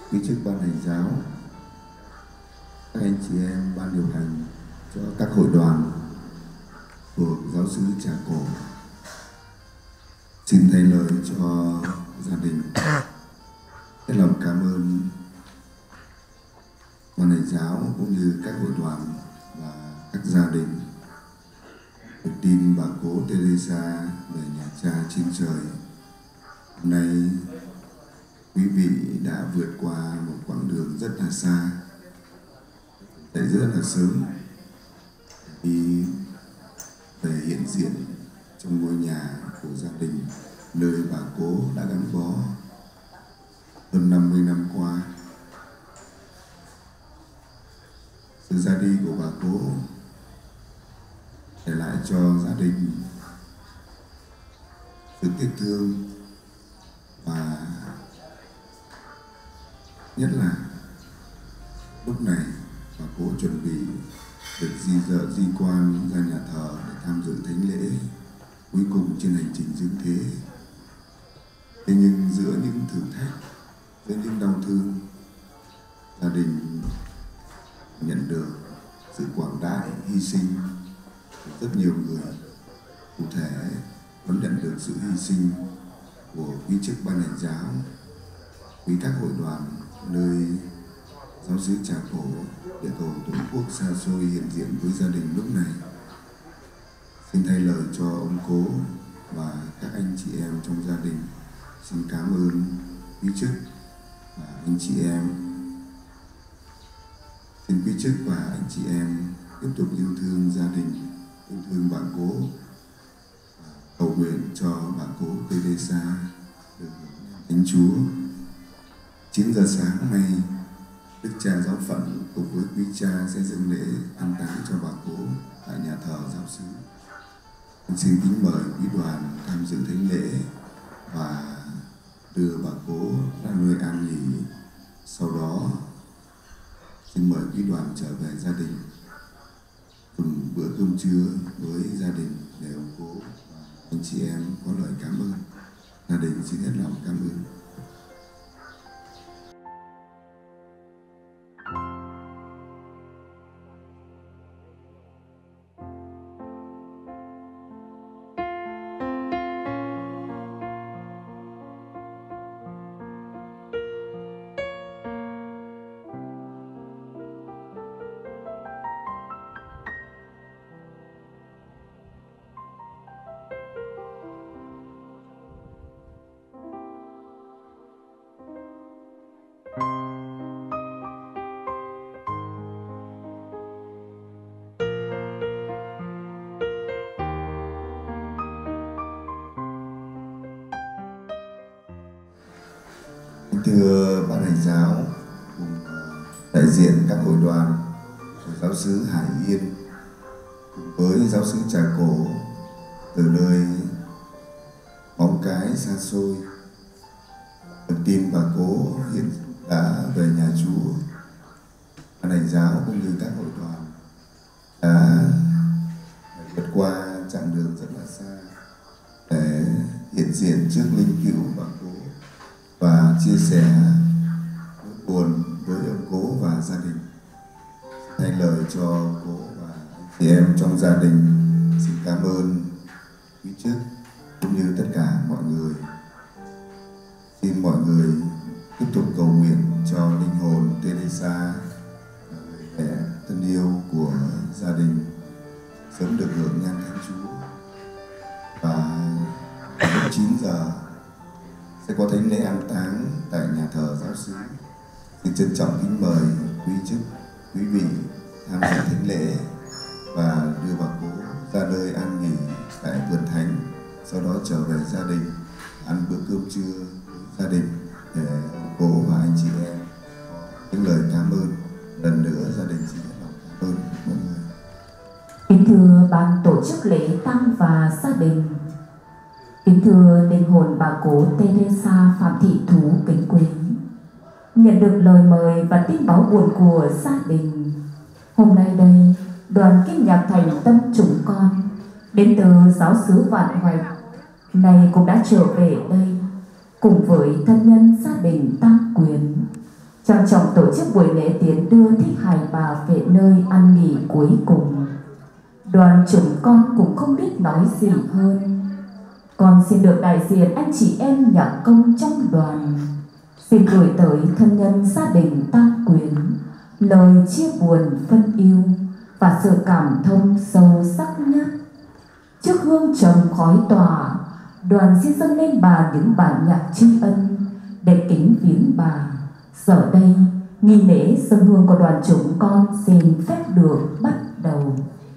quý chức ban hành giáo, các anh chị em ban điều hành cho các hội đoàn thuộc giáo xứ Trà Cổ, xin thay lời cho gia đình hết lòng cảm ơn ban hành giáo cũng như các hội đoàn và các gia đình được tin bà cố Teresa về nhà cha trên trời. Hôm nay quý vị đã vượt qua một quãng đường rất là xa, dậy rất là sớm đi về hiện diện trong ngôi nhà của gia đình nơi bà cố đã gắn bó hơn 50 năm qua. Sự ra đi của bà cố để lại cho gia đình sự tiếc thương, và nhất là lúc này bà cố chuẩn bị được di quan ra nhà thờ để tham dự thánh lễ cuối cùng trên hành trình dương thế. Thế nhưng giữa những thử thách, giữa những đau thương, gia đình nhận được sự quảng đại hy sinh của rất nhiều người. Cụ thể vẫn nhận được sự hy sinh của quý chức ban hành giáo, quý các hội đoàn nơi giáo xứ Trà Cổ, địa cầu Tổ quốc xa xôi hiện diện với gia đình lúc này. Xin thay lời cho ông cố và các anh chị em trong gia đình xin cảm ơn quý chức và anh chị em. Xin quý chức và anh chị em tiếp tục yêu thương gia đình, yêu thương bà cố, cầu nguyện cho bà cố Teresa được hưởng Thánh Chúa. 9 giờ sáng nay, Đức cha giáo phận cùng với quý cha sẽ dâng lễ an táng cho bà cố tại nhà thờ giáo xứ. Xin kính mời quý đoàn tham dự thánh lễ và đưa bà cố ra nơi an nghỉ. Sau đó xin mời quý đoàn trở về gia đình dùng bữa cơm trưa với gia đình để ông cố và anh chị em có lời cảm ơn. Gia đình xin hết lòng cảm ơn. Thưa ban hành giáo cùng đại diện các hội đoàn của giáo xứ Hải Yên cùng với giáo xứ Trà Cổ từ nơi Móng Cái xa xôi, được tin bà cố hiện đã về nhà Chúa. Ban hành giáo cũng như các hội đoàn đã vượt qua chặng đường rất là xa để hiện diện trước linh cữu bà cố và chia sẻ nỗi buồn với ông cố và gia đình. Thay lời cho cố và anh chị em trong gia đình xin cảm ơn quý chức cũng như tất cả mọi người. Xin mọi người tiếp tục cầu nguyện cho linh hồn Teresa, người mẹ thân yêu của gia đình, sớm được hưởng nhan Thánh Chúa. Và lúc 9 giờ sẽ có thánh lễ an táng tại nhà thờ giáo xứ. Xin trân trọng kính mời quý chức, quý vị tham dự thánh lễ và đưa bà cố ra nơi an nghỉ tại vườn thánh. Sau đó trở về gia đình ăn bữa cơm trưa với gia đình để cố và anh chị em có những lời cảm ơn. Lần nữa gia đình xin lòng cảm ơn mọi người. Kính thưa ban tổ chức lễ tang và gia đình, kính thưa linh hồn bà cố Teresa Phạm Thị Thú kính quý, nhận được lời mời và tin báo buồn của gia đình, hôm nay đây đoàn kinh nhạc thành tâm chúng con đến từ giáo xứ Vạn Hoạch này cũng đã trở về đây cùng với thân nhân gia đình Tam Quyền. Trang trọng tổ chức buổi lễ tiến đưa Thích Hải Bà về nơi ăn nghỉ cuối cùng. Đoàn chúng con cũng không biết nói gì hơn. Con xin được đại diện anh chị em nhạc công trong đoàn, xin gửi tới thân nhân gia đình Tam Quyến lời chia buồn phân yêu và sự cảm thông sâu sắc nhất. Trước hương trầm khói tỏa, đoàn xin dâng lên bà những bản nhạc tri ân để kính viếng bà. Giờ đây, nghi lễ dâng hương của đoàn chúng con xin phép được bắt đầu.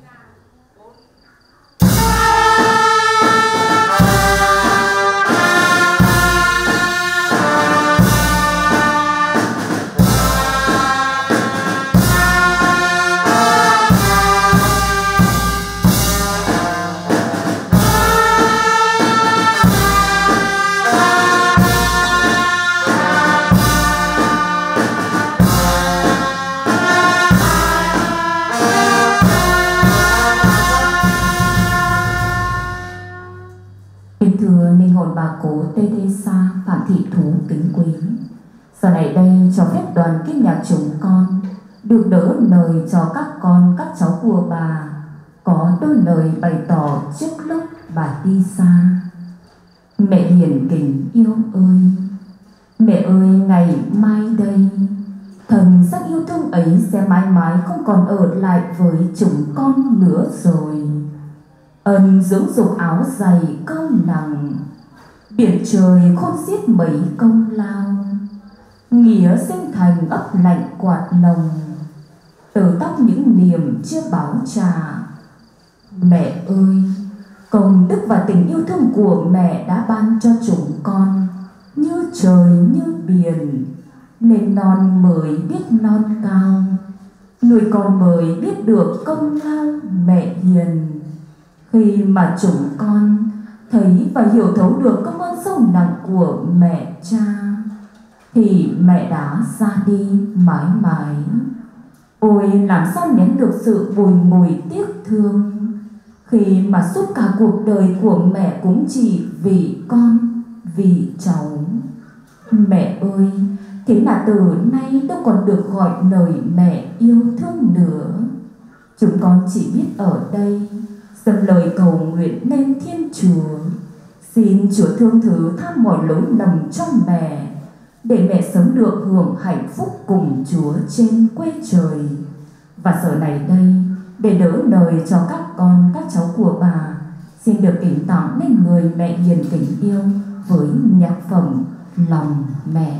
Bà cố Teresa Phạm Thị Thú kính quý, giờ này đây cho phép đoàn kim nhạc chúng con được đỡ lời cho các con các cháu của bà có đôi lời bày tỏ trước lúc bà đi xa. Mẹ hiền kính yêu ơi, mẹ ơi ngày mai đây, thần sắc yêu thương ấy sẽ mãi mãi không còn ở lại với chúng con nữa rồi. Ân dưỡng dục áo dày câu nặng, biển trời khôn xiết mấy công lao, nghĩa sinh thành ấp lạnh quạt nồng, từ tóc những niềm chưa báo trả. Mẹ ơi, công đức và tình yêu thương của mẹ đã ban cho chúng con như trời như biển, nên non mới biết non cao, người con mới biết được công lao mẹ hiền. Khi mà chúng con thấy và hiểu thấu được công ơn sâu nặng của mẹ cha, thì mẹ đã ra đi mãi mãi. Ôi làm sao nén được sự bùi ngùi tiếc thương, khi mà suốt cả cuộc đời của mẹ cũng chỉ vì con, vì cháu. Mẹ ơi, thế là từ nay đâu còn được gọi lời mẹ yêu thương nữa. Chúng con chỉ biết ở đây dâng lời cầu nguyện lên Thiên Chúa, xin Chúa thương thứ tha mọi lỗi lầm cho mẹ, để mẹ sớm được hưởng hạnh phúc cùng Chúa trên quê trời. Và giờ này đây, để đỡ lời cho các con các cháu của bà, xin được kính tặng nên người mẹ hiền kính yêu với nhạc phẩm Lòng Mẹ.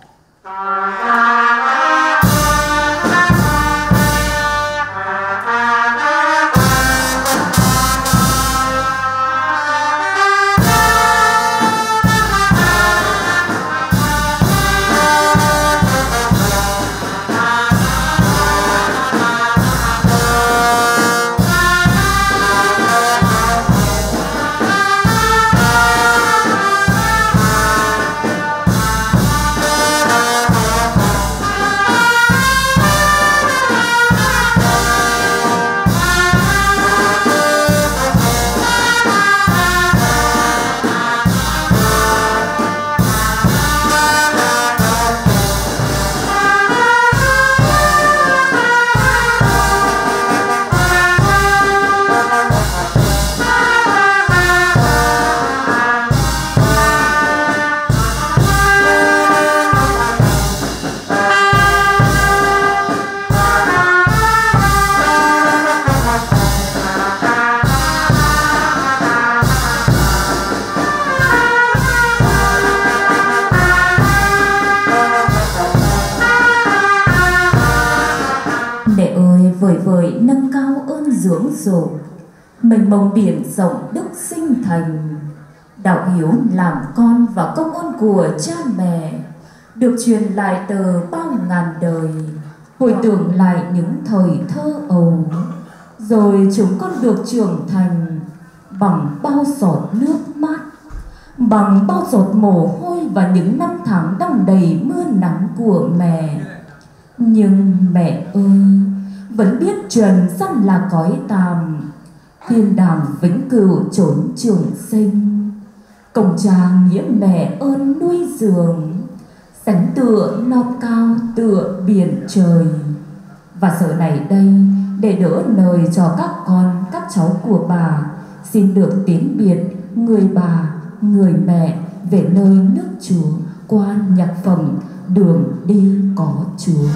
Mênh mông biển rộng đức sinh thành, đạo hiếu làm con và công ơn của cha mẹ được truyền lại từ bao ngàn đời, hồi tưởng lại những thời thơ ấu. Rồi chúng con được trưởng thành bằng bao giọt nước mắt, bằng bao giọt mồ hôi và những năm tháng đong đầy mưa nắng của mẹ. Nhưng mẹ ơi, vẫn biết trần gian là cõi tạm, thiên đàng vĩnh cửu chốn trường sinh. Công cha nghĩa mẹ ơn nuôi dưỡng, sánh tựa non cao tựa biển trời. Và giờ này đây, để đỡ lời cho các con, các cháu của bà xin được tiến biệt người bà, người mẹ về nơi nước Chúa qua nhạc phẩm Đường Đi Có Chúa.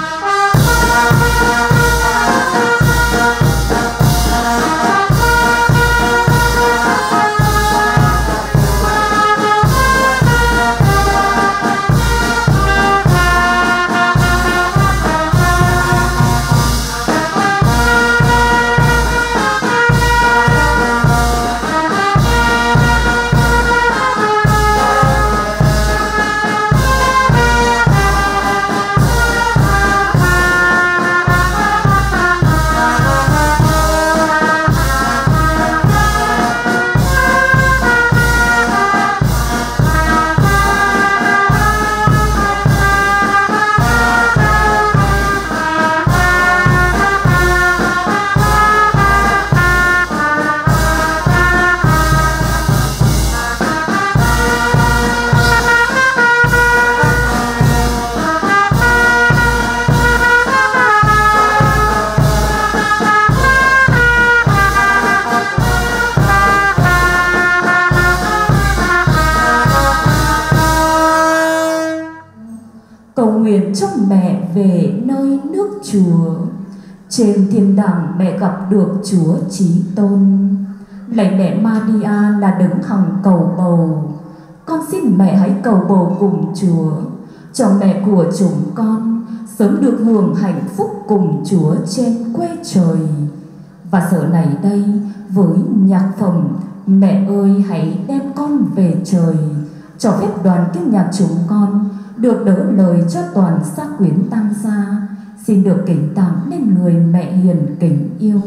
Nguyện cho mẹ về nơi nước Chúa, trên thiên đàng mẹ gặp được Chúa Chí Tôn. Lạy mẹ Maria là đấng hằng cầu bầu, con xin mẹ hãy cầu bầu cùng Chúa, cho mẹ của chúng con sớm được hưởng hạnh phúc cùng Chúa trên quê trời. Và giờ này đây, với nhạc phẩm Mẹ ơi hãy đem con về trời, cho phép đoàn kinh nhạc chúng con được đỡ lời cho toàn xác quyến tam gia, xin được kính tặng nên người mẹ hiền kính yêu.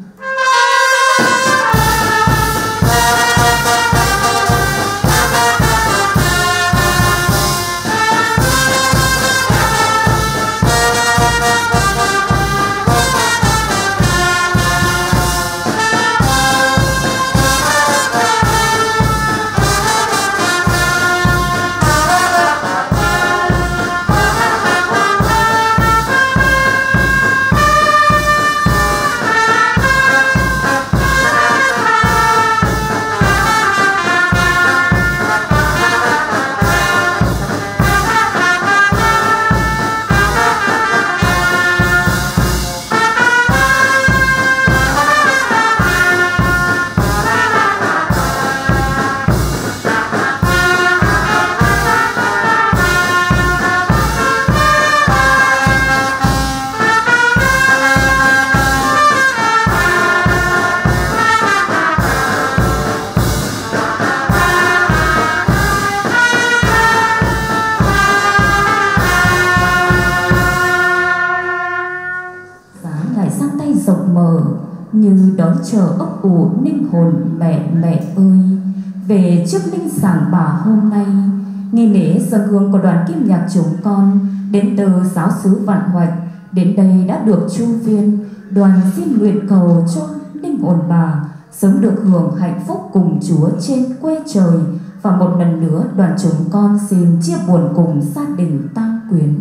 Như đón chờ ấp ủ linh hồn mẹ ơi về trước linh sàng bà hôm nay. Nghi lễ dâng hương của đoàn kim nhạc chúng con đến từ giáo xứ Vạn Hoạch đến đây đã được chu viên. Đoàn xin nguyện cầu cho linh hồn bà sớm được hưởng hạnh phúc cùng Chúa trên quê trời. Và một lần nữa đoàn chúng con xin chia buồn cùng gia đình tang quyến.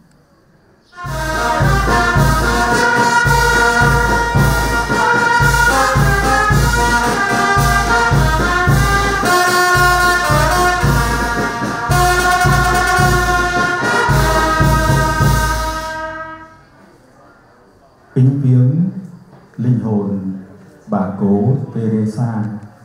Kính viếng linh hồn bà cố Teresa.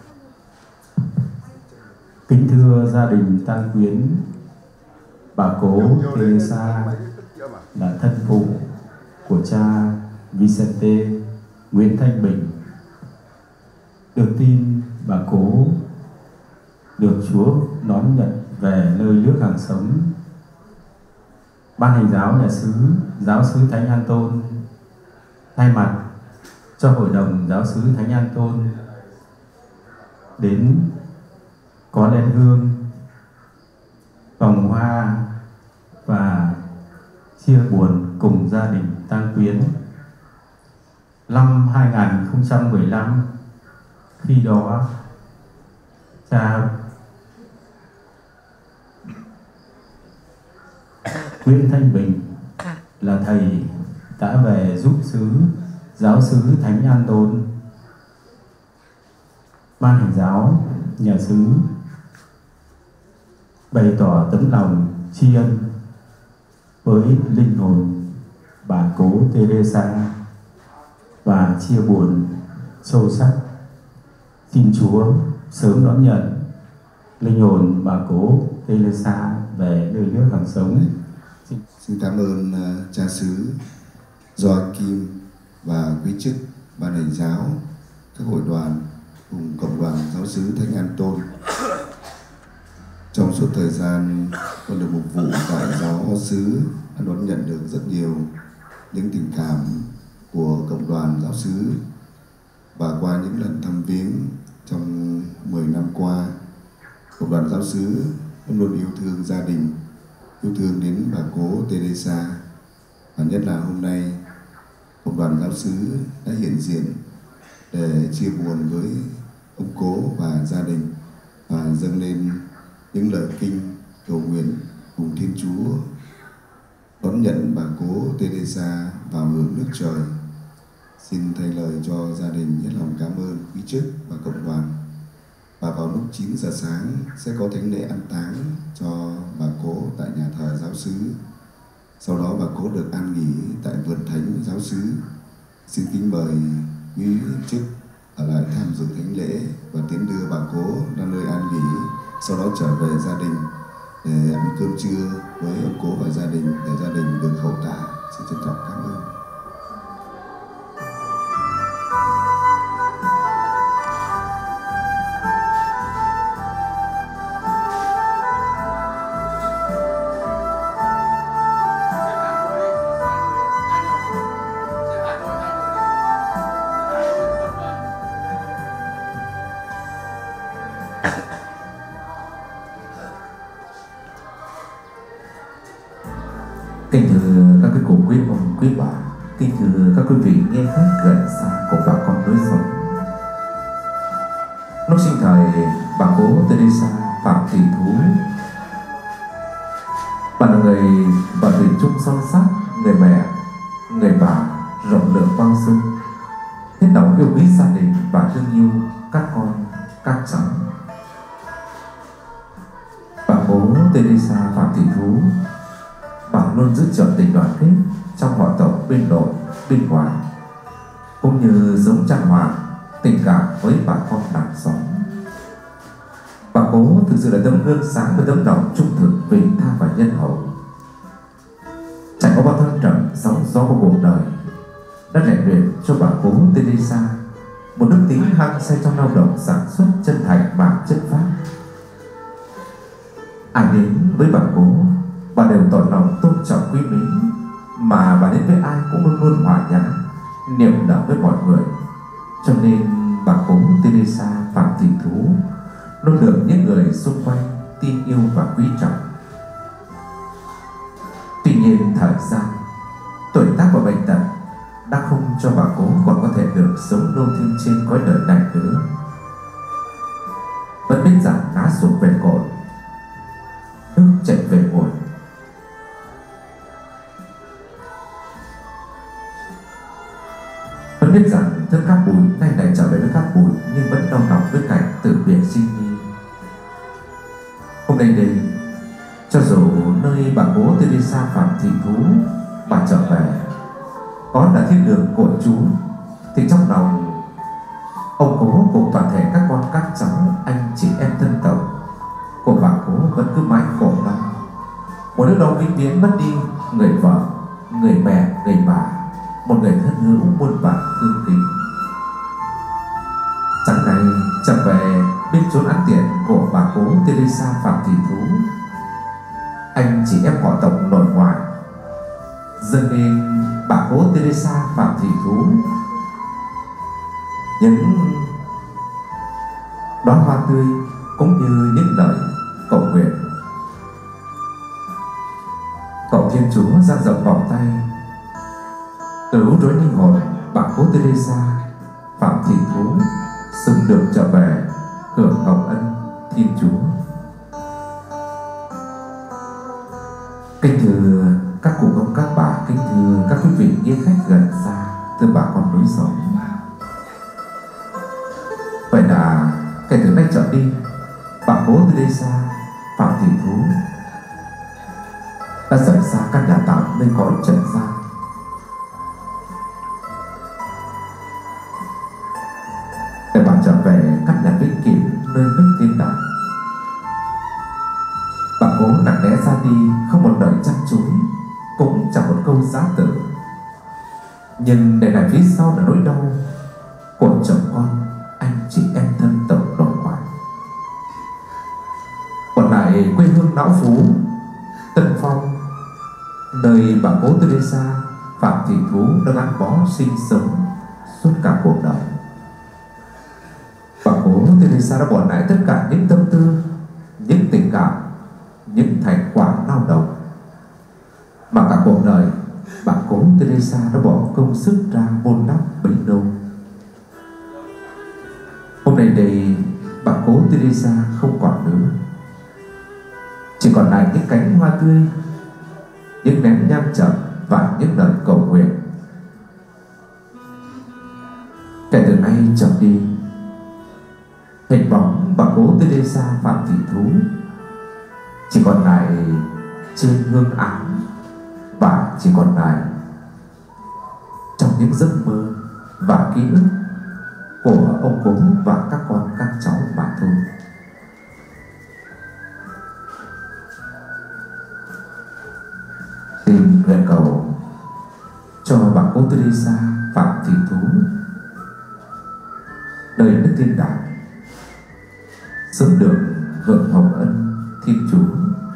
Kính thưa gia đình tang quyến, bà cố Teresa là thân phụ của cha Vicente Nguyễn Thanh Bình. Được tin bà cố được Chúa đón nhận về nơi nước hàng sống. Ban hành giáo nhà xứ, giáo xứ Thánh An Tôn thay mặt cho hội đồng giáo xứ Thánh An Tôn đến có nén hương, vòng hoa và chia buồn cùng gia đình tang quyến. Năm 2015, khi đó cha Nguyễn Thanh Bình là thầy đã về giúp xứ giáo xứ Thánh An Tôn. Ban hành giáo nhà xứ bày tỏ tấm lòng tri ân với linh hồn bà cố Teresa và chia buồn sâu sắc. Xin Chúa sớm đón nhận linh hồn bà cố Teresa về nơi nước hàng sống. Xin cảm ơn cha xứ Joachim và quý chức ban hành giáo, các hội đoàn cùng cộng đoàn giáo xứ Thánh An Tôn. Trong suốt thời gian con được mục vụ tại giáo xứ, đã đón nhận được rất nhiều những tình cảm của cộng đoàn giáo xứ, và qua những lần thăm viếng trong 10 năm qua, cộng đoàn giáo xứ luôn yêu thương gia đình, yêu thương đến bà cố Teresa, và nhất là hôm nay cộng đoàn giáo xứ đã hiện diện để chia buồn với ông cố và gia đình và dâng lên những lời kinh cầu nguyện cùng Thiên Chúa đón nhận bà cố Teresa vào hưởng nước trời. Xin thay lời cho gia đình nhất lòng cảm ơn quý chức và cộng đoàn. Và vào lúc 9 giờ sáng sẽ có thánh lễ an táng cho bà cố tại nhà thờ giáo xứ. Sau đó bà cố được an nghỉ tại vườn thánh giáo xứ. Xin kính mời quý chức ở lại tham dự thánh lễ và tiến đưa bà cố ra nơi an nghỉ, sau đó trở về gia đình để ăn cơm trưa với ông cố và gia đình, để gia đình được hậu tạ. Xin trân trọng cảm ơn. Kính thưa các quý cụ, quý ông, quý bà, kính thưa các quý vị nghe khách gần xa của bà con lối sống. Lúc sinh thời, bà cố Teresa Phạm Thị Thú, bà là người vợ thủy chung son sắc, người mẹ, người bà rộng lượng bao dung, hết lòng yêu quý gia đình và thương yêu các con, các cháu. Bà cố Teresa Phạm Thị Thú, bà luôn giữ trọn tình đoàn kết trong họ tộc bên nội, bên ngoài, cũng như sống chan hòa tình cảm với bà con làng xóm. Bà cố thực sự là tấm gương sáng với tấm lòng trung thực, vị tha và nhân hậu. Trải qua bao thăng trầm sóng gió của cuộc đời, đã rèn luyện cho bà cố Teresa một đức tính hăng say trong lao động sản xuất, chân thành và chất phác. Ai đến với bà cố, bà đều tỏ lòng tôn trọng quý mến, mà bà đến với ai cũng luôn luôn hòa nhã, niềm nở với mọi người. Cho nên bà cố Teresa Phạm Thị Thú luôn được những người xung quanh tin yêu và quý trọng. Tuy nhiên thời gian, tuổi tác và bệnh tật đã không cho bà cố còn có thể được sống lâu thêm trên cõi đời này nữa. Vẫn biết rằng lá xuống về cội, nước chảy về nguồn. Vẫn biết rằng thân cát bụi nay lại trở về với cát bụi, nhưng vẫn đau lòng với cảnh từ biệt sinh nhi. Hôm nay đây, cho dù nơi bà cố Teresa Phạm Thị Thú bà trở về có là thiên đường của Chúa, thì trong lòng ông cố cùng toàn thể các con các cháu, anh chị em thân tộc của bà cố vẫn cứ mãi khổ đau. Một đứa đau vĩnh viễn mất đi người vợ, người mẹ, người bà, một người thân hữu muôn vàn thương kính. Sáng nay trở về bên chốn án tiện của bà cố Teresa Phạm Thị Thú, anh chị em họ tộc nội ngoại dâng lên bà cố Teresa Phạm Thị Thú những đóa hoa tươi cũng như những lời cầu nguyện. Cầu Thiên Chúa dang rộng vòng tay cứu rỗi linh hồn bà cố Teresa Phạm Thị Thú xứng được trở về hưởng hồng ân Thiên Chúa. Kính thưa các cụ ông các bà, kính thưa các quý vị nghĩa khách gần xa, thưa bà con núi sống, vậy là kể từ nay trở đi, bà cố Teresa Phạm Thị Thú đã rời xa căn nhà tạm nơi cõi trần gian, để bà trở về căn nhà vĩnh cửu nơi nước thiên đàng. Bà cố nặng lẽ ra đi, không một lời chăn chối, cũng chẳng một câu giá từ, nhưng để lại phía sau là nỗi đau của chồng con, anh chị em thân tộc nội ngoại. Còn lại quê hương Lão Phú, Tân Phong, nơi bà cố Teresa Phạm Thị Thú đã gắn bó sinh sống suốt cả cuộc đời. Bà cố Teresa đã bỏ lại tất cả những tâm tư, những tình cảm, những thành quả lao động mà cả cuộc đời bà cố Teresa đã bỏ công sức ra vun đắp bấy lâu. Hôm nay đây, bà cố Teresa không còn nữa, chỉ còn lại những cánh hoa tươi, những nén nhang trầm và những lời cầu nguyện. Kể từ nay trở đi, hình bóng bà cố Teresa Phạm Thị Thú chỉ còn lại trên hương án, và chỉ còn lại trong những giấc mơ và ký ức của ông cố và các con các cháu mà thôi. Xin nguyện cầu cho bà cố Teresa Phạm Thị Thú đời nước thiên đàng sớm được hưởng hồng ân Thiên Chúa.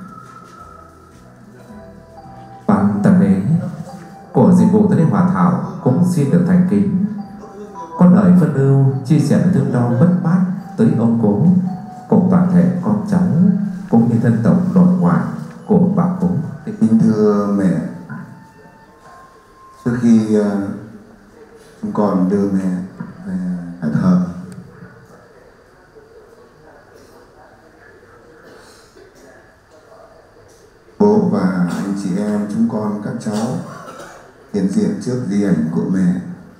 Ban tập lễ của dịch vụ Tế lễ Hòa Thảo cũng xin được thành kính có lời phân ưu chia sẻ thương đau mất mát tới ông cố cùng toàn thể con cháu cũng như thân tộc nội ngoại của bà cố. Kính thưa mẹ, trước khi chúng con đưa mẹ về nhà thờ, bố và anh chị em chúng con các cháu hiện diện trước di ảnh của mẹ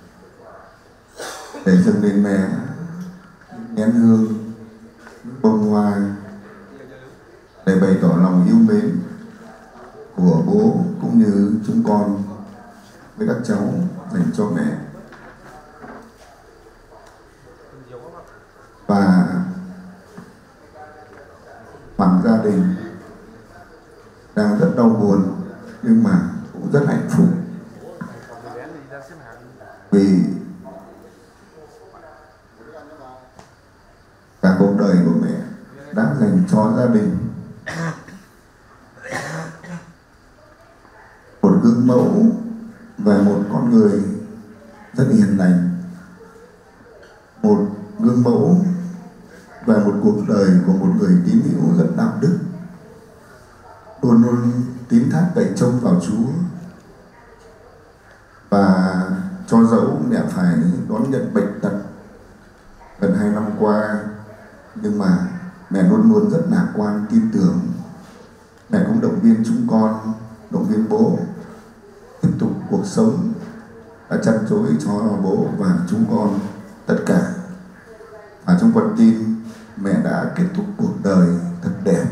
để dâng lên mẹ nén hương, bông hoa để bày tỏ lòng yêu mến của bố cũng như chúng con với các cháu dành cho mẹ. Và toàn gia đình đang rất đau buồn nhưng mà cũng rất hạnh phúc vì cả cuộc đời của mẹ đã dành cho gia đình một gương mẫu về một con người rất hiền lành, một gương mẫu về một cuộc đời của một người tín hữu rất đạo đức, luôn luôn tín thác cậy trông vào Chúa. Và cho dẫu mẹ phải đón nhận bệnh tật gần 2 năm qua, nhưng mà mẹ luôn luôn rất lạc quan, tin tưởng. Mẹ cũng động viên chúng con, động viên bố tiếp tục cuộc sống, đã chăn chối cho bố và chúng con tất cả. Và chúng con tin mẹ đã kết thúc cuộc đời thật đẹp,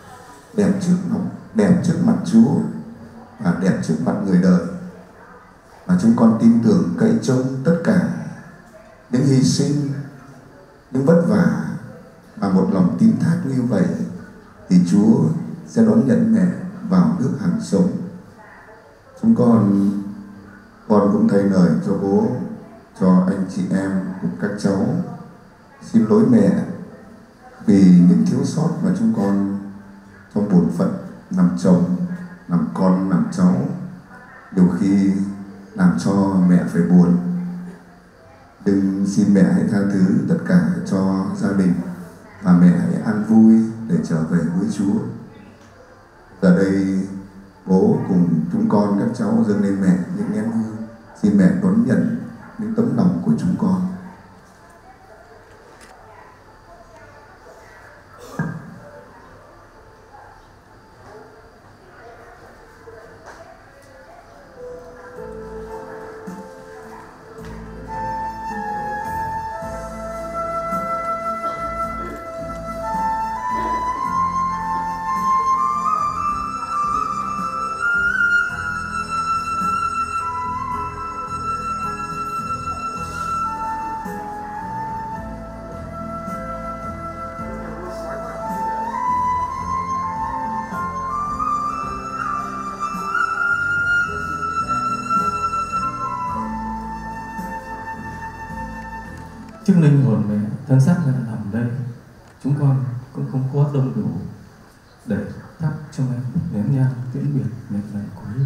đẹp trước mặt Chúa và đẹp trước mặt người đời. Và chúng con tin tưởng cậy trông tất cả những hy sinh, những vất vả và một lòng tín thác như vậy thì Chúa sẽ đón nhận mẹ vào nước hàng sống. Chúng con cũng thay lời cho bố, cho anh chị em cùng các cháu xin lỗi mẹ vì những thiếu sót mà chúng con trong bổn phận làm chồng, làm con, làm cháu nhiều khi làm cho mẹ phải buồn. Nhưng xin mẹ hãy tha thứ tất cả cho gia đình và mẹ hãy an vui để trở về với Chúa. Giờ đây bố cùng chúng con các cháu dâng lên mẹ những nén hương, xin mẹ đón nhận những tấm lòng của chúng con. Trước linh hồn mẹ, thân xác mẹ nằm đây, chúng con cũng không có đông đủ để thắp cho mẹ nén nhang tiễn biệt mẹ lần cuối.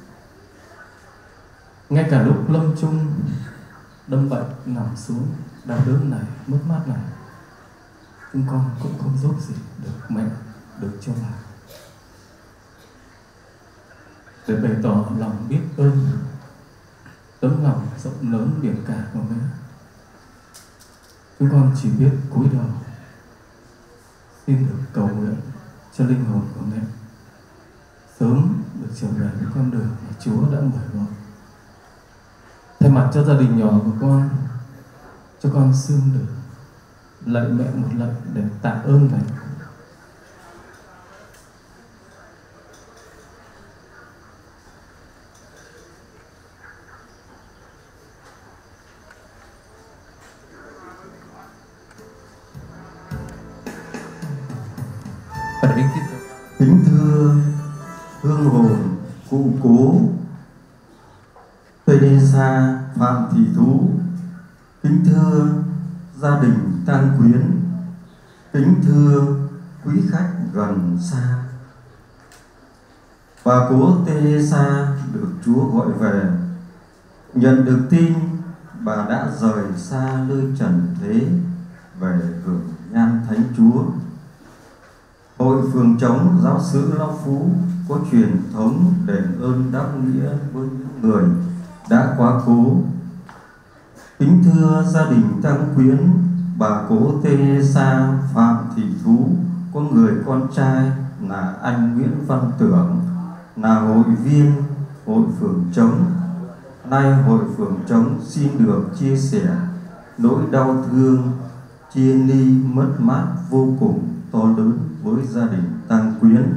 Ngay cả lúc lâm chung đâm bệnh nằm xuống, đau đớn này, mất mát này, chúng con cũng không giúp gì được mẹ, được cho bà, để bày tỏ lòng biết ơn, tấm lòng rộng lớn biển cả của mẹ. Chúng con chỉ biết cúi đầu xin được cầu nguyện cho linh hồn của mẹ sớm được trở về với con đường mà Chúa đã mở gọi. Thay mặt cho gia đình nhỏ của con, cho con xin được lạy mẹ một lạy để tạ ơn mẹ. Kính thưa hương hồn cụ cố Teresa Phạm Thị Thú, kính thưa gia đình tang quyến, kính thưa quý khách gần xa. Bà cố Teresa được Chúa gọi về. Nhận được tin bà đã rời xa nơi trần thế về hưởng nhan thánh Chúa. Hội Phường Trống Giáo xứ Long Phú có truyền thống đền ơn đáp nghĩa với những người đã quá cố. Kính thưa gia đình tang quyến, bà cố Teresa Phạm Thị Thú có người con trai là anh Nguyễn Văn Tưởng, là hội viên Hội Phường Trống. Nay Hội Phường Trống xin được chia sẻ nỗi đau thương, chia ly mất mát vô cùng to lớn với gia đình tang quyến.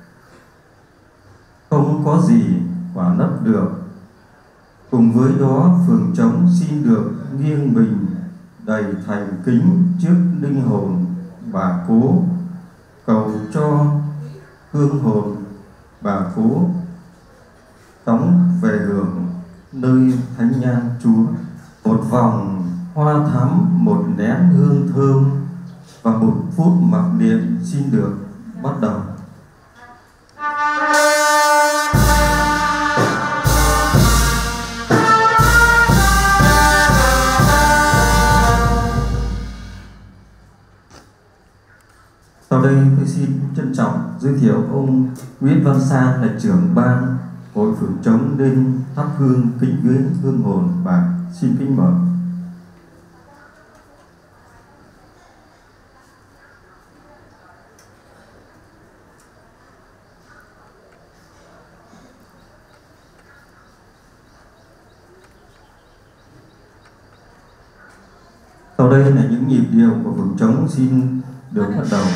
Không có gì quả lấp được. Cùng với đó, Phường Trống xin được nghiêng mình đầy thành kính trước linh hồn bà cố, cầu cho hương hồn bà cố tống về hưởng nơi thánh nhan Chúa. Một vòng hoa thắm, một nén hương thơm và một phút mặc niệm xin được bắt đầu. Sau đây tôi xin trân trọng giới thiệu ông Nguyễn Văn San là trưởng ban Hội Phường Trống lên thắp hương kính viếng hương hồn bà. Xin kính mời. Sau đây là những nhịp điệu của Phường Trống xin được bắt đầu.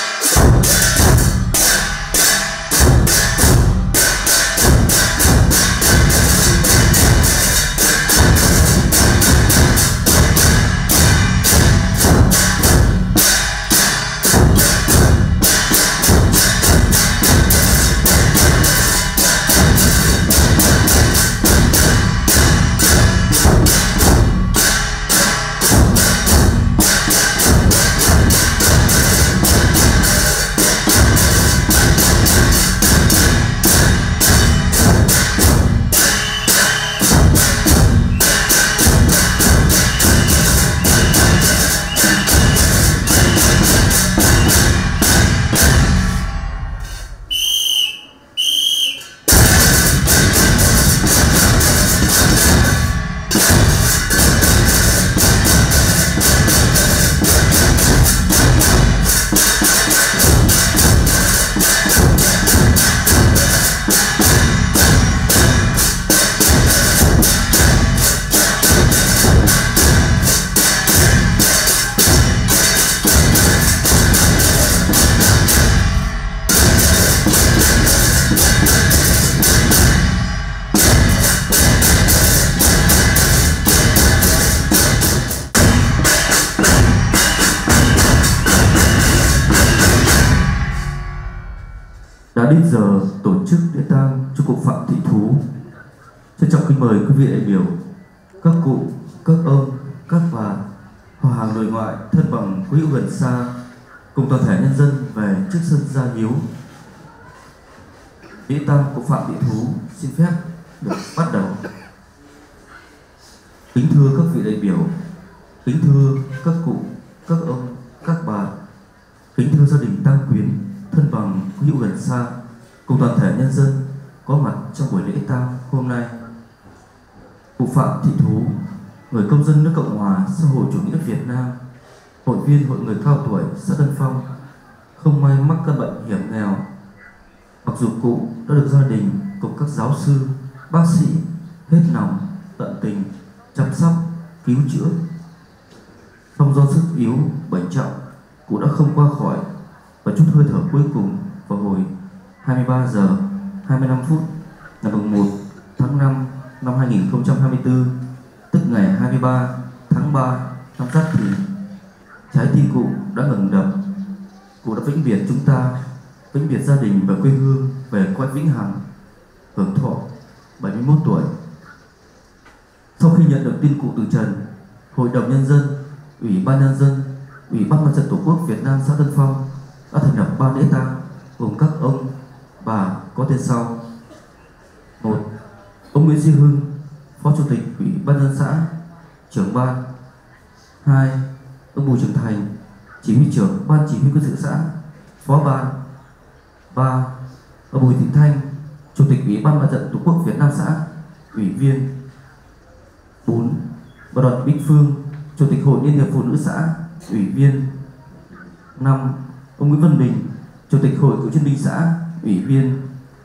Đã đến giờ tổ chức lễ tang cho cụ Phạm Thị Thú. Trân trọng kính mời quý vị đại biểu, các cụ, các ông, các bà họ hàng nội ngoại, thân bằng quý hữu gần xa, cùng toàn thể nhân dân về trước sân gia hiếu. Lễ tang của Phạm Thị Thú xin phép được bắt đầu. Kính thưa các vị đại biểu, kính thưa các cụ, các ông, các bà, kính thưa gia đình tang quyến, thân bằng quý hữu gần xa, cùng toàn thể nhân dân có mặt trong buổi lễ tang hôm nay. Cụ Phạm Thị Thú, người công dân nước Cộng hòa xã hội chủ nghĩa Việt Nam, hội viên hội người cao tuổi xã Tân Phong, không may mắc căn bệnh hiểm nghèo. Mặc dù cụ đã được gia đình cùng các giáo sư, bác sĩ hết lòng tận tình chăm sóc, cứu chữa, song do sức yếu, bệnh trọng, cụ đã không qua khỏi và chút hơi thở cuối cùng vào hồi 23 giờ 25 phút ngày 1 tháng 5 năm 2024, tức ngày 23 tháng 3 năm Giáp Thìn. Trái tim cụ đã ngừng đập. Cụ đã vĩnh biệt chúng ta, vĩnh biệt gia đình và quê hương về cõi vĩnh hằng, hưởng thọ 71 tuổi. Sau khi nhận được tin cụ từ trần, Hội đồng Nhân dân, Ủy ban Nhân dân, Ủy ban Mặt trận Tổ quốc Việt Nam xã Tân Phong đã thành lập ban lễ tang gồm các ông, bà có tên sau: 1. Ông Nguyễn Duy Hưng, Phó Chủ tịch Ủy ban Nhân dân xã, trưởng ban. 2. Ông Bùi Trường Thành, Chỉ huy trưởng Ban Chỉ huy quân sự xã, phó ban. 3. Ông Bùi Thị Thanh, Chủ tịch Ủy ban Mặt trận Tổ quốc Việt Nam xã, ủy viên. 4. Bà Đoàn Bích Phương, Chủ tịch Hội Liên hiệp Phụ nữ xã, ủy viên. 5. Ông Nguyễn Văn Bình, Chủ tịch Hội Cựu chiến binh xã, ủy viên.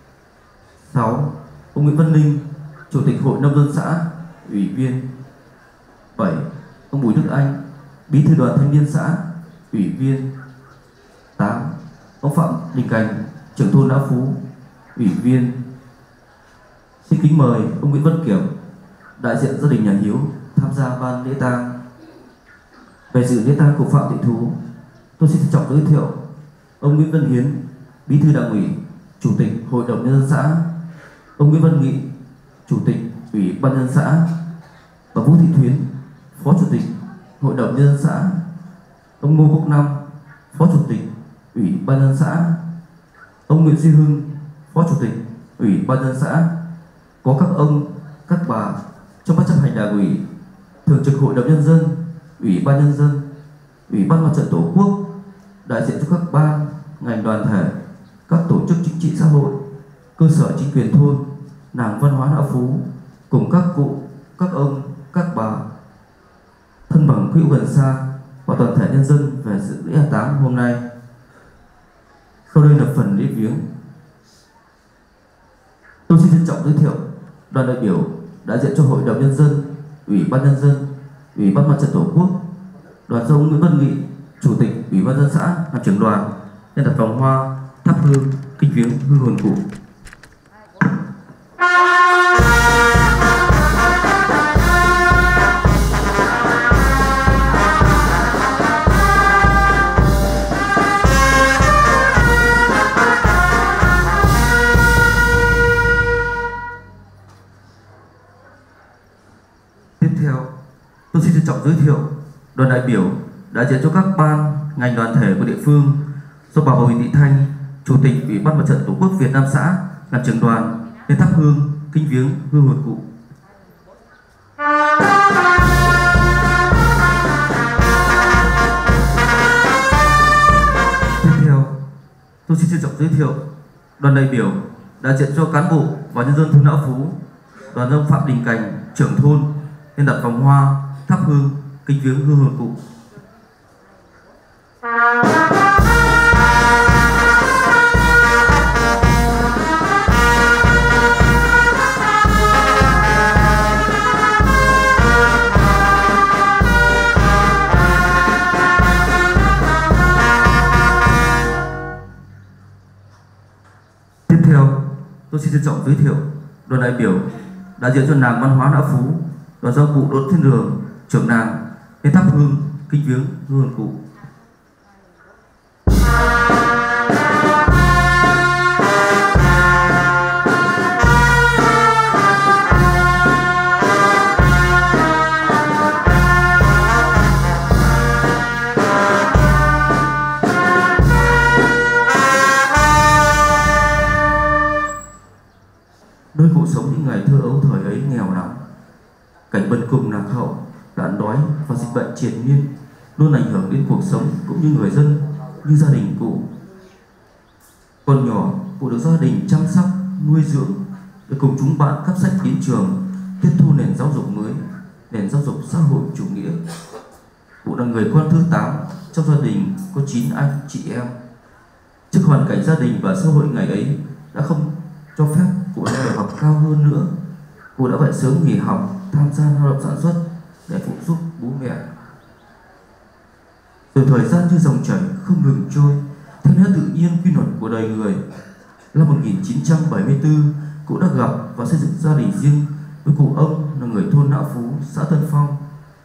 6. Ông Nguyễn Văn Linh, Chủ tịch Hội Nông dân xã, ủy viên. 7. Ông Bùi Đức Anh, Bí thư Đoàn Thanh niên xã, ủy viên. 8. Ông Phạm Đình Cảnh, trưởng thôn Đã Phú, ủy viên. Xin kính mời ông Nguyễn Văn Kiểm, đại diện gia đình nhà Hiếu, tham gia ban lễ tang. Về dự lễ tang của Phạm Thị Thú, tôi xin trân trọng giới thiệu ông Nguyễn Văn Hiến, Bí thư Đảng ủy, Chủ tịch Hội đồng Nhân dân xã; ông Nguyễn Văn Nghị, Chủ tịch Ủy ban Nhân dân xã; bà Vũ Thị Thuyến, Phó Chủ tịch Hội đồng Nhân dân xã; ông Ngô Quốc Năm, Phó Chủ tịch Ủy ban Nhân dân xã; ông Nguyễn Duy Hưng, Phó Chủ tịch Ủy ban Nhân dân xã. Có các ông, các bà trong ban chấp hành Đảng ủy, Thường trực Hội đồng Nhân dân, Ủy ban Nhân dân, Ủy ban Mặt trận Tổ quốc, đại diện cho các ban, ngành đoàn thể, các tổ chức chính trị xã hội, cơ sở chính quyền thôn, làng văn hóa Đã Phú, cùng các cụ, các ông, các bà, thân bằng quý hữu gần xa và toàn thể nhân dân về dự lễ an táng hôm nay. Sau đây là phần lễ viếng. Tôi xin trân trọng giới thiệu đoàn đại biểu đại diện cho Hội đồng Nhân dân, Ủy ban Nhân dân, Ủy ban Mặt trận Tổ quốc. Đoàn do ông Nguyễn Văn Nghị, Chủ tịch Ủy ban Nhân dân xã làm trưởng đoàn, nhân đặt vòng hoa, thắp hương, kính viếng hương hồn cụ. Tiếp theo, tôi xin trân trọng giới thiệu đoàn đại biểu đại diện cho các ban, ngành đoàn thể của địa phương do bà Bùi Thị Thanh, Chủ tịch Ủy ban Mặt trận Tổ quốc Việt Nam xã làm trưởng đoàn, lên thắp hương, kính viếng hương hồn cụ. Tiếp theo, tôi xin trân trọng giới thiệu đoàn đại biểu đại diện cho cán bộ và nhân dân thôn Đã Phú, đoàn ông Phạm Đình Cảnh, trưởng thôn, lên đặt vòng hoa, thắp hương, kính viếng hương hồn cụ. Tiếp theo, tôi xin trân trọng giới thiệu đoàn đại biểu đại diện cho làng văn hóa Đã Phú, đoàn do cụ Đỗ Thiên Đường, trưởng làng, lên thắp hương, kính viếng hương hồn cụ. Cảnh bần cùng lạc hậu, nạn đói và dịch bệnh triền miên luôn ảnh hưởng đến cuộc sống cũng như người dân như gia đình cụ. Còn nhỏ, cụ được gia đình chăm sóc, nuôi dưỡng để cùng chúng bạn cắp sách đến trường, tiếp thu nền giáo dục mới, nền giáo dục xã hội chủ nghĩa. Cụ là người con thứ 8 trong gia đình có 9 anh chị em. Trước hoàn cảnh gia đình và xã hội ngày ấy đã không cho phép cụ lại học cao hơn nữa, cụ đã phải sớm nghỉ học tham gia lao động sản xuất để phụ giúp bố mẹ. Rồi thời gian như dòng chảy không ngừng trôi theo nét tự nhiên quy luật của đời người. Năm 1974, cụ đã gặp và xây dựng gia đình riêng với cụ ông là người thôn Nã Phú, xã Tân Phong.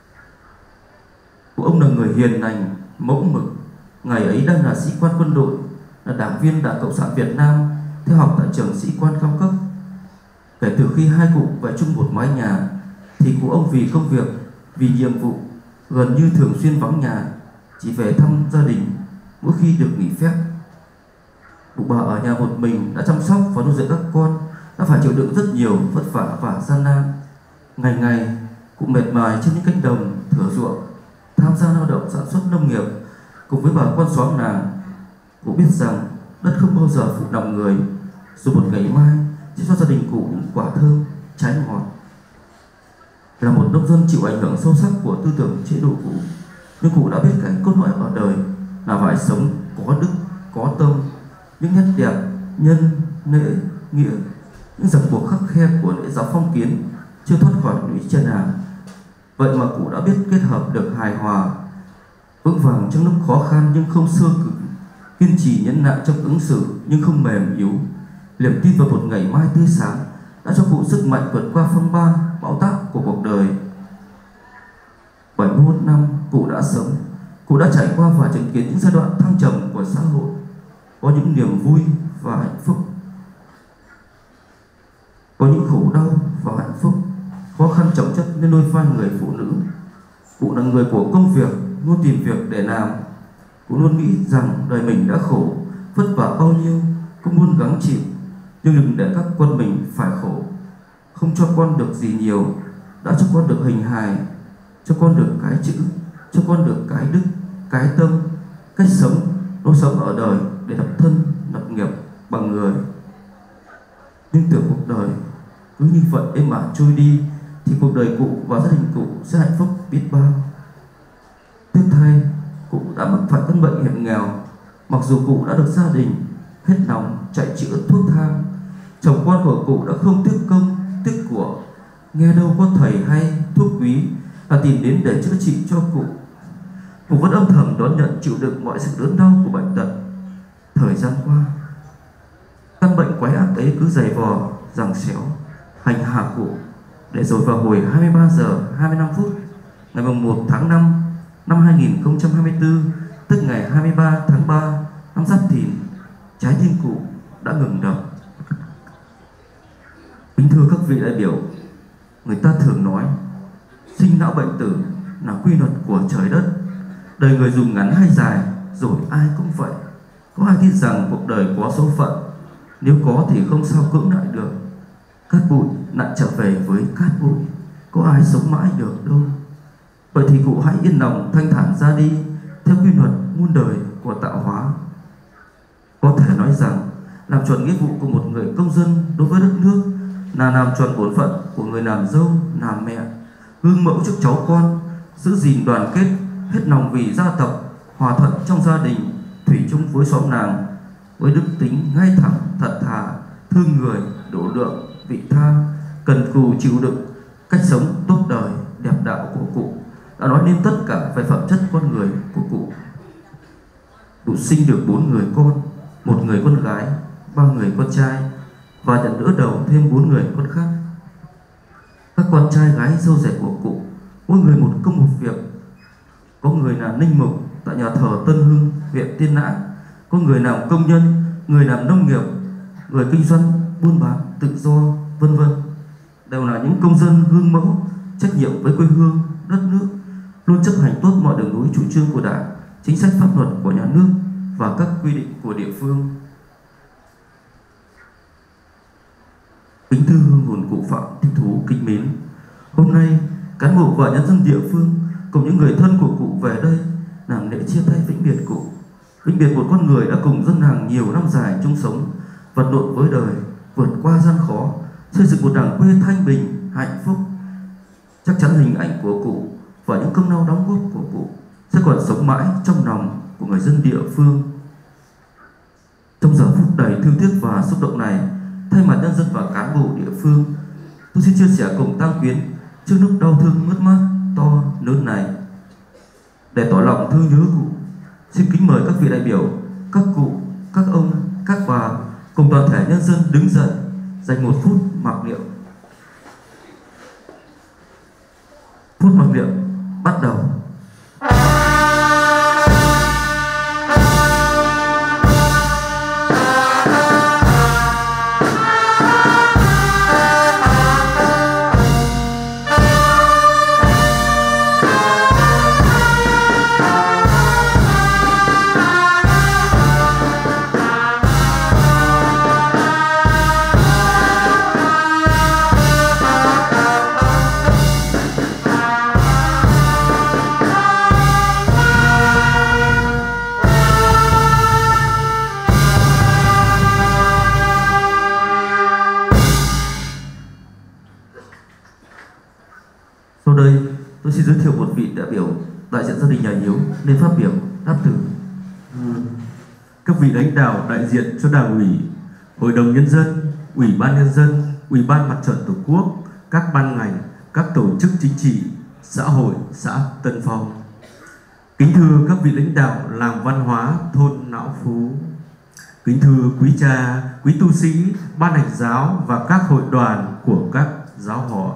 Cụ ông là người hiền lành, mẫu mực. Ngày ấy đang là sĩ quan quân đội, là đảng viên Đảng Cộng sản Việt Nam, theo học tại trường sĩ quan cao cấp. Kể từ khi hai cụ về chung một mái nhà, thì cụ ông vì công việc, vì nhiệm vụ gần như thường xuyên vắng nhà, chỉ về thăm gia đình mỗi khi được nghỉ phép. Cụ bà ở nhà một mình đã chăm sóc và nuôi dạy các con, đã phải chịu đựng rất nhiều vất vả và gian nan. Ngày ngày cụ mệt mài trên những cánh đồng thửa ruộng, tham gia lao động sản xuất nông nghiệp cùng với bà con xóm làng. Cụ biết rằng đất không bao giờ phụ lòng người, dù một ngày mai sẽ cho gia đình cụ những quả thơm trái ngọt. Là một nông dân chịu ảnh hưởng sâu sắc của tư tưởng chế độ cũ, nhưng cụ đã biết cái cốt lõi ở đời là phải sống có đức, có tâm, những nét đẹp nhân, lễ, nghĩa, những ràng buộc khắc khe của lễ giáo phong kiến chưa thoát khỏi lũy chân hàm. Vậy mà cụ đã biết kết hợp được hài hòa, vững vàng trong lúc khó khăn nhưng không xơ cứng, kiên trì nhẫn nại trong ứng xử nhưng không mềm yếu. Niềm tin vào một ngày mai tươi sáng đã cho cụ sức mạnh vượt qua phong ba bão táp của cuộc đời. 71 năm cụ đã sống, cụ đã trải qua và chứng kiến những giai đoạn thăng trầm của xã hội, có những niềm vui và hạnh phúc, có những khổ đau và hạnh phúc, khó khăn chồng chất lên đôi vai người phụ nữ. Cụ là người của công việc, luôn tìm việc để làm. Cụ luôn nghĩ rằng đời mình đã khổ, vất vả bao nhiêu cũng luôn gắng chịu, nhưng đừng để các con mình phải khổ. Không cho con được gì nhiều, đã cho con được hình hài, cho con được cái chữ, cho con được cái đức, cái tâm, cách sống, nó sống ở đời để lập thân, lập nghiệp bằng người. Nhưng tưởng cuộc đời cứ như vậy êm ả trôi đi, thì cuộc đời cụ và gia đình cụ sẽ hạnh phúc biết bao. Tiếc thay, cụ đã mắc phải căn bệnh hiểm nghèo. Mặc dù cụ đã được gia đình hết lòng chạy chữa thuốc thang, chồng con của cụ đã không tiếc công tiếc của, nghe đâu có thầy hay thuốc quý là tìm đến để chữa trị cho cụ. Cụ vẫn âm thầm đón nhận chịu đựng mọi sự đớn đau của bệnh tật. Thời gian qua, căn bệnh quái ác ấy cứ giày vò, giằng xéo, hành hạ cụ, để rồi vào hồi 23 giờ 25 phút ngày 1 tháng 5 năm 2024, tức ngày 23 tháng 3 năm Giáp Thìn, trái tim cụ đã ngừng đập. Kính thưa các vị đại biểu, người ta thường nói sinh lão bệnh tử là quy luật của trời đất. Đời người dù ngắn hay dài, rồi ai cũng vậy. Có ai tin rằng cuộc đời có số phận? Nếu có thì không sao cưỡng lại được. Cát bụi lại trở về với cát bụi, có ai sống mãi được đâu. Vậy thì cụ hãy yên lòng thanh thản ra đi theo quy luật muôn đời của tạo hóa. Có thể nói rằng làm tròn nghĩa vụ của một người công dân đối với đất nước là làm tròn bổn phận của người làm dâu, làm mẹ, gương mẫu trước cháu con, giữ gìn đoàn kết, hết lòng vì gia tộc, hòa thuận trong gia đình, thủy chung với xóm làng, với đức tính ngay thẳng, thật thà, thương người, độ lượng, vị tha, cần cù chịu đựng, cách sống tốt đời, đẹp đạo của cụ đã nói nên tất cả về phẩm chất con người của cụ. Cụ sinh được 4 người con, 1 người con gái, 3 người con trai, và nhận đỡ đầu thêm 4 người con khác. Các con trai gái dâu rẻ của cụ, mỗi người một công một việc. Có người làm linh mục tại nhà thờ Tân Hưng, huyện Tiên Lãng, có người làm công nhân, người làm nông nghiệp, người kinh doanh, buôn bán, tự do, vân vân. Đều là những công dân gương mẫu, trách nhiệm với quê hương, đất nước, luôn chấp hành tốt mọi đường lối chủ trương của Đảng, chính sách pháp luật của nhà nước và các quy định của địa phương. Kính thưa hương hồn cụ Phạm Thích Thú kính mến, hôm nay cán bộ và nhân dân địa phương cùng những người thân của cụ về đây làm lễ chia tay vĩnh biệt cụ, vĩnh biệt một con người đã cùng dân làng nhiều năm dài chung sống, vật lộn với đời, vượt qua gian khó, xây dựng một làng quê thanh bình, hạnh phúc. Chắc chắn hình ảnh của cụ và những công lao đóng góp của cụ sẽ còn sống mãi trong lòng của người dân địa phương. Trong giờ phút đầy thương tiếc và xúc động này, thay mặt nhân dân và cán bộ địa phương, tôi xin chia sẻ cùng Tăng Quyến trước lúc đau thương mất mát to lớn này. Để tỏ lòng thương nhớ cụ, xin kính mời các vị đại biểu, các cụ, các ông, các bà cùng toàn thể nhân dân đứng dậy dành một phút mặc niệm. Phút mặc niệm bắt đầu. Sau đây, tôi xin giới thiệu một vị đại biểu đại diện gia đình nhà Hiếu lên phát biểu đáp từ. Các vị lãnh đạo đại diện cho Đảng ủy, Hội đồng Nhân dân, Ủy ban Nhân dân, Ủy ban Mặt trận Tổ quốc, các ban ngành, các tổ chức chính trị, xã hội, xã Tân Phong. Kính thưa các vị lãnh đạo làng văn hóa thôn Não Phú. Kính thưa quý cha, quý tu sĩ, ban hành giáo và các hội đoàn của các giáo họ.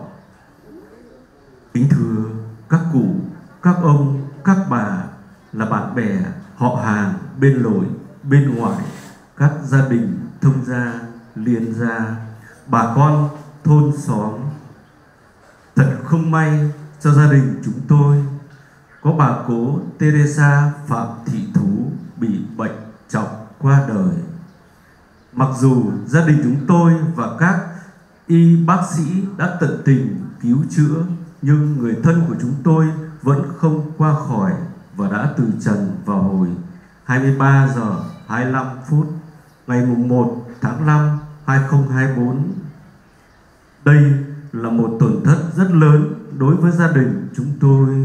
Kính thưa các cụ, các ông, các bà là bạn bè, họ hàng, bên nội, bên ngoài, các gia đình, thông gia, liên gia, bà con, thôn xóm. Thật không may cho gia đình chúng tôi có bà cố Teresa Phạm Thị Thú bị bệnh trọng qua đời. Mặc dù gia đình chúng tôi và các y bác sĩ đã tận tình cứu chữa, nhưng người thân của chúng tôi vẫn không qua khỏi và đã từ trần vào hồi 23 giờ 25 phút ngày 1 tháng 5 2024. Đây là một tổn thất rất lớn đối với gia đình chúng tôi.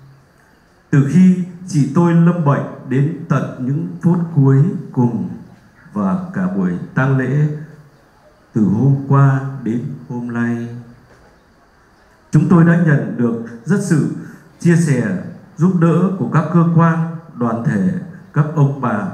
Từ khi chị tôi lâm bệnh đến tận những phút cuối cùng và cả buổi tang lễ từ hôm qua đến hôm nay, chúng tôi đã nhận được rất sự chia sẻ, giúp đỡ của các cơ quan, đoàn thể, các ông bà,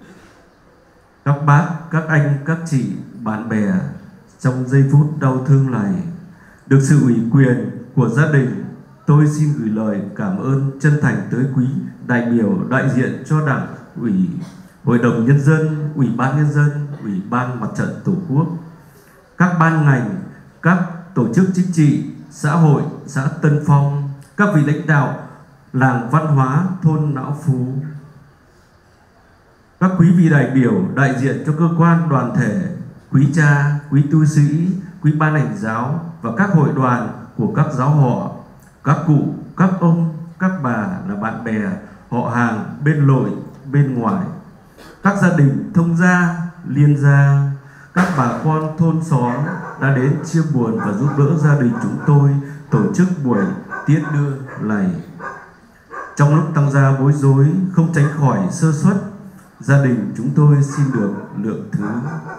các bác, các anh, các chị, bạn bè trong giây phút đau thương này. Được sự ủy quyền của gia đình, tôi xin gửi lời cảm ơn chân thành tới quý đại biểu đại diện cho Đảng ủy, Hội đồng Nhân dân, Ủy ban Nhân dân, Ủy ban Mặt trận Tổ quốc, các ban ngành, các tổ chức chính trị, xã hội, xã Tân Phong, các vị lãnh đạo làng văn hóa thôn Não Phú, các quý vị đại biểu đại diện cho cơ quan đoàn thể, quý cha, quý tu sĩ, quý ban hành giáo và các hội đoàn của các giáo họ, các cụ, các ông, các bà là bạn bè, họ hàng bên nội, bên ngoài, các gia đình thông gia, liên gia, các bà con thôn xóm đã đến chia buồn và giúp đỡ gia đình chúng tôi tổ chức buổi tiễn đưa này. Trong lúc tăng gia bối rối, không tránh khỏi sơ suất, gia đình chúng tôi xin được lượng thứ.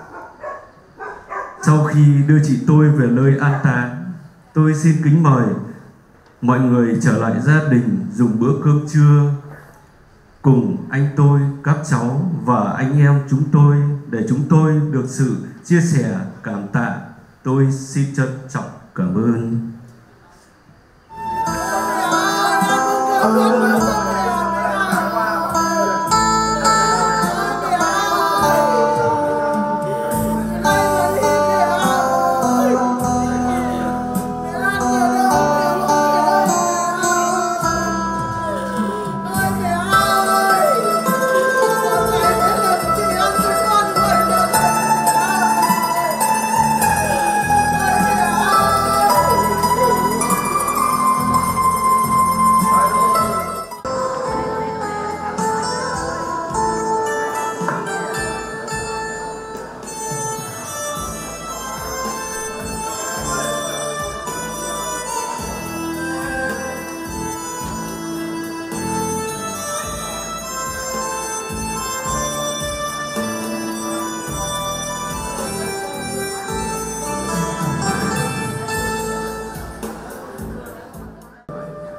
Sau khi đưa chị tôi về nơi an táng, tôi xin kính mời mọi người trở lại gia đình dùng bữa cơm trưa cùng anh tôi, các cháu và anh em chúng tôi để chúng tôi được sự chia sẻ cảm tạ. Tôi xin trân trọng cảm ơn.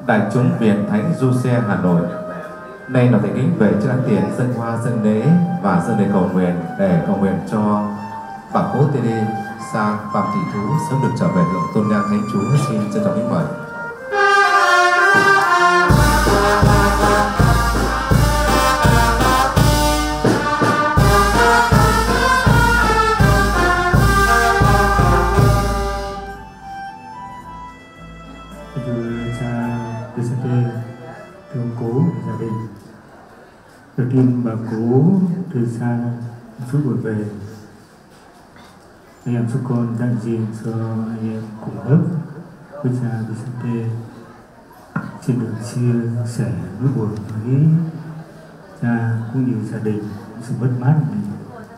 đại chúng Viện Thánh Giuse Hà Nội. Nay là thành kính về trước án tiền dân hoa dân lễ và dân lời cầu nguyện để cầu nguyện cho bà cố Teresa Phạm Thị Thú sớm được trở về hưởng tôn nhang Thánh Chúa. Xin trân trọng kính mời. Thương cố của gia đình. Đầu tiên bà cố Teresa phước buổi về, anh em chúng con đại diện cho anh em cùng lớp với cha Vicente xin được chia sẻ nỗi buồn với cha cũng như gia đình sự mất mát của mình.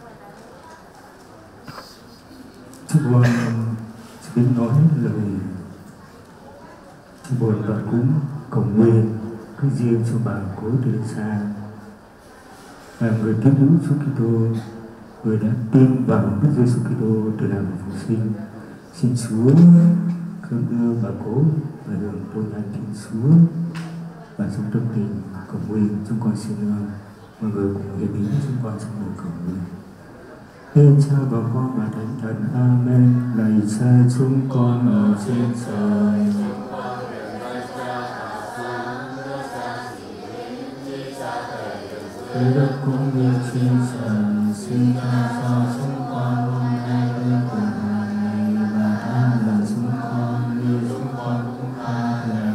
Chúng con chỉ biết nói lời chia buồn và cũng cầu nguyện cứ riêng cho bà cố Teresa là người cứu nữ Chúa Kitô, người đã tin vào Đức Giêsu Kitô từ làm phục sinh. Xin Chúa khấn đưa bà cố về đường tôn nhang Thiên Chúa, và trong tâm tình cầu nguyện chúng con xin mọi người cùng hiệp ý chúng con trong buổi cầu nguyện. Thiên Cha và Con và Thánh Thần. Amen. Lạy Cha chúng con ở trên trời, với đất cũng như trên trời, xin tha cho chúng con hôm nay nơi của ngày, và tha lỗi chúng con như chúng con cũng tha lỗi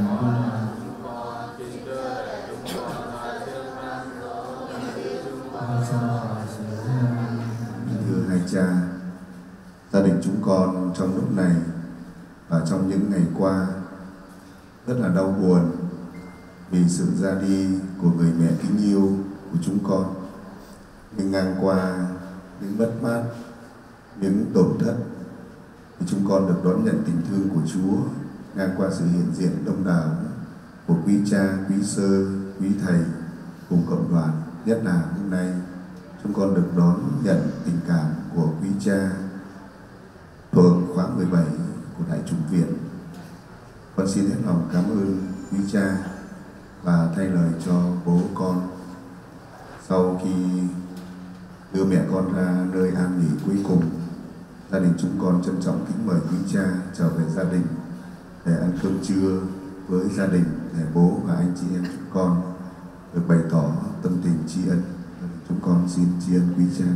Thưa hai cha, gia đình chúng con trong lúc này và trong những ngày qua rất là đau buồn vì sự ra đi của người mẹ kính yêu của chúng con. Nhưng ngang qua những mất mát, những tổn thất, thì chúng con được đón nhận tình thương của Chúa ngang qua sự hiện diện đông đảo của quý cha, quý sơ, quý thầy cùng cộng đoàn. Nhất là hôm nay chúng con được đón nhận tình cảm của quý cha thuộc khóa 17 của Đại chủng Viện. Con xin hết lòng cảm ơn quý cha và thay lời cho bố con sau khi đưa mẹ con ra nơi an nghỉ cuối cùng. Gia đình chúng con trân trọng kính mời quý cha trở về gia đình để ăn cơm trưa với gia đình, để bố và anh chị em chúng con được bày tỏ tâm tình tri ân. Chúng con xin tri ân quý cha.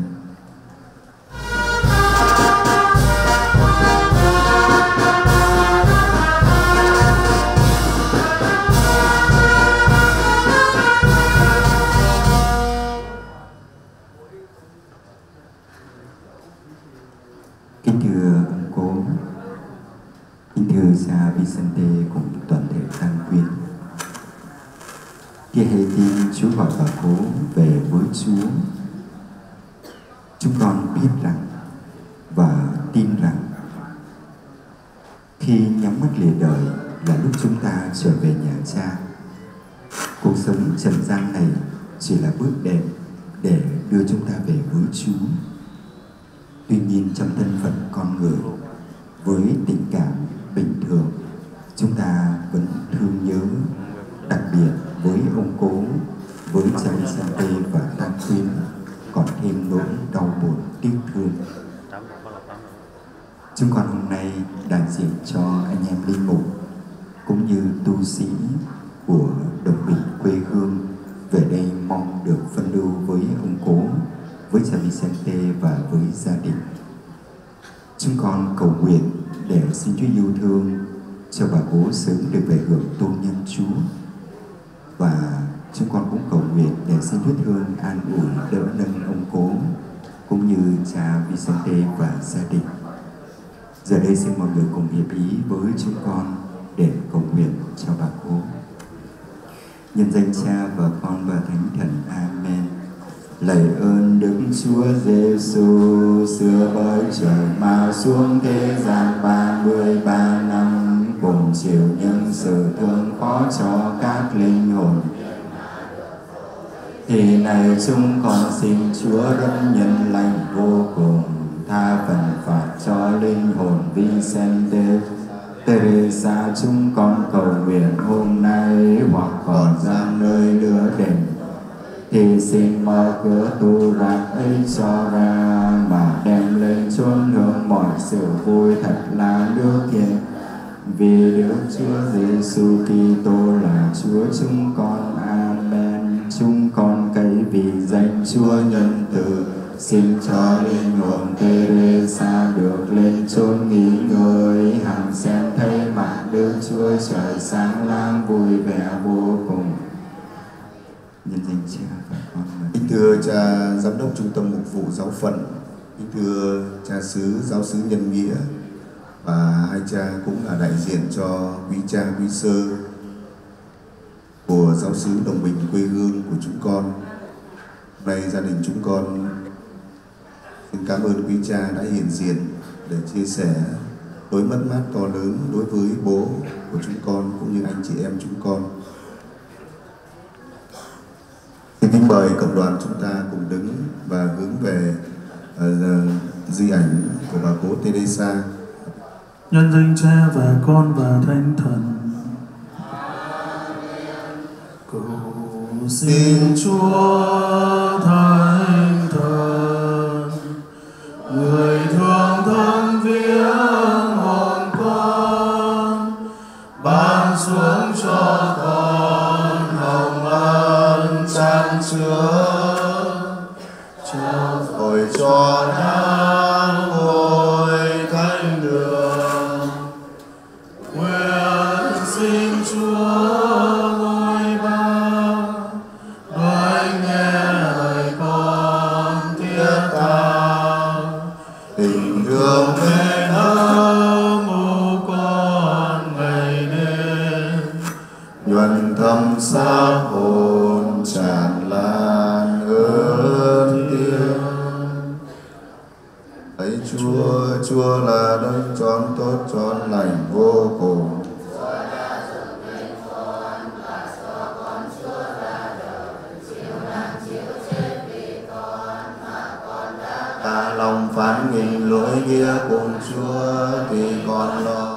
Kính thưa ông cố, kính thưa cha Vicente cùng toàn thể tăng quyến. Khi hay tin Chúa gọi bà cố về với Chúa, chúng con biết rằng và tin rằng khi nhắm mắt lìa đời là lúc chúng ta trở về nhà cha. Cuộc sống trần gian này chỉ là bước đệm để đưa chúng ta về với Chúa. Tuy nhiên trong thân phận con người, với tình cảm bình thường, chúng ta vẫn thương nhớ, đặc biệt với ông cố, với cha Vicente và tăng quyến, còn thêm nỗi đau buồn tiếc thương. Chúng con hôm nay đại diện cho anh em linh mục cũng như tu sĩ của đồng bì quê hương về đây mong được phân lưu với ông cố, với cha Vicente và với gia đình. Chúng con cầu nguyện để xin Chúa yêu thương cho bà cố sớm được về hưởng tôn nhân Chúa, và chúng con cũng cầu nguyện để xin Chúa thương an ủi đỡ nâng ông cố cũng như cha Vicente và gia đình. Giờ đây xin mọi người cùng hiệp ý với chúng con để cầu nguyện cho bà cố. Nhân danh Cha và Con và Thánh Thần. Amen. Lạy ơn Đức Chúa Giêsu, xưa bởi trời mà xuống thế gian 33 năm, cùng chịu những sự thương khó cho các linh hồn. Thì này chúng con xin Chúa đấng nhân lành vô cùng tha phần phạt cho linh hồn Vicente Teresa chúng con cầu nguyện hôm nay hoặc còn giam nơi lửa đền, thì xin mở cửa tu rác ấy cho ra, mà đem lên chốn hương mọi sự vui thật là nước thiện. Vì Đức Chúa Giêsu Kitô là Chúa chúng con. Amen. Chúng con cậy vì danh Chúa nhân từ, xin cho linh hồn Teresa được lên chốn nghỉ ngơi, hằng xem thấy mặt Đức Chúa Trời sáng láng vui vẻ vô cùng. Nhân danh Cha và Con. Kính thưa cha giám đốc trung tâm mục vụ giáo phận, kính thưa cha xứ giáo xứ Nhân Nghĩa, và hai cha cũng là đại diện cho quý cha quý sơ của giáo xứ Đồng Bình quê hương của chúng con. Hôm nay gia đình chúng con xin cảm ơn quý cha đã hiện diện để chia sẻ nỗi mất mát to lớn đối với bố của chúng con cũng như anh chị em chúng con. Xin kính mời cộng đoàn chúng ta cùng đứng và hướng về di ảnh của bà cố Teresa. Nhân danh Cha và Con và Thánh Thần. Cầu xin Chúa Thánh Thần, người thương thăm viếng hồn con, ban xuống cho con hồng ân chan chứa, cho rồi cho đang ngồi thánh đường. Nguyện xin Chúa ngôi ba đoái nghe lời con thiết tha, tình thương mến ấm mưu con ngày đêm, nhuần thâm xác hồn tràn lan ơn tiếng. Ấy Chúa, Chúa là đấng chọn tốt chọn lành vô cùng. Ta lòng phán nghịch lỗi nghĩa cùng Chúa thì con lo.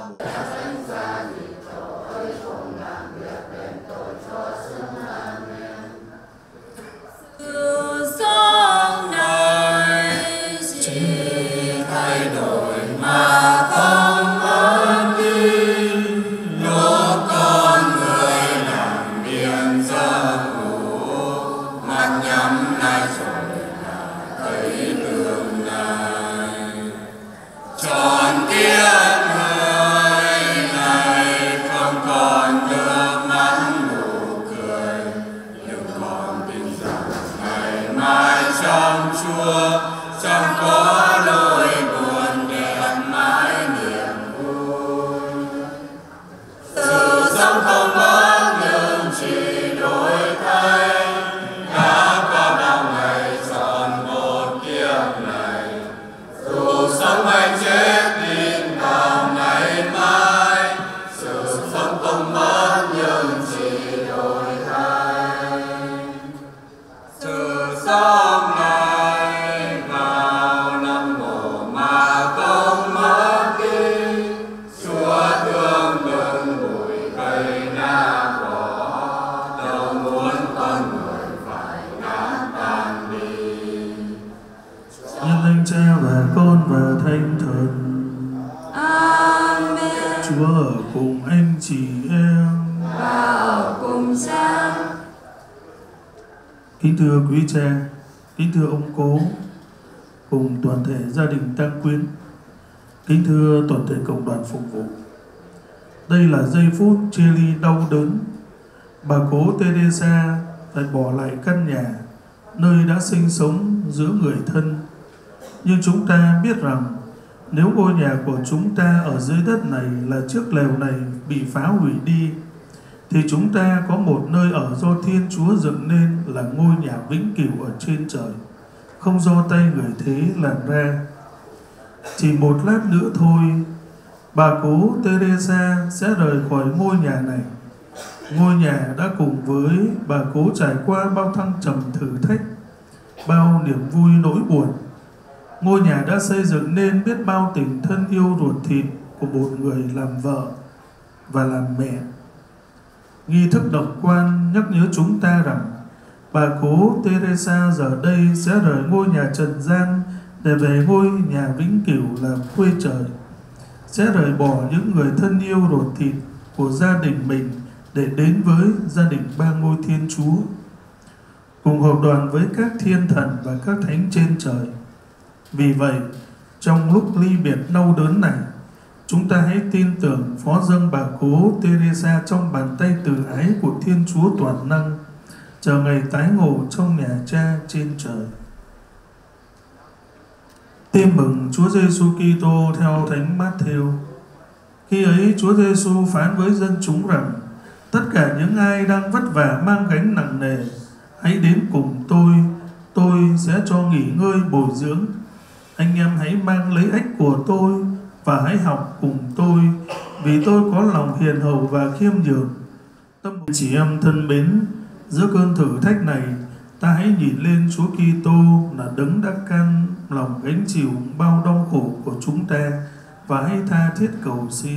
Kính thưa quý cha, kính thưa ông cố cùng toàn thể gia đình tang quyến, kính thưa toàn thể cộng đoàn phục vụ. Đây là giây phút chia ly đau đớn. Bà cố Teresa phải bỏ lại căn nhà nơi đã sinh sống giữa người thân. Nhưng chúng ta biết rằng nếu ngôi nhà của chúng ta ở dưới đất này là chiếc lều này bị phá hủy đi, thì chúng ta có một nơi ở do Thiên Chúa dựng nên là ngôi nhà vĩnh cửu ở trên trời, không do tay người thế làm ra. Chỉ một lát nữa thôi, bà cố Teresa sẽ rời khỏi ngôi nhà này. Ngôi nhà đã cùng với bà cố trải qua bao thăng trầm thử thách, bao niềm vui nỗi buồn. Ngôi nhà đã xây dựng nên biết bao tình thân yêu ruột thịt của một người làm vợ và làm mẹ. Nghi thức đồng quan nhắc nhớ chúng ta rằng bà cố Teresa giờ đây sẽ rời ngôi nhà trần gian để về ngôi nhà vĩnh cửu là quê trời, sẽ rời bỏ những người thân yêu ruột thịt của gia đình mình để đến với gia đình ba ngôi Thiên Chúa, cùng hợp đoàn với các thiên thần và các thánh trên trời. Vì vậy, trong lúc ly biệt đau đớn này, chúng ta hãy tin tưởng phó dâng bà cố Teresa trong bàn tay từ ái của Thiên Chúa toàn năng, chờ ngày tái ngộ trong nhà Cha trên trời. Tin mừng Chúa Giêsu Kitô theo Thánh Matthew. Khi ấy Chúa Giêsu phán với dân chúng rằng: tất cả những ai đang vất vả mang gánh nặng nề, hãy đến cùng tôi sẽ cho nghỉ ngơi bồi dưỡng. Anh em hãy mang lấy ách của tôi và hãy học cùng tôi, vì tôi có lòng hiền hậu và khiêm nhường. Tâm chị em thân mến, giữa cơn thử thách này, ta hãy nhìn lên Chúa Kitô là đấng đã can lòng gánh chịu bao đau khổ của chúng ta và hãy tha thiết cầu xin.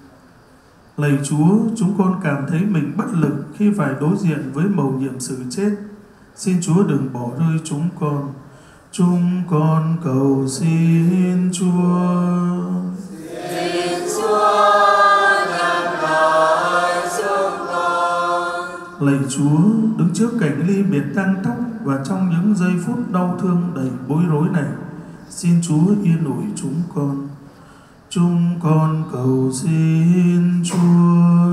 Lạy Chúa, chúng con cảm thấy mình bất lực khi phải đối diện với mầu nhiệm sự chết. Xin Chúa đừng bỏ rơi chúng con. Chúng con cầu xin Chúa. Xin Chúa nhận lời chúng con. Lạy Chúa, đứng trước cảnh ly biệt tang tóc và trong những giây phút đau thương đầy bối rối này, xin Chúa yên ủi chúng con. Chúng con cầu xin Chúa.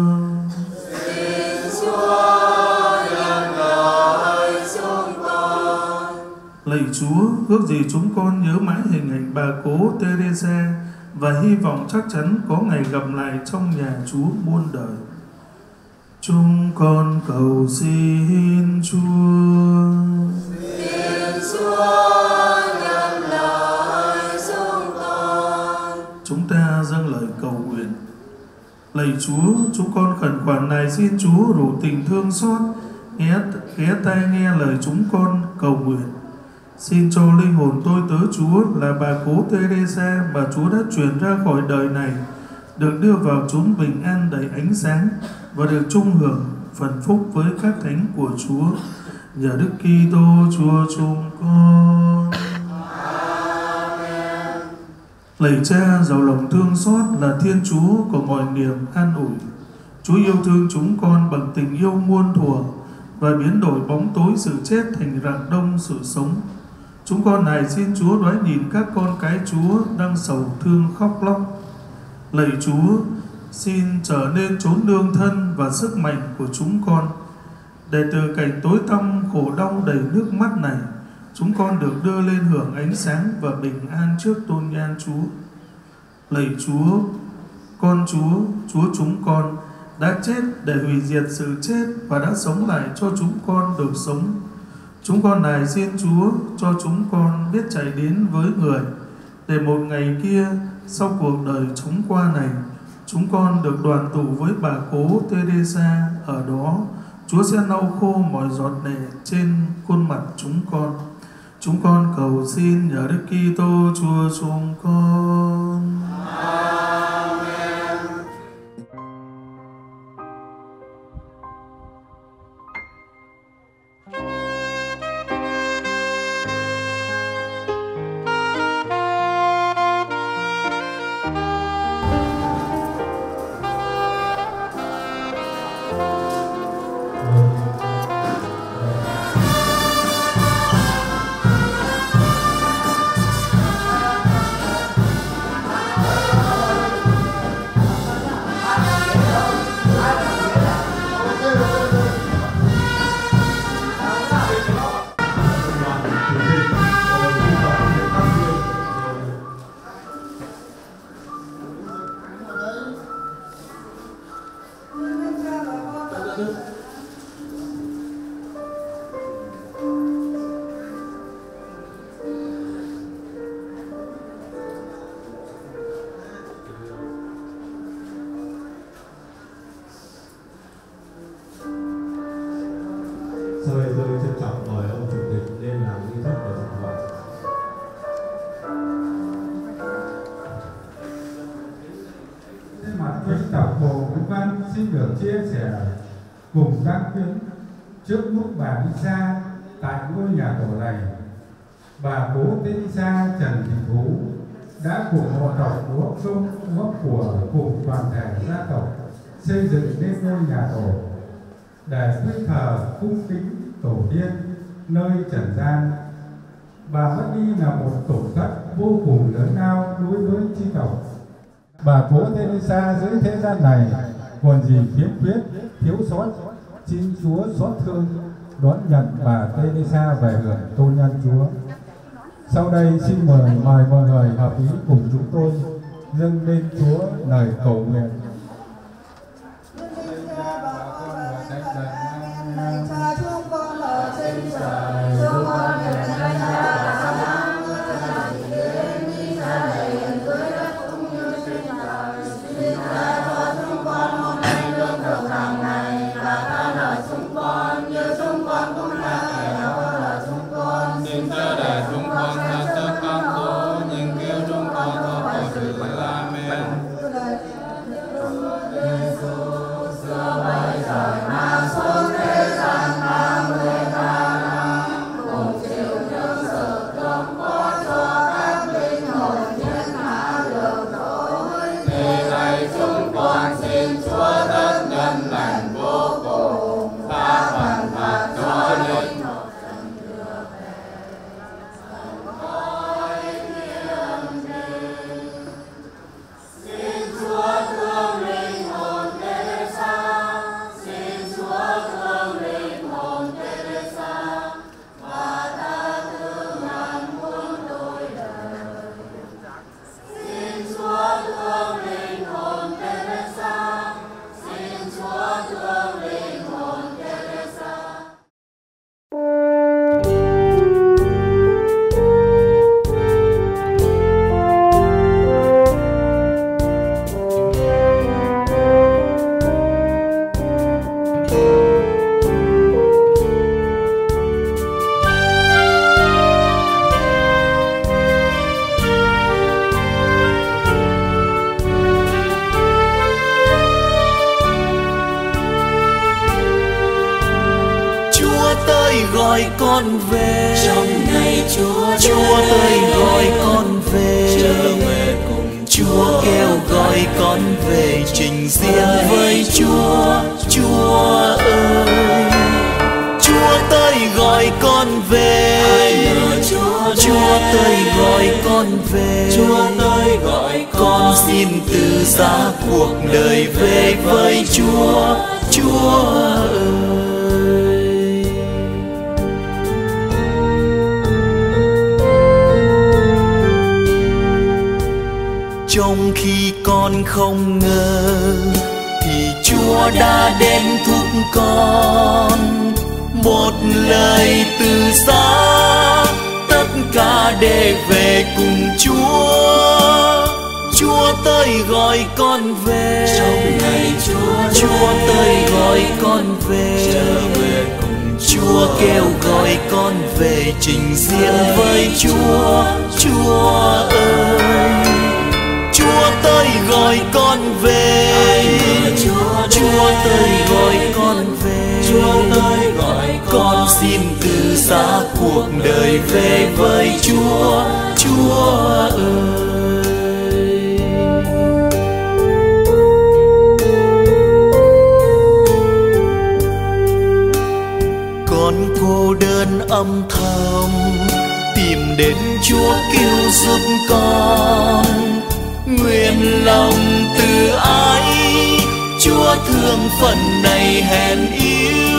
Xin Chúa nhận lời chúng con. Lạy Chúa, ước gì chúng con nhớ mãi hình ảnh bà cố Teresa và hy vọng chắc chắn có ngày gặp lại trong nhà Chúa muôn đời. Chúng con cầu xin Chúa. Xin Chúa nhận lời chúng con. Chúng ta dâng lời cầu nguyện. Lạy Chúa, chúng con khẩn khoản này xin Chúa đủ tình thương xót, ghé tai nghe lời chúng con cầu nguyện. Xin cho linh hồn tôi tớ Chúa là bà cố Teresa mà Chúa đã chuyển ra khỏi đời này được đưa vào chốn bình an đầy ánh sáng và được chung hưởng phần phúc với các thánh của Chúa. Nhờ Đức Kitô Chúa chúng con. Amen. Lạy Cha giàu lòng thương xót là Thiên Chúa của mọi niềm an ủi, Chúa yêu thương chúng con bằng tình yêu muôn thuở và biến đổi bóng tối sự chết thành rạng đông sự sống. Chúng con này xin Chúa đoái nhìn các con cái Chúa đang sầu thương khóc lóc. Lạy Chúa, xin trở nên chốn nương thân và sức mạnh của chúng con, để từ cảnh tối tăm khổ đau đầy nước mắt này, chúng con được đưa lên hưởng ánh sáng và bình an trước tôn nhan Chúa. Lạy Chúa, con Chúa chúng con đã chết để hủy diệt sự chết và đã sống lại cho chúng con được sống. Chúng con này xin Chúa cho chúng con biết chạy đến với người, để một ngày kia sau cuộc đời chóng qua này, chúng con được đoàn tụ với bà cố Teresa. Ở đó Chúa sẽ lau khô mọi giọt lệ trên khuôn mặt chúng con. Chúng con cầu xin nhờ Đức Kitô Chúa chúng con. Amen. Sau đây tôi trân trọng mời ông chủ tịch lên làm nghi thức của dịp hội. xin được chia sẻ cùng Tăng Quyến trước lúc bà đi xa tại ngôi nhà tổ này. Bà cố Teresa Trần Thị Thú đã cùng họ tộc góp công góp của cùng toàn thể gia tộc xây dựng nên ngôi nhà tổ để quy thờ cung kính tổ tiên nơi trần gian. Bà mất đi là một tổn thất vô cùng lớn lao đối với chi tộc. Bà cố Teresa dưới thế gian này còn gì khiếm khuyết, thiếu sót, xin Chúa xót thương đón nhận bà Teresa về hưởng tôn nhân Chúa. Sau đây xin mời mọi người hợp ý cùng chúng tôi dâng lên Chúa lời cầu nguyện. gọi con về trong ngày Chúa tới gọi con về trở về cùng Chúa kêu gọi con về trình diện với Chúa. Chúa ơi, Chúa tới gọi con về, Chúa tới gọi con về, Chúa tới gọi con xin từ giá cuộc đời về với Chúa. Chúa ơi, trong khi con không ngờ thì Chúa đã đến thúc con một lời từ giá, tất cả để về cùng Chúa. Chúa tới gọi con về trong ngày Chúa tới gọi con về trở về cùng Chúa kêu gọi con về trình diện với Chúa. Chúa ơi, Chúa tới gọi con về, Chúa tới gọi con về, Chúa tới gọi con xin từ giá cuộc đời về với Chúa. Chúa ơi, con cô đơn âm thầm tìm đến Chúa cứu giúp con. Nguyện lòng từ ái Chúa thương phần này hèn yếu.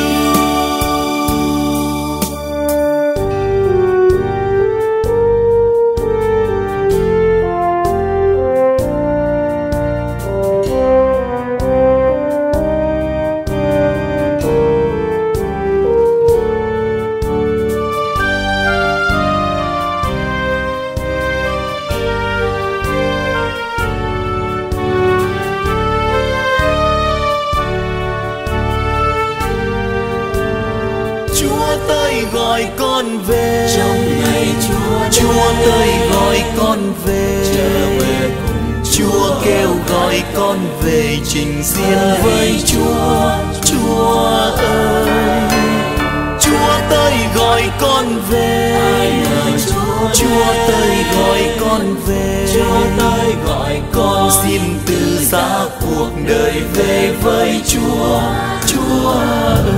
Gọi con về trong ngày Chúa tới gọi con về trở về cùng Chúa kêu gọi con về trình diện với Chúa. Chúa ơi, Chúa tới gọi con về. Chúa tới gọi con về. Chúa tới gọi con xin từ giá cuộc đời về với Chúa. Chúa ơi,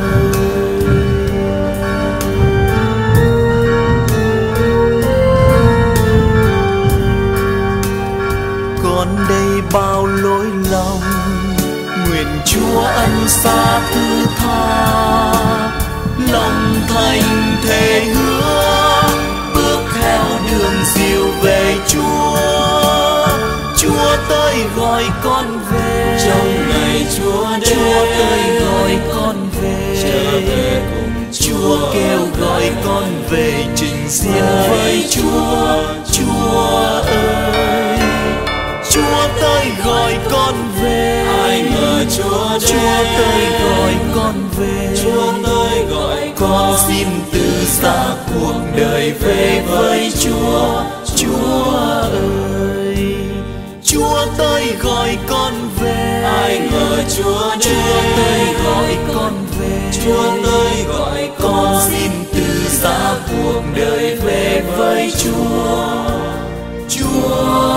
con đây bao lỗi lầm, nguyện Chúa ân xá thứ tha. Lòng thành thề hứa bước theo đường dìu về Chúa. Chúa tới gọi con về trong ngày Chúa đến. Chúa tới gọi con về, trở về cùng Chúa kêu gọi con về trình diện với Chúa. Chúa ơi, Chúa tới gọi con về. Ai ngờ Chúa tới gọi con về. Chúa tới gọi con xin từ xa cuộc đời về với Chúa. Chúa ơi, Chúa tới gọi con về. Ai ngờ Chúa tới gọi con về. Chúa tới gọi con xin từ xa cuộc đời về với Chúa. Chúa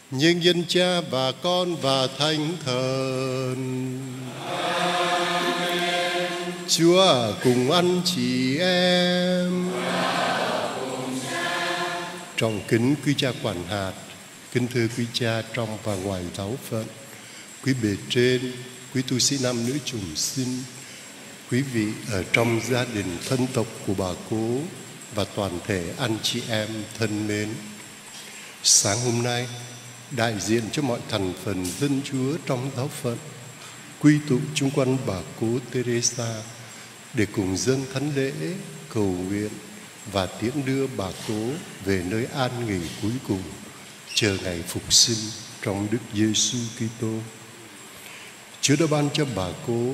nhân danh Cha và Con và Thánh Thần. Chúa cùng anh chị em. Trọng kính quý cha quản hạt, kính thưa quý cha trong và ngoài giáo phận, quý bề trên, quý tu sĩ nam nữ chúng sinh, quý vị ở trong gia đình thân tộc của bà cố và toàn thể anh chị em thân mến. Sáng hôm nay, đại diện cho mọi thành phần dân Chúa trong giáo phận quy tụ chung quanh bà cố Teresa để cùng dâng thánh lễ, cầu nguyện và tiễn đưa bà cố về nơi an nghỉ cuối cùng, chờ ngày phục sinh trong Đức Giêsu Kitô. Chúa đã ban cho bà cố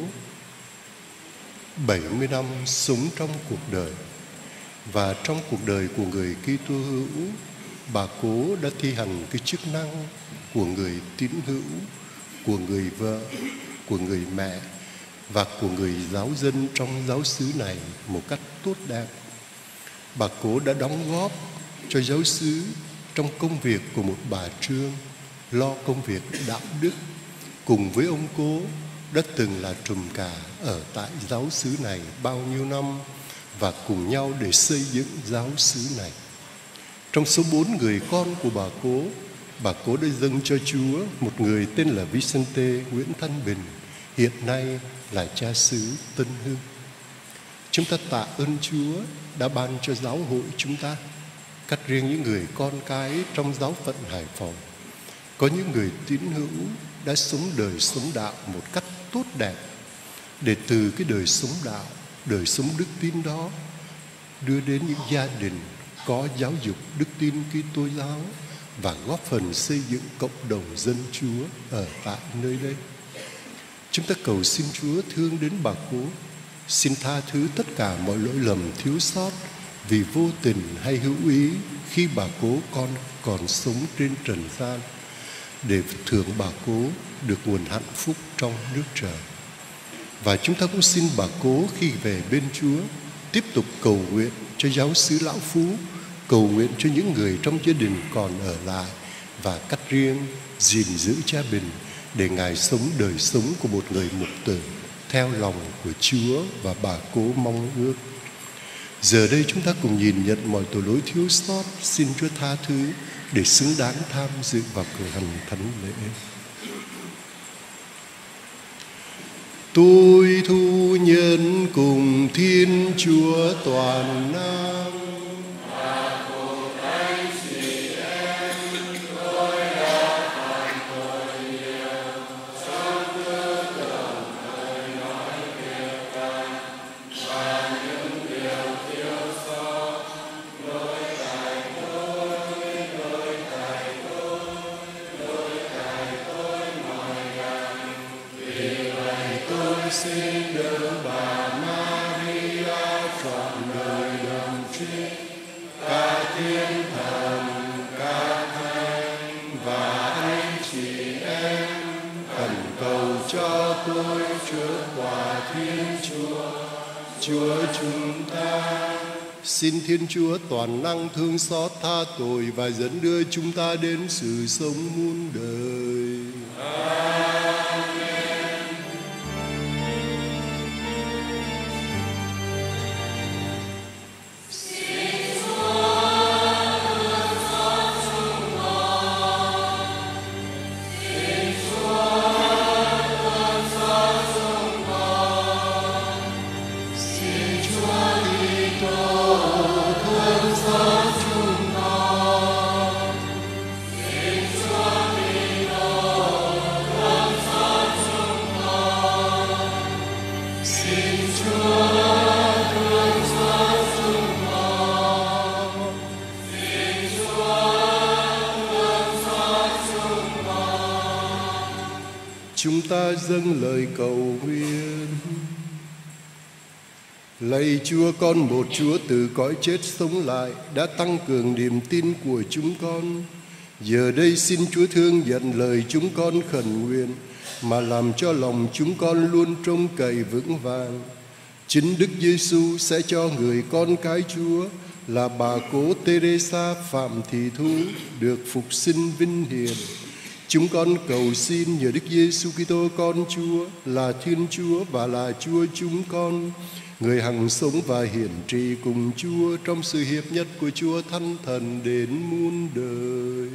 70 năm sống trong cuộc đời, và trong cuộc đời của người Kitô hữu, bà cố đã thi hành cái chức năng của người tín hữu, của người vợ, của người mẹ và của người giáo dân trong giáo xứ này một cách tốt đẹp. Bà cố đã đóng góp cho giáo xứ trong công việc của một bà trương, lo công việc đạo đức. Cùng với ông cố đã từng là trùm cà ở tại giáo xứ này bao nhiêu năm và cùng nhau để xây dựng giáo xứ này. Trong số 4 người con của bà cố đã dâng cho Chúa một người tên là Vicente Nguyễn Thanh Bình, hiện nay là cha xứ Tân Hưng. Chúng ta tạ ơn Chúa đã ban cho giáo hội chúng ta, cắt riêng những người con cái trong giáo phận Hải Phòng, có những người tín hữu đã sống đời sống đạo một cách tốt đẹp, để từ cái đời sống đạo, đời sống đức tin đó đưa đến những gia đình có giáo dục đức tin Kitô giáo và góp phần xây dựng cộng đồng dân Chúa ở tại nơi đây. Chúng ta cầu xin Chúa thương đến bà cố, xin tha thứ tất cả mọi lỗi lầm thiếu sót vì vô tình hay hữu ý khi bà cố còn sống trên trần gian, để thưởng bà cố được nguồn hạnh phúc trong nước trời. Và chúng ta cũng xin bà cố khi về bên Chúa tiếp tục cầu nguyện cho giáo xứ Lão Phú, cầu nguyện cho những người trong gia đình còn ở lại, và cắt riêng gìn giữ cha Bình để Ngài sống đời sống của một người mục tử theo lòng của Chúa và bà cố mong ước. Giờ đây chúng ta cùng nhìn nhận mọi tội lỗi thiếu sót, xin Chúa tha thứ để xứng đáng tham dự vào cử hành thánh lễ. Tôi thu nhận cùng Thiên Chúa toàn năng xin đỡ bà Maria trọn đời đồng trinh, cả thiên thần, cả thánh và anh chị em khẩn cầu cho tôi trước quả Thiên Chúa, Chúa chúng ta. Xin Thiên Chúa toàn năng thương xót tha tội và dẫn đưa chúng ta đến sự sống muôn đời. Chúng ta dâng lời cầu nguyện. Lạy Chúa, con một Chúa từ cõi chết sống lại đã tăng cường niềm tin của chúng con. Giờ đây xin Chúa thương nhận lời chúng con khẩn nguyện, mà làm cho lòng chúng con luôn trông cậy vững vàng. Chính Đức Giêsu sẽ cho người con cái Chúa là bà cố Teresa Phạm Thị Thu được phục sinh vinh hiển. Chúng con cầu xin nhờ Đức Giêsu Kitô con Chúa là Thiên Chúa và là Chúa chúng con, người hằng sống và hiển trị cùng Chúa trong sự hiệp nhất của Chúa Thánh Thần đến muôn đời.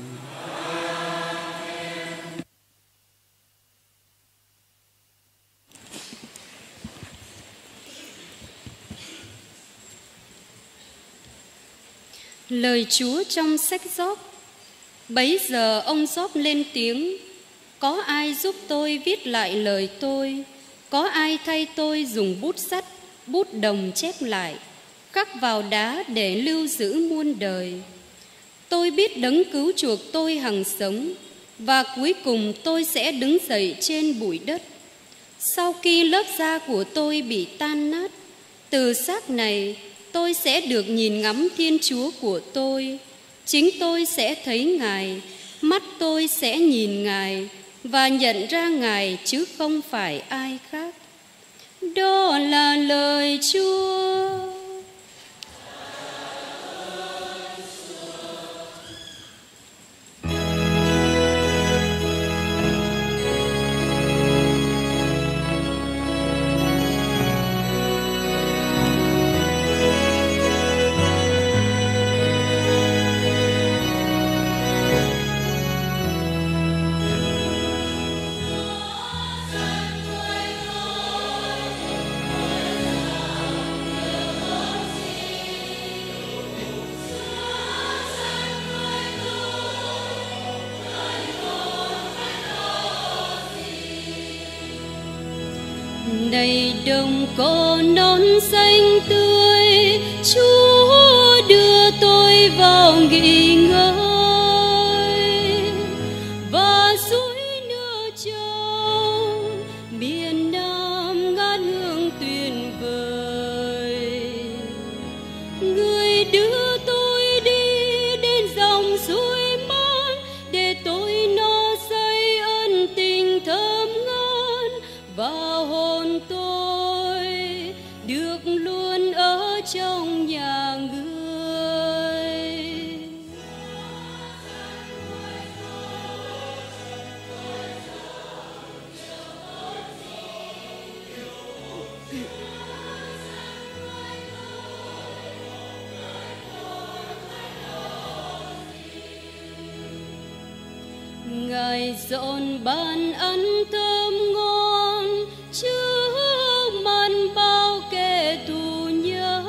Lời Chúa trong sách Gióp. Bấy giờ ông Gióp lên tiếng: có ai giúp tôi viết lại lời tôi? Có ai thay tôi dùng bút sắt, bút đồng chép lại, khắc vào đá để lưu giữ muôn đời? Tôi biết đấng cứu chuộc tôi hằng sống, và cuối cùng tôi sẽ đứng dậy trên bụi đất. Sau khi lớp da của tôi bị tan nát, từ xác này tôi sẽ được nhìn ngắm Thiên Chúa của tôi. Chính tôi sẽ thấy Ngài, mắt tôi sẽ nhìn Ngài và nhận ra Ngài chứ không phải ai khác. Đó là lời Chúa. Này đồng cỏ non xanh tươi, Chúa đưa tôi vào nghỉ ngơi, và suối nước trong miền Nam ngát hương tuyệt vời. Người đưa tôi đi đến dòng suối mát, để tôi no say ân tình thơm ngon, và hồn tôi được luôn ở trong nhà người. Ngài dọn bàn ăn thơm ngon trước mặt bao kẻ thù nhân,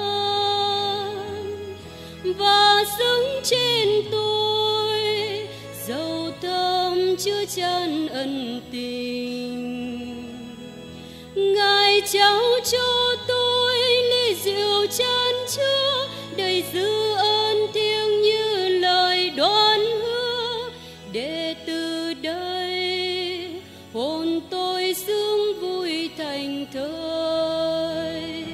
và dâng trên tôi dầu thơm chứa chan ân tình. Ngài trao cho tôi ly rượu chan chứa đầy dư ơn thiêng như lời đoan hứa, để từ đây hồn tôi sướng vui thành thơi.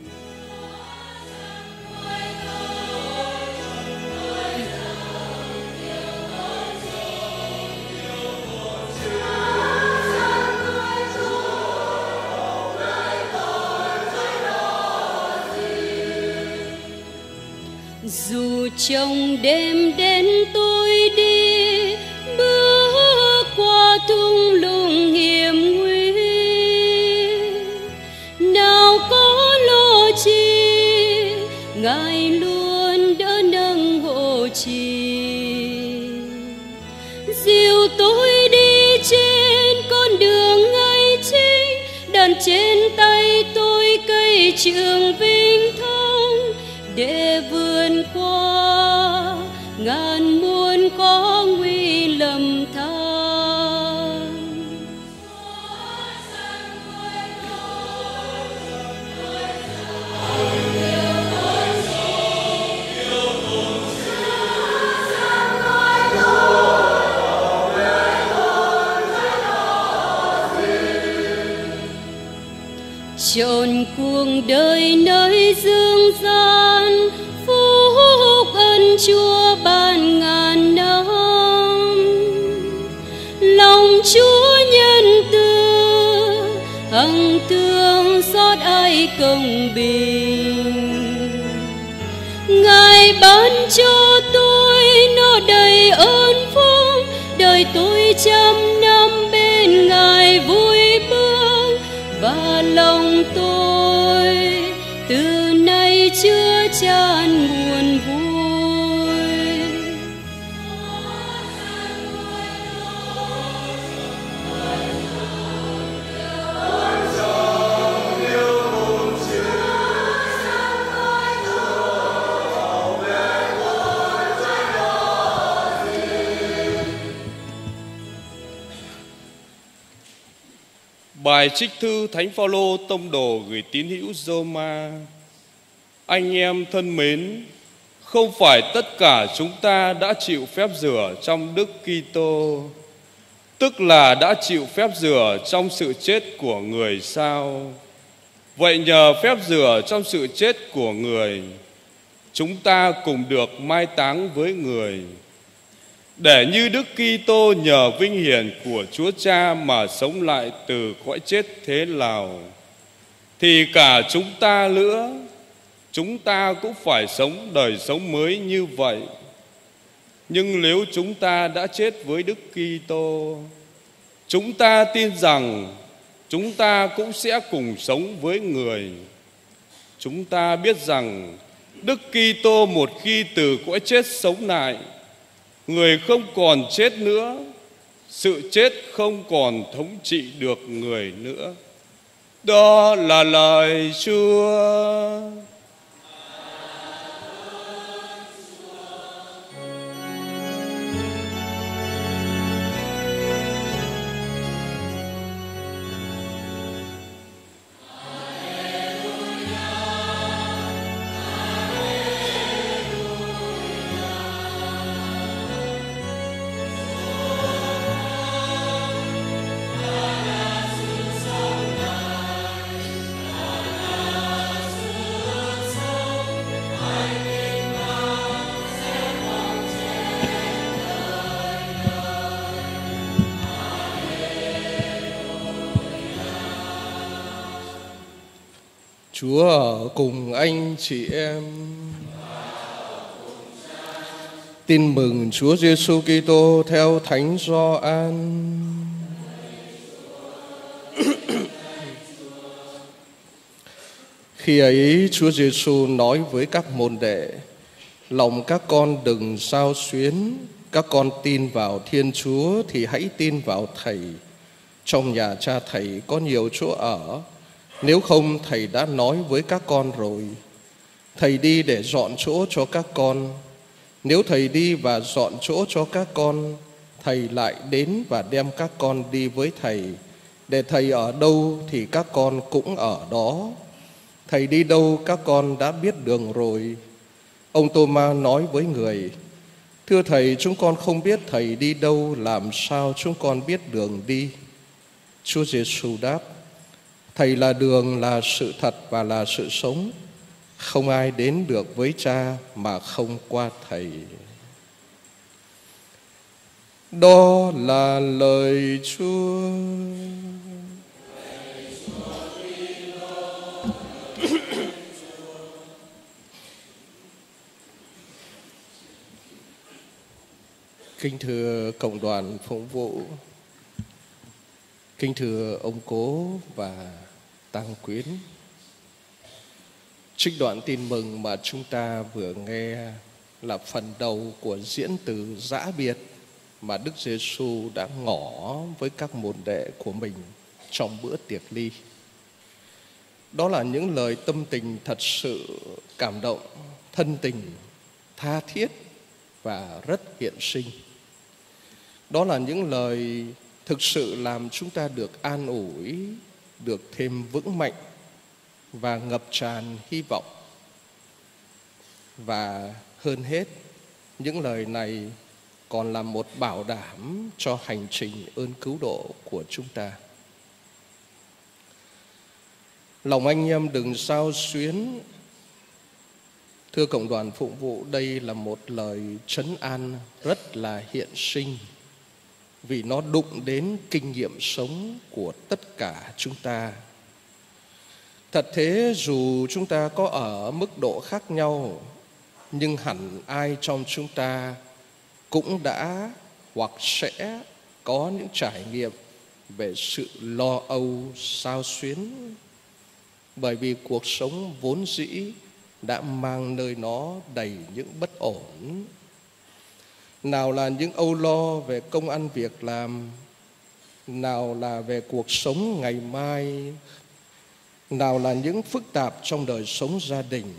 Dù trong đêm đến tôi đi, bước qua thung lũng hiểm nguy, nào có lo chi, Ngài luôn đỡ nâng hộ trì. Dìu tôi đi trên con đường ngay chính, đặt trên tay tôi cây trường vinh thông, để vượt qua ngàn muôn khó nguy lầm than. Chọn cuộc đời nơi dương gian, phúc ân Chúa ban ngàn năm. Lòng Chúa nhân từ, hằng thương xót ai công bình. Ngài ban cho tôi nó đầy ơn phúc, đời tôi trăm năm bên Ngài vui bước, và lòng tôi từ nay chứa chan nguồn vui. Bài trích thư Thánh Phaolô tông đồ gửi tín hữu Roma. Anh em thân mến, không phải tất cả chúng ta đã chịu phép rửa trong Đức Kitô, tức là đã chịu phép rửa trong sự chết của người sao? Vậy nhờ phép rửa trong sự chết của người, chúng ta cùng được mai táng với người, để như Đức Kitô nhờ vinh hiển của Chúa Cha mà sống lại từ cõi chết thế nào, thì cả chúng ta nữa, chúng ta cũng phải sống đời sống mới như vậy. Nhưng nếu chúng ta đã chết với Đức Kitô, chúng ta tin rằng chúng ta cũng sẽ cùng sống với người. Chúng ta biết rằng Đức Kitô một khi từ cõi chết sống lại, người không còn chết nữa, sự chết không còn thống trị được người nữa. Đó là lời Chúa. Chúa ở cùng anh chị em. Tin mừng Chúa Giêsu Kitô theo Thánh Gioan. Khi ấy Chúa Giêsu nói với các môn đệ: lòng các con đừng xao xuyến, các con tin vào Thiên Chúa thì hãy tin vào Thầy. Trong nhà Cha Thầy có nhiều chỗ ở, nếu không Thầy đã nói với các con rồi. Thầy đi để dọn chỗ cho các con. Nếu Thầy đi và dọn chỗ cho các con, Thầy lại đến và đem các con đi với Thầy, để Thầy ở đâu thì các con cũng ở đó. Thầy đi đâu các con đã biết đường rồi. Ông Tô-ma nói với người: thưa Thầy, chúng con không biết Thầy đi đâu, làm sao chúng con biết đường đi? Chúa Giêsu đáp: Thầy là đường, là sự thật và là sự sống. Không ai đến được với Cha mà không qua Thầy. Đó là lời Chúa. Kính thưa cộng đoàn phụng vụ, kính thưa ông Cố và Tăng Quyến, trích đoạn tin mừng mà chúng ta vừa nghe là phần đầu của diễn từ giã biệt mà Đức Giêsu đã ngỏ với các môn đệ của mình trong bữa tiệc ly. Đó là những lời tâm tình thật sự cảm động, thân tình, tha thiết và rất hiện sinh. Đó là những lời thực sự làm chúng ta được an ủi, được thêm vững mạnh và ngập tràn hy vọng. Và hơn hết, những lời này còn là một bảo đảm cho hành trình ơn cứu độ của chúng ta. Lòng anh em đừng xao xuyến. Thưa cộng đoàn phụng vụ, đây là một lời trấn an rất là hiện sinh, vì nó đụng đến kinh nghiệm sống của tất cả chúng ta. Thật thế, dù chúng ta có ở mức độ khác nhau, nhưng hẳn ai trong chúng ta cũng đã hoặc sẽ có những trải nghiệm về sự lo âu, xao xuyến, bởi vì cuộc sống vốn dĩ đã mang nơi nó đầy những bất ổn. Nào là những âu lo về công ăn việc làm, nào là về cuộc sống ngày mai, nào là những phức tạp trong đời sống gia đình.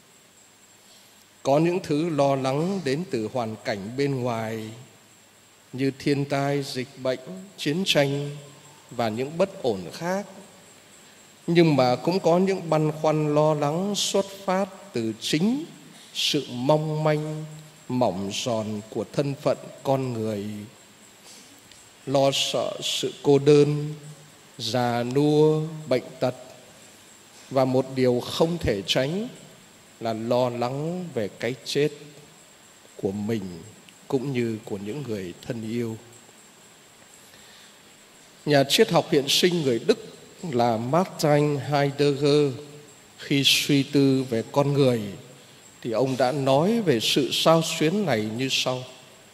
Có những thứ lo lắng đến từ hoàn cảnh bên ngoài như thiên tai, dịch bệnh, chiến tranh và những bất ổn khác. Nhưng mà cũng có những băn khoăn lo lắng xuất phát từ chính sự mong manh, mỏng giòn của thân phận con người. Lo sợ sự cô đơn, già nua, bệnh tật, và một điều không thể tránh là lo lắng về cái chết của mình cũng như của những người thân yêu. Nhà triết học hiện sinh người Đức là Martin Heidegger khi suy tư về con người thì ông đã nói về sự xao xuyến này như sau: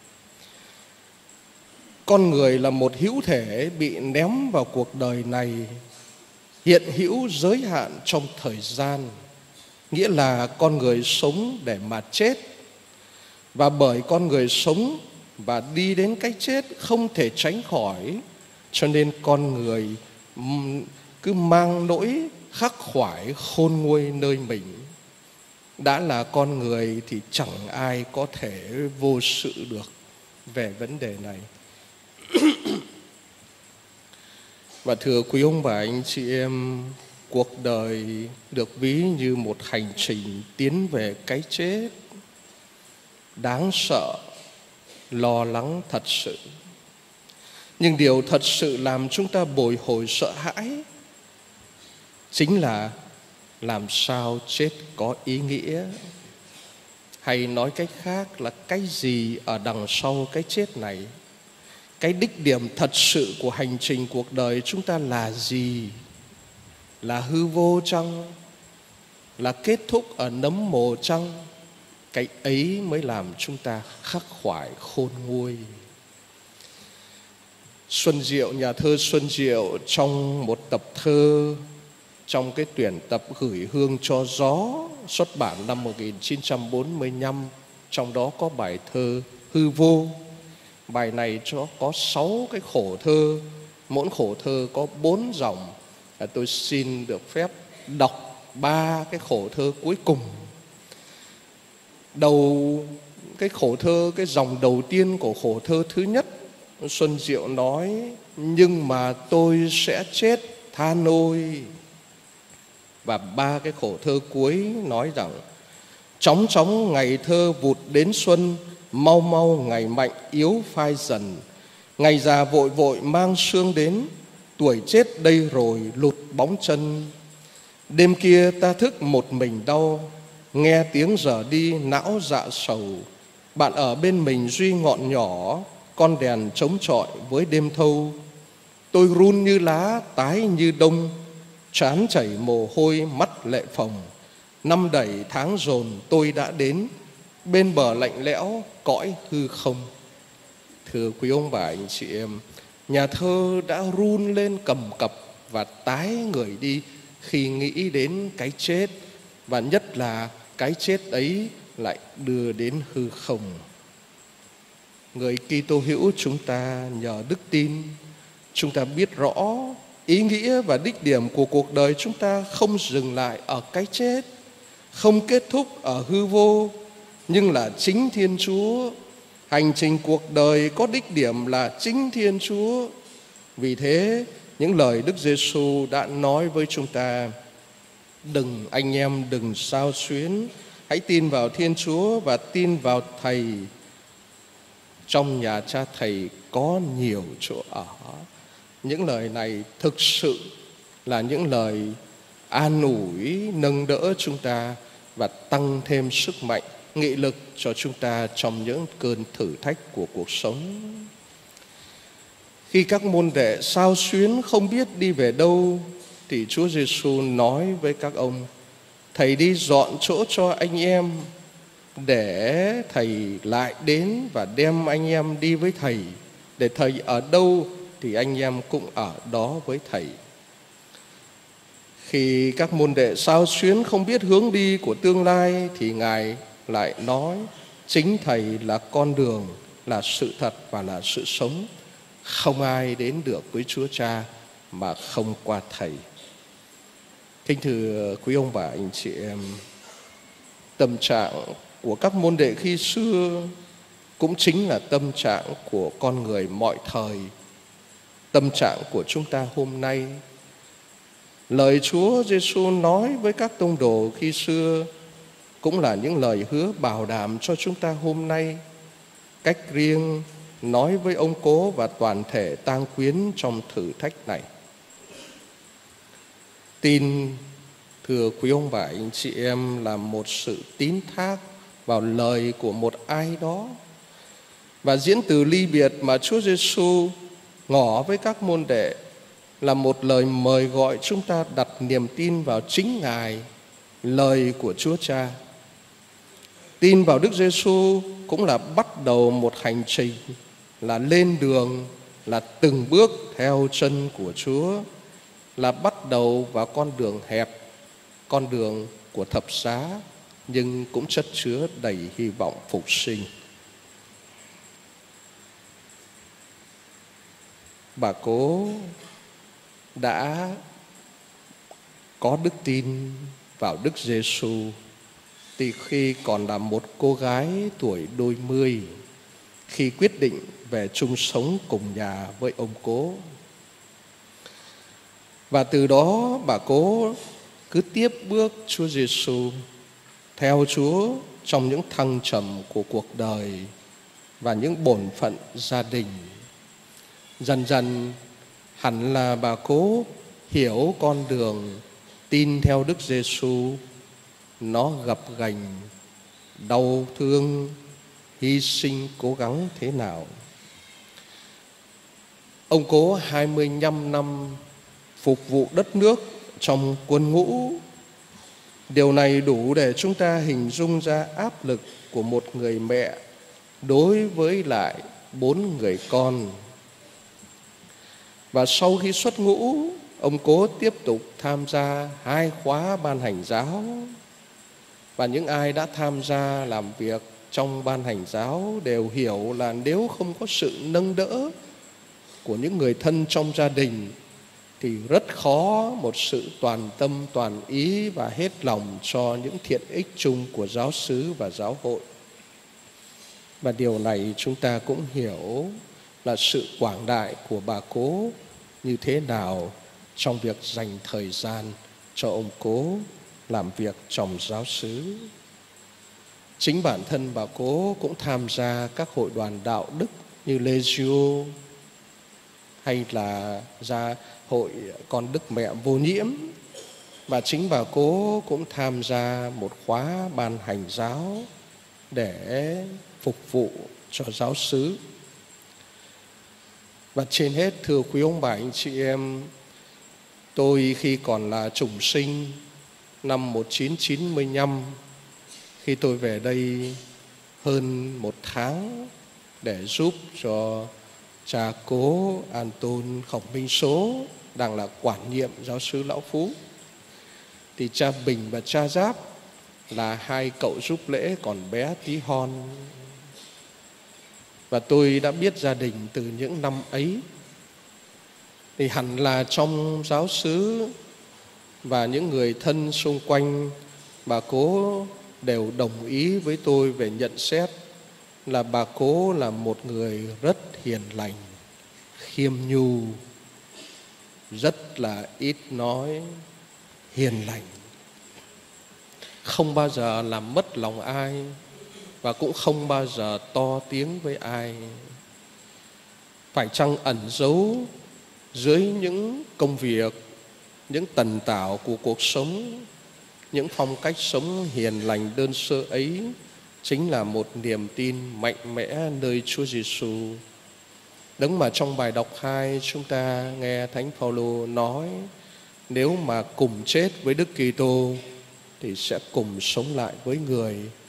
con người là một hữu thể bị ném vào cuộc đời này, hiện hữu giới hạn trong thời gian, nghĩa là con người sống để mà chết. Và bởi con người sống và đi đến cái chết không thể tránh khỏi, cho nên con người cứ mang nỗi khắc khoải khôn nguôi nơi mình. Đã là con người thì chẳng ai có thể vô sự được về vấn đề này. Và thưa quý ông bà anh chị em, cuộc đời được ví như một hành trình tiến về cái chết, đáng sợ, lo lắng thật sự. Nhưng điều thật sự làm chúng ta bồi hồi sợ hãi chính là làm sao chết có ý nghĩa. Hay nói cách khác là cái gì ở đằng sau cái chết này? Cái đích điểm thật sự của hành trình cuộc đời chúng ta là gì? Là hư vô chăng? Là kết thúc ở nấm mồ chăng? Cái ấy mới làm chúng ta khắc khoải khôn nguôi. Xuân Diệu, nhà thơ Xuân Diệu trong một tập thơ trong cái tuyển tập Gửi Hương cho Gió xuất bản năm 1945, trong đó có bài thơ Hư Vô. Bài này có 6 cái khổ thơ, mỗi khổ thơ có 4 dòng. Tôi xin được phép đọc 3 cái khổ thơ cuối cùng. Đầu cái khổ thơ, cái dòng đầu tiên của khổ thơ thứ nhất, Xuân Diệu nói: nhưng mà tôi sẽ chết than ôi. Và 3 cái khổ thơ cuối nói rằng: chóng chóng ngày thơ vụt đến xuân, mau mau ngày mạnh yếu phai dần. Ngày già vội vội mang sương đến, tuổi chết đây rồi lụt bóng chân. Đêm kia ta thức một mình đau, nghe tiếng giờ đi não dạ sầu. Bạn ở bên mình duy ngọn nhỏ, con đèn chống chọi với đêm thâu. Tôi run như lá, tái như đông, trán chảy mồ hôi, mắt lệ phồng. Năm đẩy tháng dồn tôi đã đến, bên bờ lạnh lẽo cõi hư không. Thưa quý ông bà anh chị em, nhà thơ đã run lên cầm cập và tái người đi khi nghĩ đến cái chết, và nhất là cái chết ấy lại đưa đến hư không. Người Kitô hữu chúng ta nhờ đức tin, chúng ta biết rõ ý nghĩa và đích điểm của cuộc đời chúng ta không dừng lại ở cái chết, không kết thúc ở hư vô, nhưng là chính Thiên Chúa. Hành trình cuộc đời có đích điểm là chính Thiên Chúa. Vì thế, những lời Đức Giêsu đã nói với chúng ta: anh em đừng xao xuyến, hãy tin vào Thiên Chúa và tin vào Thầy. Trong nhà Cha Thầy có nhiều chỗ ở. Những lời này thực sự là những lời an ủi, nâng đỡ chúng ta và tăng thêm sức mạnh, nghị lực cho chúng ta trong những cơn thử thách của cuộc sống. Khi các môn đệ xao xuyến không biết đi về đâu, thì Chúa Giêsu nói với các ông: Thầy đi dọn chỗ cho anh em. để Thầy lại đến và đem anh em đi với Thầy, để Thầy ở đâu thì anh em cũng ở đó với Thầy. Khi các môn đệ xao xuyến không biết hướng đi của tương lai thì Ngài lại nói chính Thầy là con đường, là sự thật và là sự sống. Không ai đến được với Chúa Cha mà không qua Thầy. Kính thưa quý ông bà anh chị em, tâm trạng của các môn đệ khi xưa cũng chính là tâm trạng của con người mọi thời, tâm trạng của chúng ta hôm nay. Lời Chúa Giêsu nói với các tông đồ khi xưa cũng là những lời hứa bảo đảm cho chúng ta hôm nay, cách riêng nói với ông cố và toàn thể tang quyến trong thử thách này. Tin, thưa quý ông bà anh chị em, là một sự tín thác vào lời của một ai đó. Và diễn từ ly biệt mà Chúa Giêsu ngỏ với các môn đệ là một lời mời gọi chúng ta đặt niềm tin vào chính Ngài, lời của Chúa Cha. Tin vào Đức Giêsu cũng là bắt đầu một hành trình, là lên đường, là từng bước theo chân của Chúa, là bắt đầu vào con đường hẹp, con đường của thập giá, nhưng cũng chất chứa đầy hy vọng phục sinh. Bà Cố đã có đức tin vào Đức Giêsu từ khi còn là một cô gái tuổi đôi mươi, khi quyết định về chung sống cùng nhà với ông Cố. Và từ đó bà Cố cứ tiếp bước Chúa Giêsu, theo Chúa trong những thăng trầm của cuộc đời và những bổn phận gia đình. Dần dần hẳn là bà Cố hiểu con đường tin theo Đức Giêsu nó gập ghềnh, đau thương, hy sinh, cố gắng thế nào. Ông Cố 25 năm phục vụ đất nước trong quân ngũ. Điều này đủ để chúng ta hình dung ra áp lực của một người mẹ đối với lại 4 người con. Và sau khi xuất ngũ, ông Cố tiếp tục tham gia 2 khóa ban hành giáo. Và những ai đã tham gia làm việc trong ban hành giáo đều hiểu là nếu không có sự nâng đỡ của những người thân trong gia đình thì rất khó một sự toàn tâm toàn ý và hết lòng cho những thiện ích chung của giáo xứ và giáo hội. Và điều này chúng ta cũng hiểu là sự quảng đại của bà Cố như thế nào trong việc dành thời gian cho ông Cố làm việc trong giáo xứ. Chính bản thân bà Cố cũng tham gia các hội đoàn đạo đức như Legio hay là ra hội Con Đức Mẹ Vô Nhiễm. Và chính bà Cố cũng tham gia một khóa ban hành giáo để phục vụ cho giáo xứ. Và trên hết, thưa quý ông bà anh chị em, tôi khi còn là chủng sinh năm 1995, khi tôi về đây hơn 1 tháng để giúp cho cha Cố Anton Khổng Minh Số đang là quản nhiệm giáo xứ Lão Phú, thì cha Bình và cha Giáp là 2 cậu giúp lễ còn bé tí hon. Và tôi đã biết gia đình từ những năm ấy. Thì hẳn là trong giáo xứ và những người thân xung quanh, bà Cố đều đồng ý với tôi về nhận xét là bà Cố là một người rất hiền lành, khiêm nhu, rất là ít nói, hiền lành, không bao giờ làm mất lòng ai và cũng không bao giờ to tiếng với ai. Phải chăng ẩn giấu dưới những công việc, những tần tảo của cuộc sống, những phong cách sống hiền lành đơn sơ ấy chính là một niềm tin mạnh mẽ nơi Chúa Giêsu. Đấng mà trong bài đọc 2 chúng ta nghe Thánh Phaolô nói nếu mà cùng chết với Đức Kitô thì sẽ cùng sống lại với người.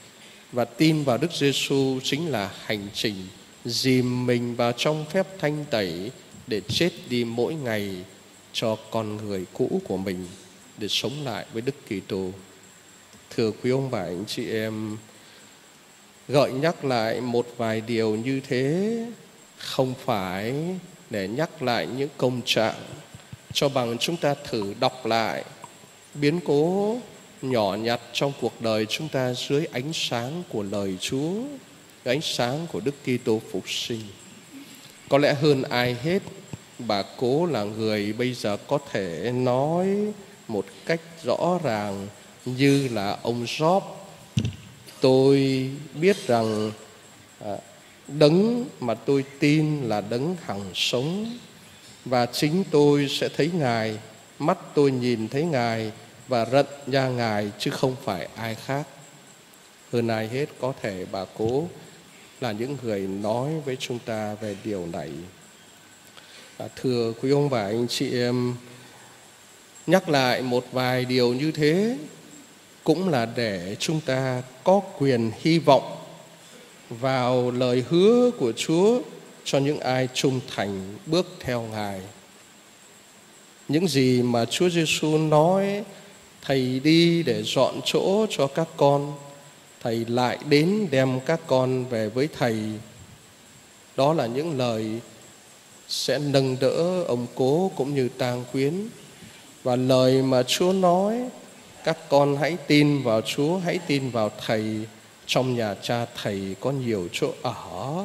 Và tin vào Đức Giêsu chính là hành trình dìm mình vào trong phép thanh tẩy để chết đi mỗi ngày cho con người cũ của mình, để sống lại với Đức Kitô. Thưa quý ông bà anh chị em, gợi nhắc lại một vài điều như thế không phải để nhắc lại những công trạng, cho bằng chúng ta thử đọc lại biến cố nhỏ nhặt trong cuộc đời chúng ta dưới ánh sáng của lời Chúa, ánh sáng của Đức Kitô phục sinh. Có lẽ hơn ai hết, bà Cố là người bây giờ có thể nói một cách rõ ràng như là ông Job: tôi biết rằng đấng mà tôi tin là đấng hằng sống, và chính tôi sẽ thấy Ngài, mắt tôi nhìn thấy Ngài và rận ra Ngài chứ không phải ai khác. Hơn ai hết, có thể bà Cố là những người nói với chúng ta về điều này. Thưa quý ông bà anh chị em, nhắc lại một vài điều như thế cũng là để chúng ta có quyền hy vọng vào lời hứa của Chúa cho những ai trung thành bước theo Ngài. Những gì mà Chúa Giêsu nói: Thầy đi để dọn chỗ cho các con, Thầy lại đến đem các con về với Thầy. Đó là những lời sẽ nâng đỡ ông Cố cũng như Tang Quyến. Và lời mà Chúa nói: các con hãy tin vào Chúa, hãy tin vào Thầy, trong nhà Cha Thầy có nhiều chỗ ở.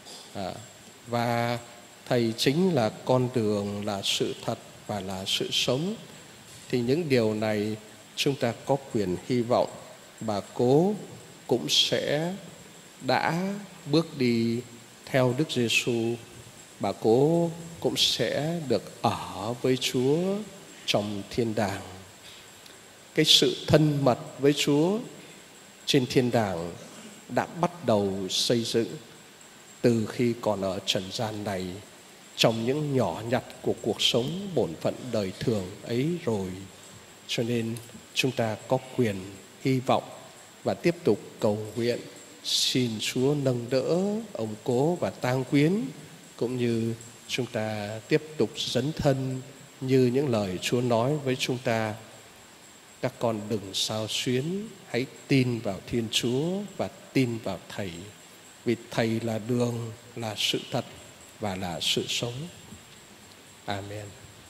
Và Thầy chính là con đường, là sự thật và là sự sống. Thì những điều này chúng ta có quyền hy vọng bà Cố cũng sẽ đã bước đi theo Đức Giêsu. Bà Cố cũng sẽ được ở với Chúa trong thiên đàng. Cái sự thân mật với Chúa trên thiên đàng đã bắt đầu xây dựng từ khi còn ở trần gian này, trong những nhỏ nhặt của cuộc sống bổn phận đời thường ấy rồi. Cho nên chúng ta có quyền hy vọng và tiếp tục cầu nguyện xin Chúa nâng đỡ ông Cố và Tang Quyến, cũng như chúng ta tiếp tục dấn thân như những lời Chúa nói với chúng ta: các con đừng xao xuyến, hãy tin vào Thiên Chúa và tin vào Thầy, vì Thầy là đường, là sự thật và là sự sống. Amen.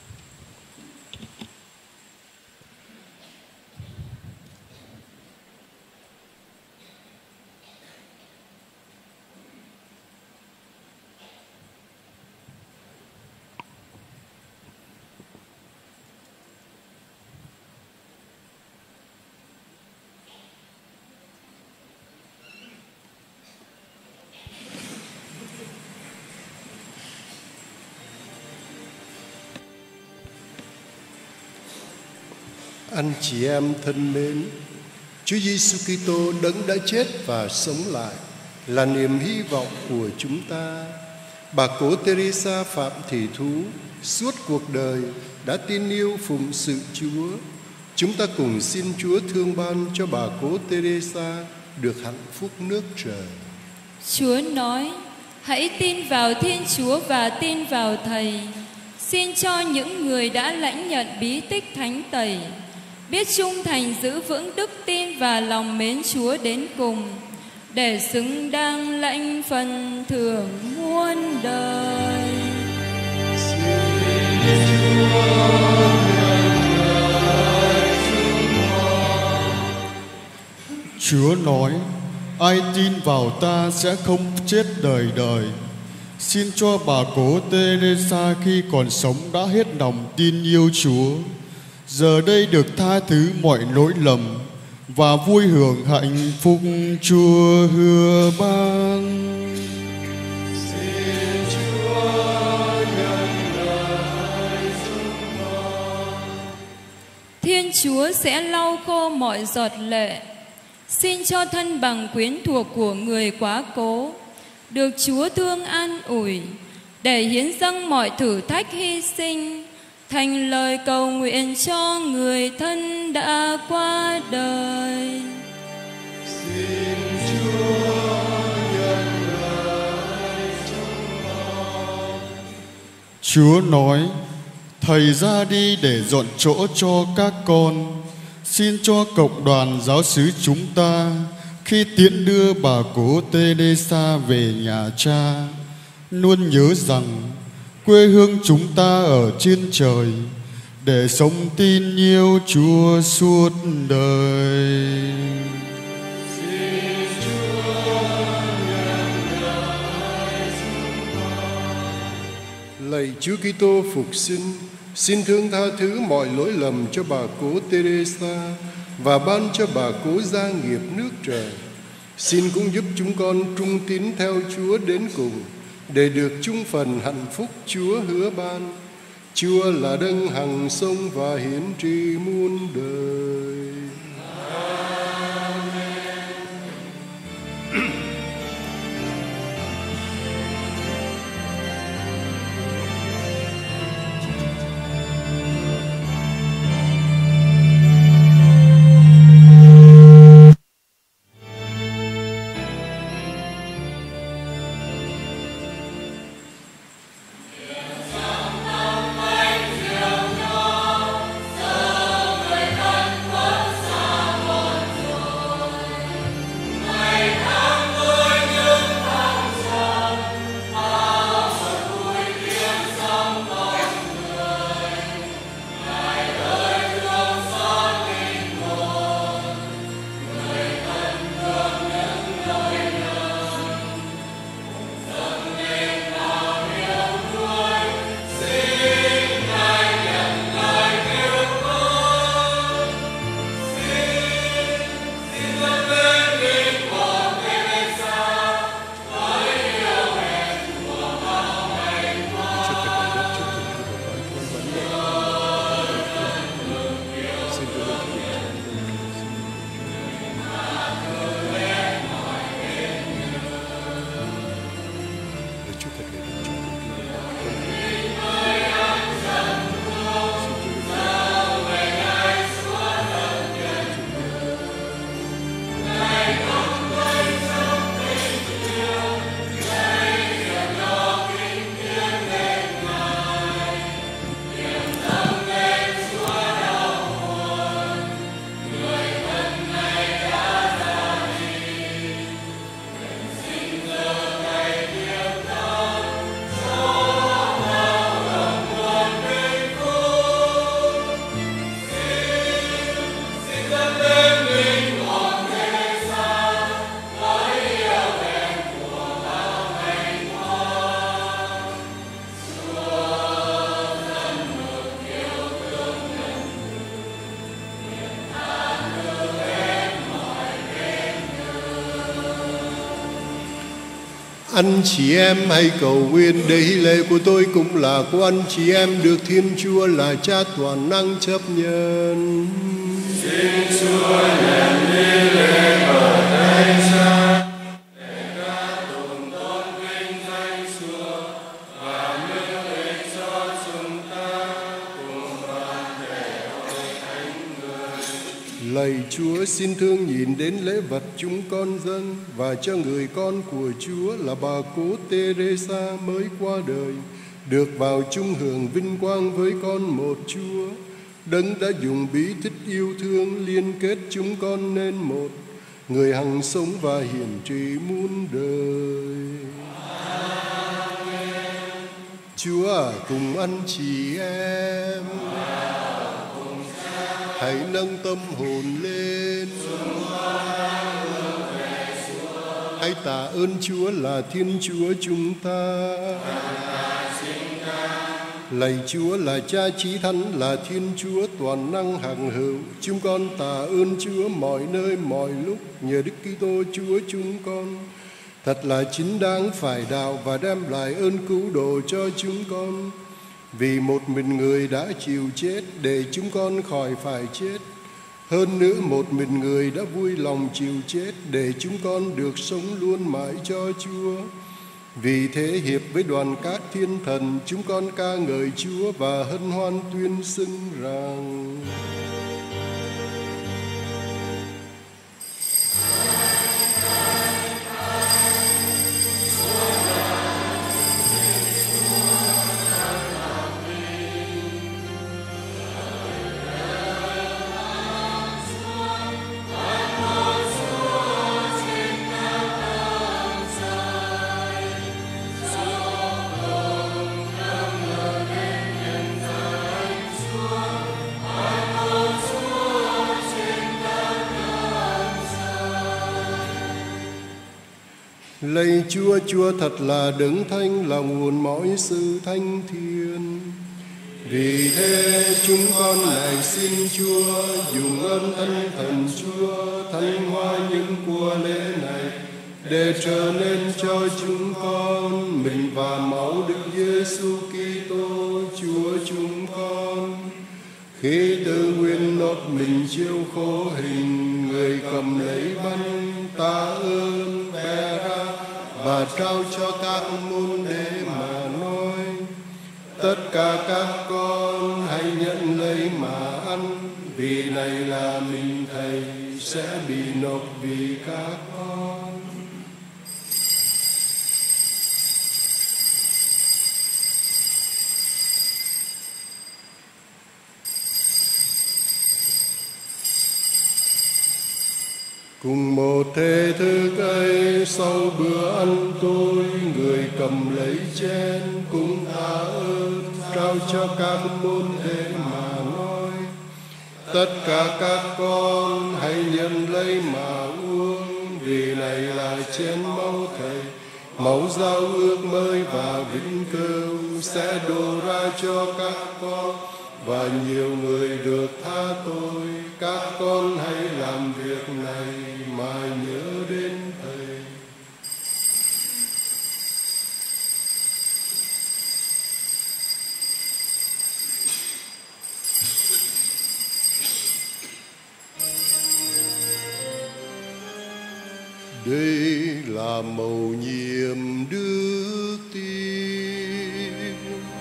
Anh chị em thân mến, Chúa Giêsu Kitô đấng đã chết và sống lại là niềm hy vọng của chúng ta. Bà Cố Teresa Phạm Thị Thú suốt cuộc đời đã tin yêu phụng sự Chúa. Chúng ta cùng xin Chúa thương ban cho bà Cố Teresa được hạnh phúc nước trời. Chúa nói: hãy tin vào Thiên Chúa và tin vào Thầy. Xin cho những người đã lãnh nhận bí tích thánh tẩy biết trung thành giữ vững đức tin và lòng mến Chúa đến cùng, để xứng đáng lãnh phần thưởng muôn đời. Chúa nói: ai tin vào ta sẽ không chết đời đời. Xin cho bà Cố Teresa khi còn sống đã hết lòng tin yêu Chúa, giờ đây được tha thứ mọi lỗi lầm và vui hưởng hạnh phúc Chúa hứa ban. Xin Chúa nhận lời chúng con. Thiên Chúa sẽ lau khô mọi giọt lệ. Xin cho thân bằng quyến thuộc của người quá cố được Chúa thương an ủi, để hiến dâng mọi thử thách hy sinh thành lời cầu nguyện cho người thân đã qua đời. Xin Chúa Chúa nói: Thầy ra đi để dọn chỗ cho các con. Xin cho cộng đoàn giáo xứ chúng ta khi tiễn đưa bà cố Teresa về nhà cha luôn nhớ rằng quê hương chúng ta ở trên trời, để sống tin yêu Chúa suốt đời. Lạy Chúa Kitô phục sinh, xin thương tha thứ mọi lỗi lầm cho bà cố Teresa và ban cho bà cố gia nghiệp nước trời. Xin cũng giúp chúng con trung tín theo Chúa đến cùng, để được chung phần hạnh phúc Chúa hứa ban. Chúa là đấng hằng sống và hiển trị muôn đời. Anh chị em hãy cầu nguyện để hy lễ của tôi cũng là của anh chị em được Thiên Chúa là Cha toàn năng chấp nhận. Xin Chúa nhận hy lễ ở đây cha, để ca tụng tôn vinh danh Chúa và nâng lên cho chúng ta cùng toàn thể hội thánh người. Lạy Chúa, xin thương nhìn đến lễ vật chúng con dâng và cho người con của Chúa là bà cố Teresa mới qua đời được vào chung hưởng vinh quang với con một Chúa. Đấng đã dùng bí tích yêu thương liên kết chúng con nên một, người hằng sống và hiển trị muôn đời. Amen. Chúa ở cùng anh chị em, hãy nâng tâm hồn lên, hãy tạ ơn Chúa là Thiên Chúa chúng ta. Lạy Chúa là Cha Chí Thánh, là Thiên Chúa toàn năng hằng hữu, chúng con tạ ơn Chúa mọi nơi mọi lúc nhờ Đức Kitô Chúa chúng con. Thật là chính đáng phải đạo và đem lại ơn cứu độ cho chúng con. Vì một mình người đã chịu chết để chúng con khỏi phải chết. Hơn nữa một mình người đã vui lòng chịu chết để chúng con được sống luôn mãi cho Chúa. Vì thế hiệp với đoàn các thiên thần, chúng con ca ngợi Chúa và hân hoan tuyên xưng rằng: Lạy Chúa, Chúa thật là đấng thánh, là nguồn mọi sự thánh thiện. Vì thế chúng con này xin Chúa dùng ơn Thánh Thần Chúa thánh hóa những của lễ này để trở nên cho chúng con mình và máu Đức Giêsu Kitô Chúa chúng con. Khi từ nguyên nốt mình chịu khổ hình, người cầm lấy bánh tạ ơn bẻ ra và trao cho các môn đệ mà nói: tất cả các con hãy nhận lấy mà ăn, vì này là mình Thầy sẽ bị nộp vì các con. Cùng một thế thức ấy, sau bữa ăn tối, người cầm lấy chén cũng tạ ơn, trao cho các môn đệ mà nói: tất cả các con hãy nhận lấy mà uống, vì này là chén máu Thầy, máu giao ước mới và vĩnh cửu sẽ đổ ra cho các con, và nhiều người được tha tội. Các con hãy làm việc này mà nhớ đến Thầy. Đây là mầu nhiệm đức tin.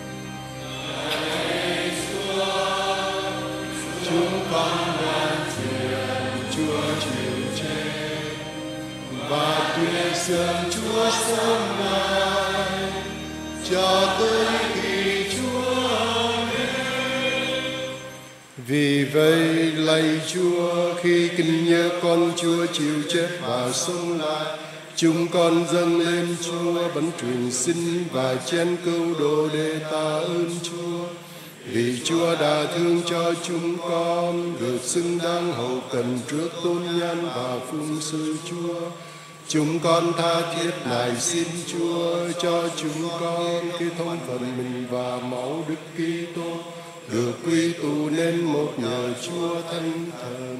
Chúng con đoàn truyền Chúa chịu chết và tuyên xưng Chúa sống lại cho tới khi Chúa đến. Vì vậy lạy Chúa, khi kính nhớ con Chúa chịu chết và sống lại, chúng con dâng lên Chúa bánh truyền sinh và chén cứu độ để tạ ơn Chúa. Vì Chúa đã thương cho chúng con, được xứng đáng hậu cần trước tôn nhan và phụng sự Chúa. Chúng con tha thiết nài xin Chúa cho chúng con cái thông phần mình và máu Đức Kitô được quy tụ nên một nhờ Chúa Thánh Thần.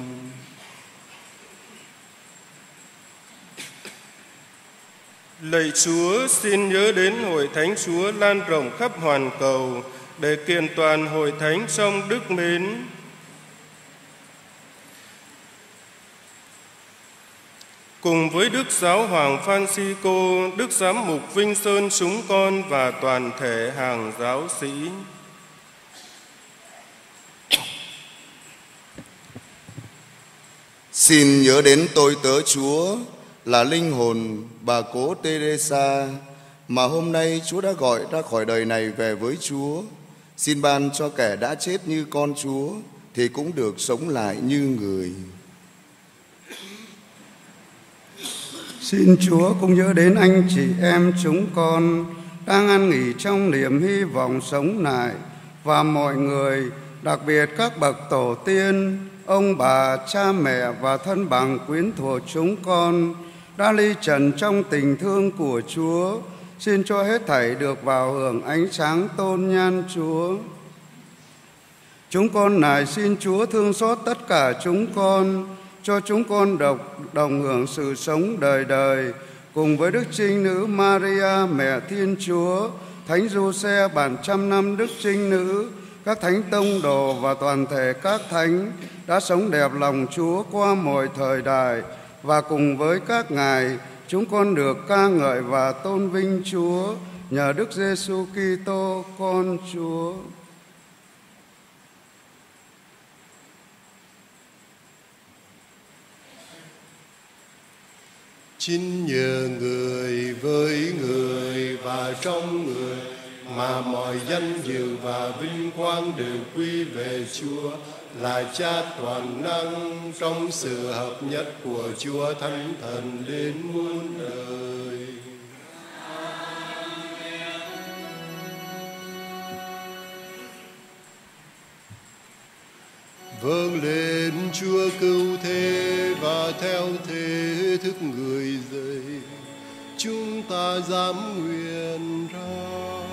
Lạy Chúa, xin nhớ đến hội thánh Chúa lan rộng khắp hoàn cầu để kiện toàn hội thánh trong đức mến. Cùng với Đức Giáo hoàng Francisco, Đức Giám mục Vinh Sơn chúng con và toàn thể hàng giáo sĩ. Xin nhớ đến tôi tớ Chúa là linh hồn bà cố Teresa mà hôm nay Chúa đã gọi ra khỏi đời này về với Chúa. Xin ban cho kẻ đã chết như con Chúa thì cũng được sống lại như người. Xin Chúa cũng nhớ đến anh chị em chúng con đang an nghỉ trong niềm hy vọng sống lại, và mọi người, đặc biệt các bậc tổ tiên, ông bà, cha mẹ và thân bằng quyến thuộc chúng con đã ly trần trong tình thương của Chúa. Xin cho hết thảy được vào hưởng ánh sáng tôn nhan Chúa. Chúng con nài xin Chúa thương xót tất cả chúng con, cho chúng con đồng hưởng sự sống đời đời cùng với Đức Trinh Nữ Maria mẹ Thiên Chúa, Thánh Giuse bản trăm năm Đức Trinh Nữ, các thánh tông đồ và toàn thể các thánh đã sống đẹp lòng Chúa qua mọi thời đại, và cùng với các ngài chúng con được ca ngợi và tôn vinh Chúa nhờ Đức Giêsu Kitô con Chúa. Chính nhờ người với người và trong người mà mọi danh dự và vinh quang đều quy về Chúa là Cha toàn năng, trong sự hợp nhất của Chúa Thánh Thần đến muôn đời. Vâng lên Chúa cứu thế và theo thế thức người dậy, chúng ta dám nguyện ra.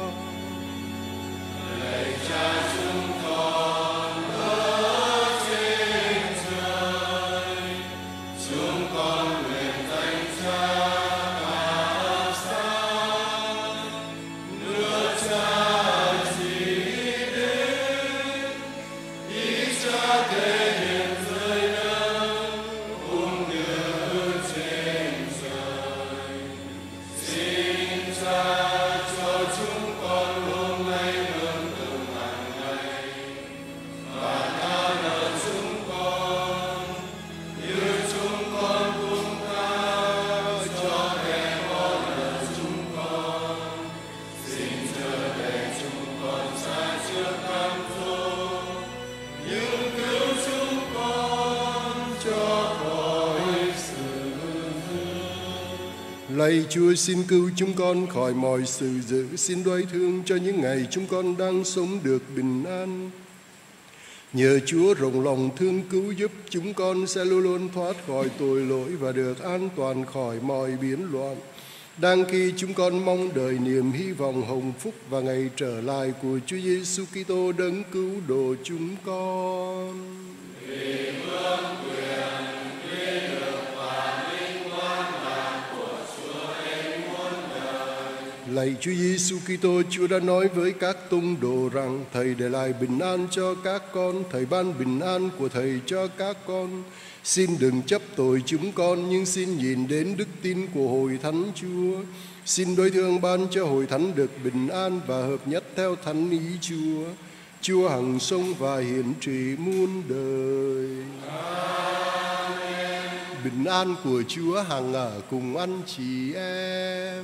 Lạy Cha chúng con ở trên trời, chúng con nguyện danh Cha cả sáng, nước Cha chỉ đến, ý Cha thể hiện dưới nâng cũng như trên trời. Xin Cha cho chúng con hôm nay hơn từng hàng ngày, và tha nợ chúng con như chúng con cũng tha cho kẻ có nợ chúng con. Xin chớ để chúng con xa trước cám dỗ, nhưng cứu chúng con cho khỏi sự dữ. Lạy Chúa, xin cứu chúng con khỏi mọi sự dữ, xin đoái thương cho những ngày chúng con đang sống được bình an. Nhờ Chúa rộng lòng thương cứu giúp, chúng con sẽ luôn luôn thoát khỏi tội lỗi và được an toàn khỏi mọi biến loạn. Đang khi chúng con mong đợi niềm hy vọng hồng phúc và ngày trở lại của Chúa Giêsu Kitô đấng cứu độ chúng con. Vì vương quyền, uy lực và vinh quang là của Chúa đến muôn đời. Lạy Chúa Giêsu Kitô, Chúa đã nói với các tông đồ rằng Thầy để lại bình an cho các con, Thầy ban bình an của Thầy cho các con. Xin đừng chấp tội chúng con, nhưng xin nhìn đến đức tin của Hội Thánh Chúa. Xin đối thương ban cho Hội Thánh được bình an và hợp nhất theo thánh ý Chúa. Chúa hằng sống và hiển trị muôn đời. Amen. Bình an của Chúa hằng ở cùng anh chị em.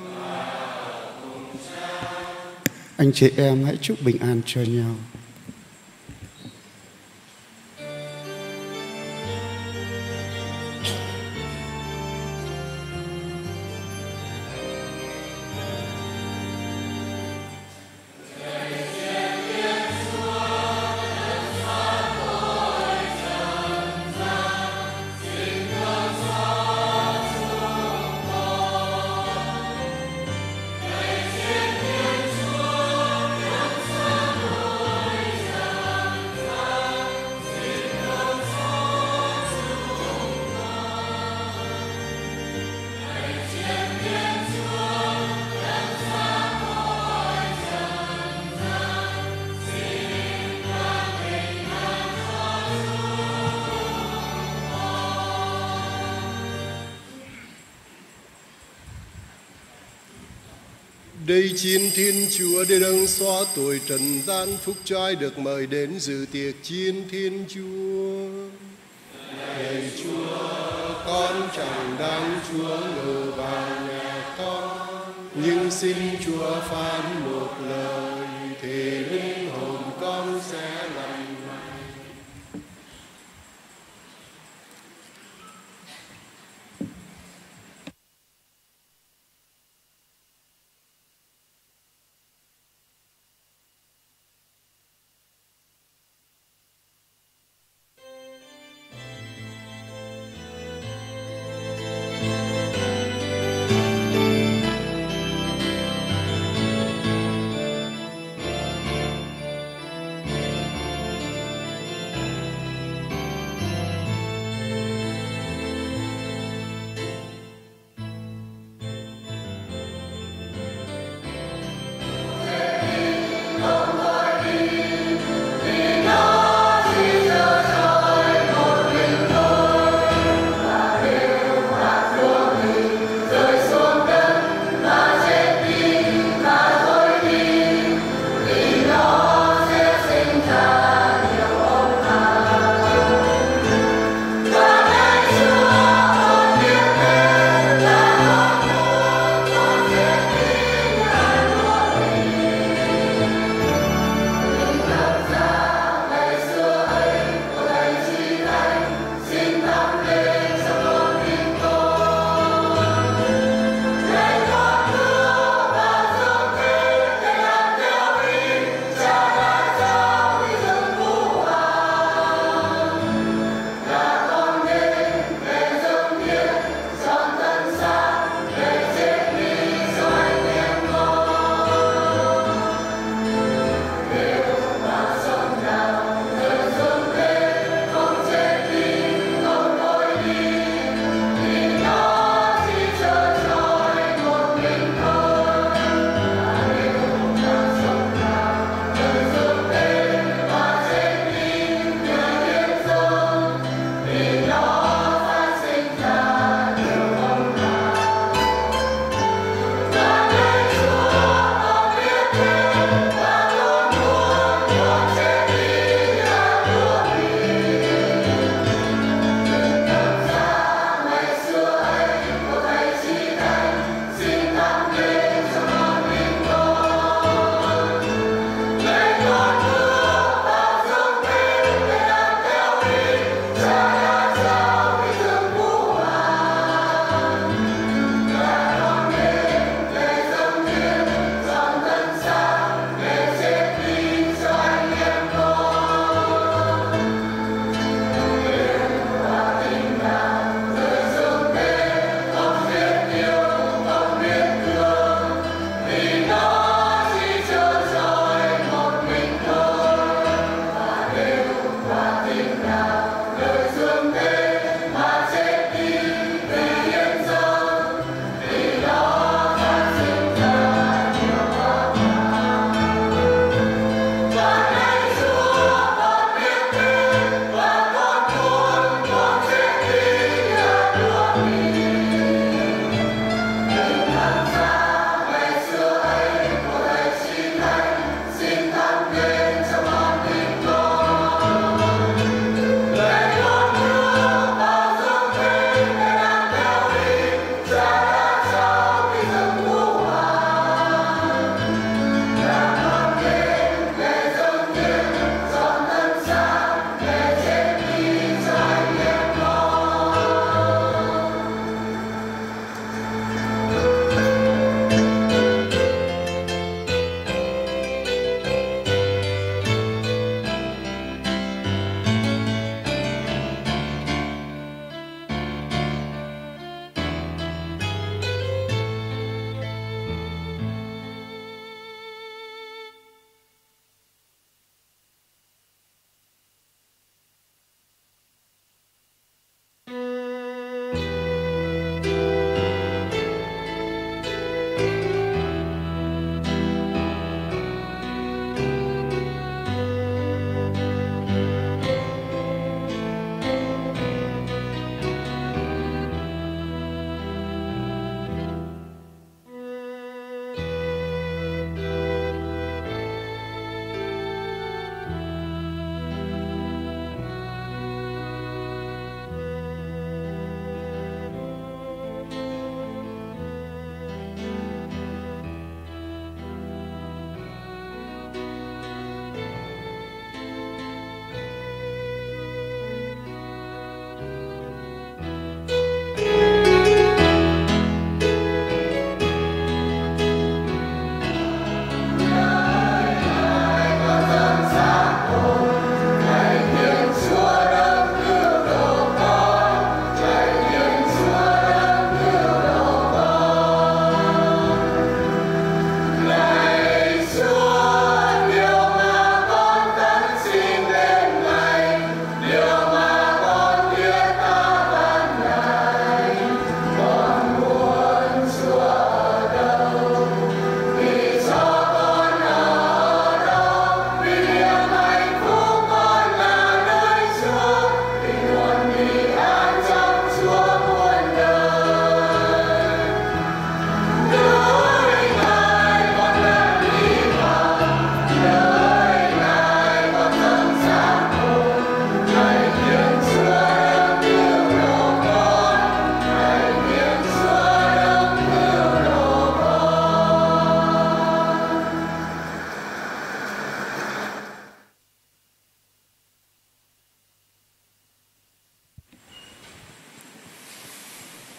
Anh chị em hãy chúc bình an cho nhau. Đây chiến Thiên Chúa để đấng xóa tội trần gian, phúc trai được mời đến dự tiệc chiến Thiên Chúa. Lạy Chúa, con chẳng đáng Chúa ngự vào nhà con, nhưng xin Chúa phán một lời thì linh hồn con sẽ lành mạnh.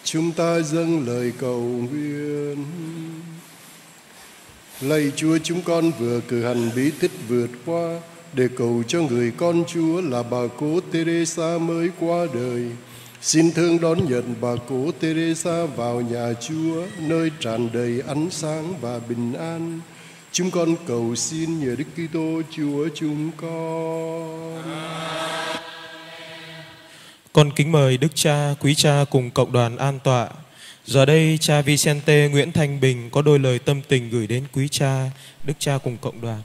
Chúng ta dâng lời cầu nguyện. Lạy Chúa, chúng con vừa cử hành bí tích vượt qua để cầu cho người con Chúa là bà cố Teresa mới qua đời. Xin thương đón nhận bà cố Teresa vào nhà Chúa, nơi tràn đầy ánh sáng và bình an. Chúng con cầu xin nhờ Đức Kitô Chúa chúng con. Con kính mời Đức Cha, Quý Cha cùng cộng đoàn an tọa. Giờ đây, Cha Vicente Nguyễn Thanh Bình có đôi lời tâm tình gửi đến Quý Cha, Đức Cha cùng cộng đoàn.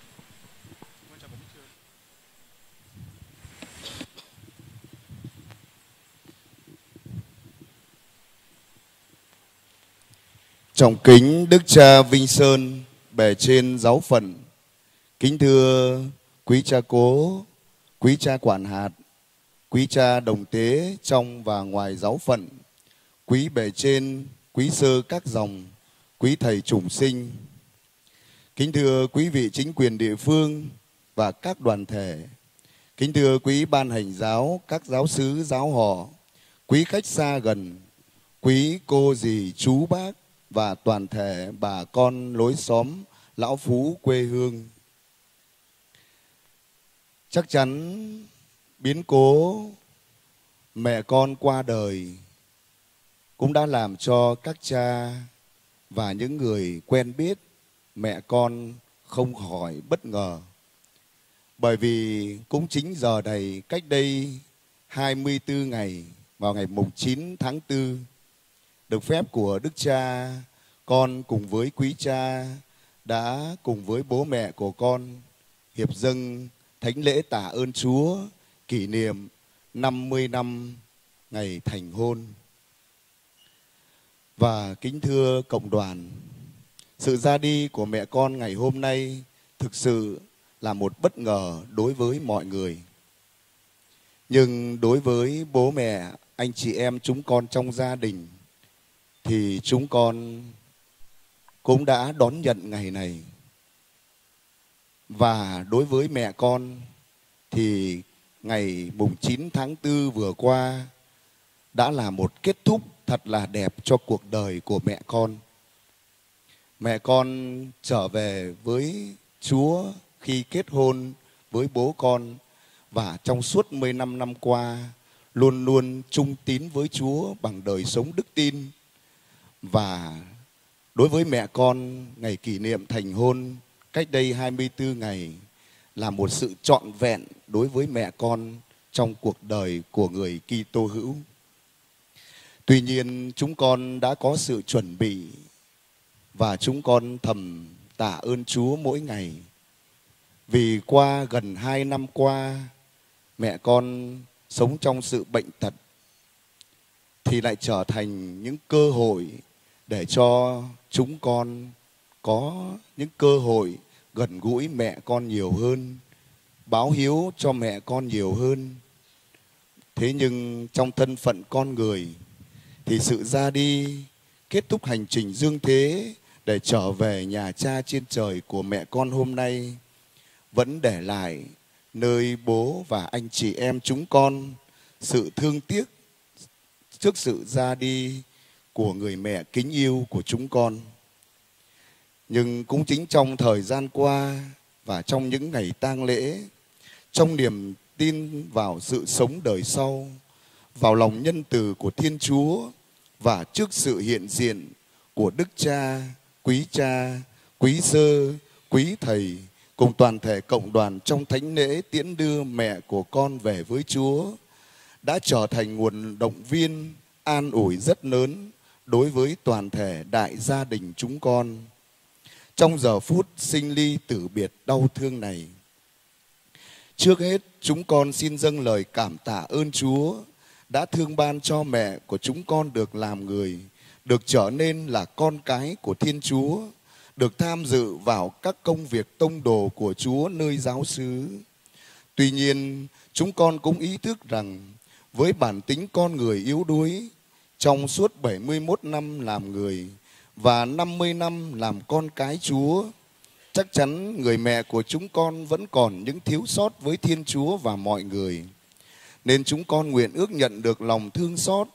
Trọng kính Đức Cha Vinh Sơn, bề trên giáo phận. Kính thưa Quý Cha Cố, Quý Cha Quản hạt, Quý Cha đồng tế trong và ngoài giáo phận, quý bề trên, quý sơ các dòng, quý thầy chủng sinh. Kính thưa quý vị chính quyền địa phương và các đoàn thể. Kính thưa quý ban hành giáo, các giáo xứ, giáo họ, quý khách xa gần, quý cô dì, chú bác và toàn thể bà con lối xóm, lão phú quê hương. Chắc chắn biến cố mẹ con qua đời cũng đã làm cho các cha và những người quen biết mẹ con không khỏi bất ngờ. Bởi vì cũng chính giờ này cách đây 24 ngày, vào ngày mùng 9 tháng 4, được phép của Đức Cha, con cùng với Quý Cha đã cùng với bố mẹ của con hiệp dâng thánh lễ tạ ơn Chúa kỷ niệm 50 năm ngày thành hôn. Và kính thưa cộng đoàn, sự ra đi của mẹ con ngày hôm nay thực sự là một bất ngờ đối với mọi người. Nhưng đối với bố mẹ, anh chị em chúng con trong gia đình thì chúng con cũng đã đón nhận ngày này. Và đối với mẹ con thì ngày mùng 9 tháng 4 vừa qua đã là một kết thúc thật là đẹp cho cuộc đời của mẹ con. Mẹ con trở về với Chúa khi kết hôn với bố con, và trong suốt 15 năm qua luôn luôn trung tín với Chúa bằng đời sống đức tin. Và đối với mẹ con, ngày kỷ niệm thành hôn cách đây 24 ngày là một sự trọn vẹn đối với mẹ con trong cuộc đời của người Kitô hữu. Tuy nhiên chúng con đã có sự chuẩn bị và chúng con thầm tạ ơn Chúa mỗi ngày. Vì qua gần 2 năm qua mẹ con sống trong sự bệnh tật thì lại trở thành những cơ hội để cho chúng con có những cơ hội gần gũi mẹ con nhiều hơn, báo hiếu cho mẹ con nhiều hơn. Thế nhưng trong thân phận con người thì sự ra đi, kết thúc hành trình dương thế để trở về nhà Cha trên trời của mẹ con hôm nay vẫn để lại nơi bố và anh chị em chúng con sự thương tiếc trước sự ra đi của người mẹ kính yêu của chúng con. Nhưng cũng chính trong thời gian qua và trong những ngày tang lễ, trong niềm tin vào sự sống đời sau, vào lòng nhân từ của Thiên Chúa và trước sự hiện diện của Đức Cha, Quý Sơ, Quý Thầy cùng toàn thể cộng đoàn trong thánh lễ tiễn đưa mẹ của con về với Chúa đã trở thành nguồn động viên, an ủi rất lớn đối với toàn thể đại gia đình chúng con. Trong giờ phút sinh ly tử biệt đau thương này, trước hết chúng con xin dâng lời cảm tạ ơn Chúa đã thương ban cho mẹ của chúng con được làm người, được trở nên là con cái của Thiên Chúa, được tham dự vào các công việc tông đồ của Chúa nơi giáo xứ. Tuy nhiên, chúng con cũng ý thức rằng với bản tính con người yếu đuối, trong suốt 71 năm làm người và 50 năm làm con cái Chúa, chắc chắn người mẹ của chúng con vẫn còn những thiếu sót với Thiên Chúa và mọi người. Nên chúng con nguyện ước nhận được lòng thương xót,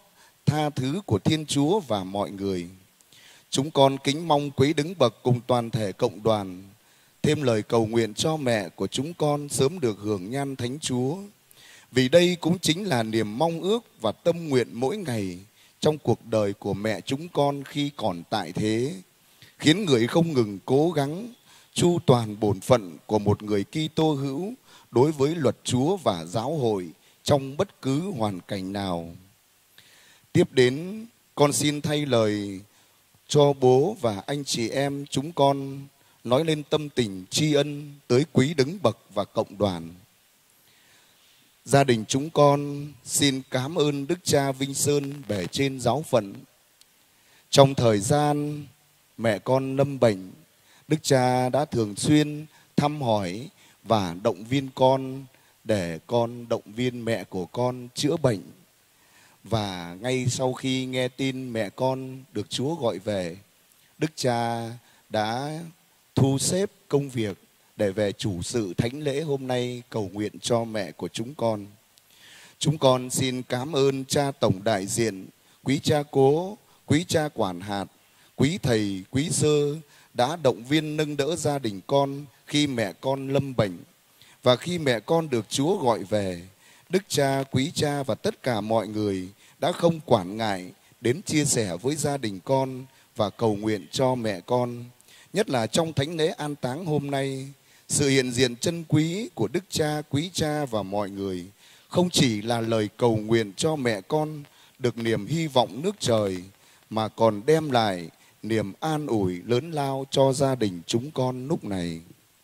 tha thứ của Thiên Chúa và mọi người. Chúng con kính mong quý đứng bậc cùng toàn thể cộng đoàn thêm lời cầu nguyện cho mẹ của chúng con sớm được hưởng nhan Thánh Chúa. Vì đây cũng chính là niềm mong ước và tâm nguyện mỗi ngày trong cuộc đời của mẹ chúng con khi còn tại thế, khiến người không ngừng cố gắng chu toàn bổn phận của một người Kitô hữu đối với luật Chúa và giáo hội trong bất cứ hoàn cảnh nào. Tiếp đến, con xin thay lời cho bố và anh chị em chúng con nói lên tâm tình tri ân tới quý đứng bậc và cộng đoàn. Gia đình chúng con xin cảm ơn Đức Cha Vinh Sơn bề trên giáo phận. Trong thời gian mẹ con lâm bệnh, Đức Cha đã thường xuyên thăm hỏi và động viên con để con động viên mẹ của con chữa bệnh. Và ngay sau khi nghe tin mẹ con được Chúa gọi về, Đức Cha đã thu xếp công việc để về chủ sự thánh lễ hôm nay cầu nguyện cho mẹ của chúng con. Chúng con xin cảm ơn cha tổng đại diện, quý cha cố, quý cha quản hạt, quý thầy, quý sơ đã động viên nâng đỡ gia đình con khi mẹ con lâm bệnh. Và khi mẹ con được Chúa gọi về, Đức Cha, quý cha và tất cả mọi người đã không quản ngại đến chia sẻ với gia đình con và cầu nguyện cho mẹ con. Nhất là trong thánh lễ an táng hôm nay, sự hiện diện chân quý của Đức Cha, quý cha và mọi người không chỉ là lời cầu nguyện cho mẹ con được niềm hy vọng nước trời, mà còn đem lại niềm an ủi lớn lao cho gia đình chúng con lúc này.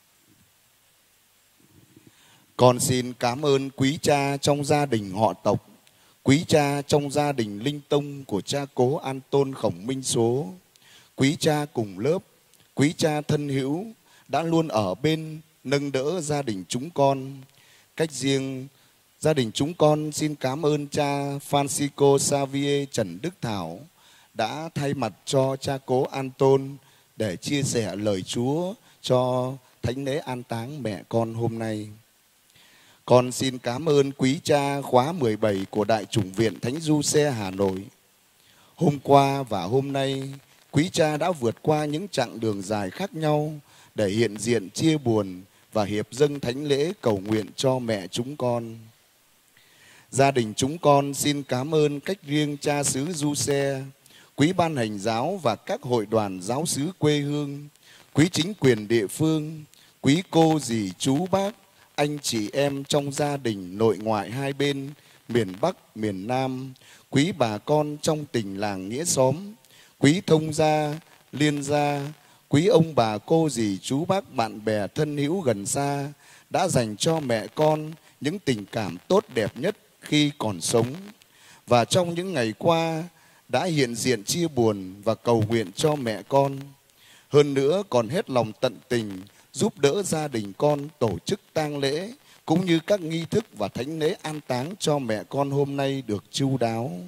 Con xin cảm ơn quý cha trong gia đình họ tộc, quý cha trong gia đình linh tông của cha cố An Tôn Khổng Minh Số, quý cha cùng lớp, quý cha thân hữu đã luôn ở bên nâng đỡ gia đình chúng con. Cách riêng, gia đình chúng con xin cảm ơn cha Francisco Xavier Trần Đức Thảo đã thay mặt cho cha cố An Tôn để chia sẻ lời Chúa cho thánh lễ an táng mẹ con hôm nay. Con xin cảm ơn quý cha khóa 17 của Đại chủng viện Thánh Giuse Hà Nội. Hôm qua và hôm nay, quý cha đã vượt qua những chặng đường dài khác nhau để hiện diện chia buồn và hiệp dâng thánh lễ cầu nguyện cho mẹ chúng con. Gia đình chúng con xin cảm ơn cách riêng cha xứ Giuse, quý ban hành giáo và các hội đoàn giáo xứ quê hương, quý chính quyền địa phương, quý cô dì chú bác, anh chị em trong gia đình nội ngoại hai bên, miền Bắc, miền Nam, quý bà con trong tình làng nghĩa xóm, quý thông gia, liên gia, quý ông bà cô dì chú bác bạn bè thân hữu gần xa đã dành cho mẹ con những tình cảm tốt đẹp nhất khi còn sống. Và trong những ngày qua đã hiện diện chia buồn và cầu nguyện cho mẹ con. Hơn nữa còn hết lòng tận tình giúp đỡ gia đình con tổ chức tang lễ cũng như các nghi thức và thánh lễ an táng cho mẹ con hôm nay được chu đáo.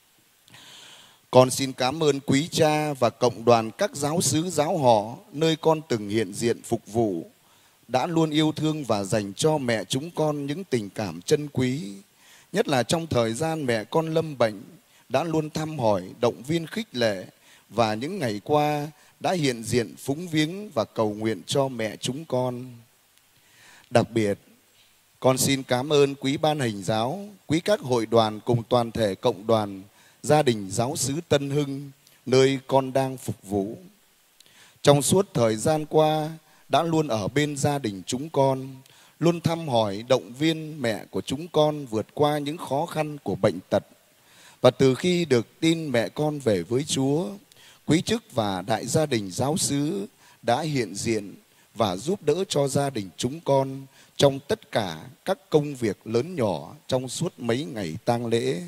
Con xin cảm ơn quý cha và cộng đoàn các giáo xứ giáo họ nơi con từng hiện diện phục vụ đã luôn yêu thương và dành cho mẹ chúng con những tình cảm chân quý. Nhất là trong thời gian mẹ con lâm bệnh đã luôn thăm hỏi, động viên khích lệ và những ngày qua đã hiện diện phúng viếng và cầu nguyện cho mẹ chúng con. Đặc biệt, con xin cảm ơn quý ban hành giáo, quý các hội đoàn cùng toàn thể cộng đoàn, gia đình giáo xứ Tân Hưng, nơi con đang phục vụ. Trong suốt thời gian qua, đã luôn ở bên gia đình chúng con, luôn thăm hỏi, động viên mẹ của chúng con vượt qua những khó khăn của bệnh tật. Và từ khi được tin mẹ con về với Chúa, quý chức và đại gia đình giáo xứ đã hiện diện và giúp đỡ cho gia đình chúng con trong tất cả các công việc lớn nhỏ trong suốt mấy ngày tang lễ.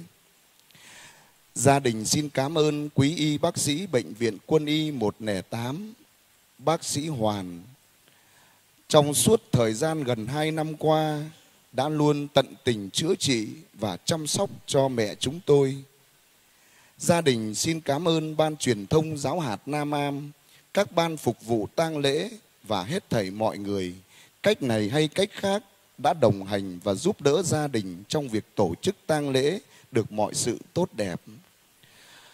Gia đình xin cảm ơn quý y bác sĩ Bệnh viện Quân y 108, bác sĩ Hoàn. Trong suốt thời gian gần 2 năm qua, đã luôn tận tình chữa trị và chăm sóc cho mẹ chúng tôi. Gia đình xin cảm ơn Ban Truyền thông Giáo hạt Nam Am, các ban phục vụ tang lễ và hết thảy mọi người, cách này hay cách khác, đã đồng hành và giúp đỡ gia đình trong việc tổ chức tang lễ được mọi sự tốt đẹp.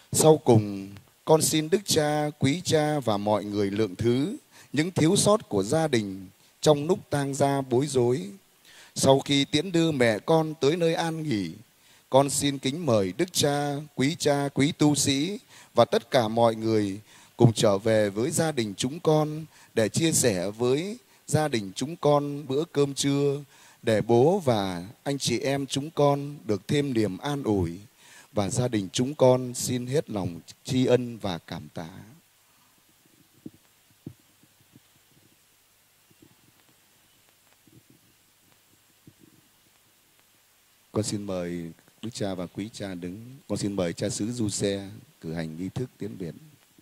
Sau cùng, con xin Đức Cha, Quý Cha và mọi người lượng thứ những thiếu sót của gia đình trong lúc tang gia bối rối. Sau khi tiễn đưa mẹ con tới nơi an nghỉ, con xin kính mời Đức Cha, quý tu sĩ và tất cả mọi người cùng trở về với gia đình chúng con để chia sẻ với gia đình chúng con bữa cơm trưa, để bố và anh chị em chúng con được thêm niềm an ủi. Và gia đình chúng con xin hết lòng tri ân và cảm tạ. Con xin mời Đức Cha và Quý Cha đứng. Con xin mời Cha xứ Du Xe cử hành nghi thức tiến biệt.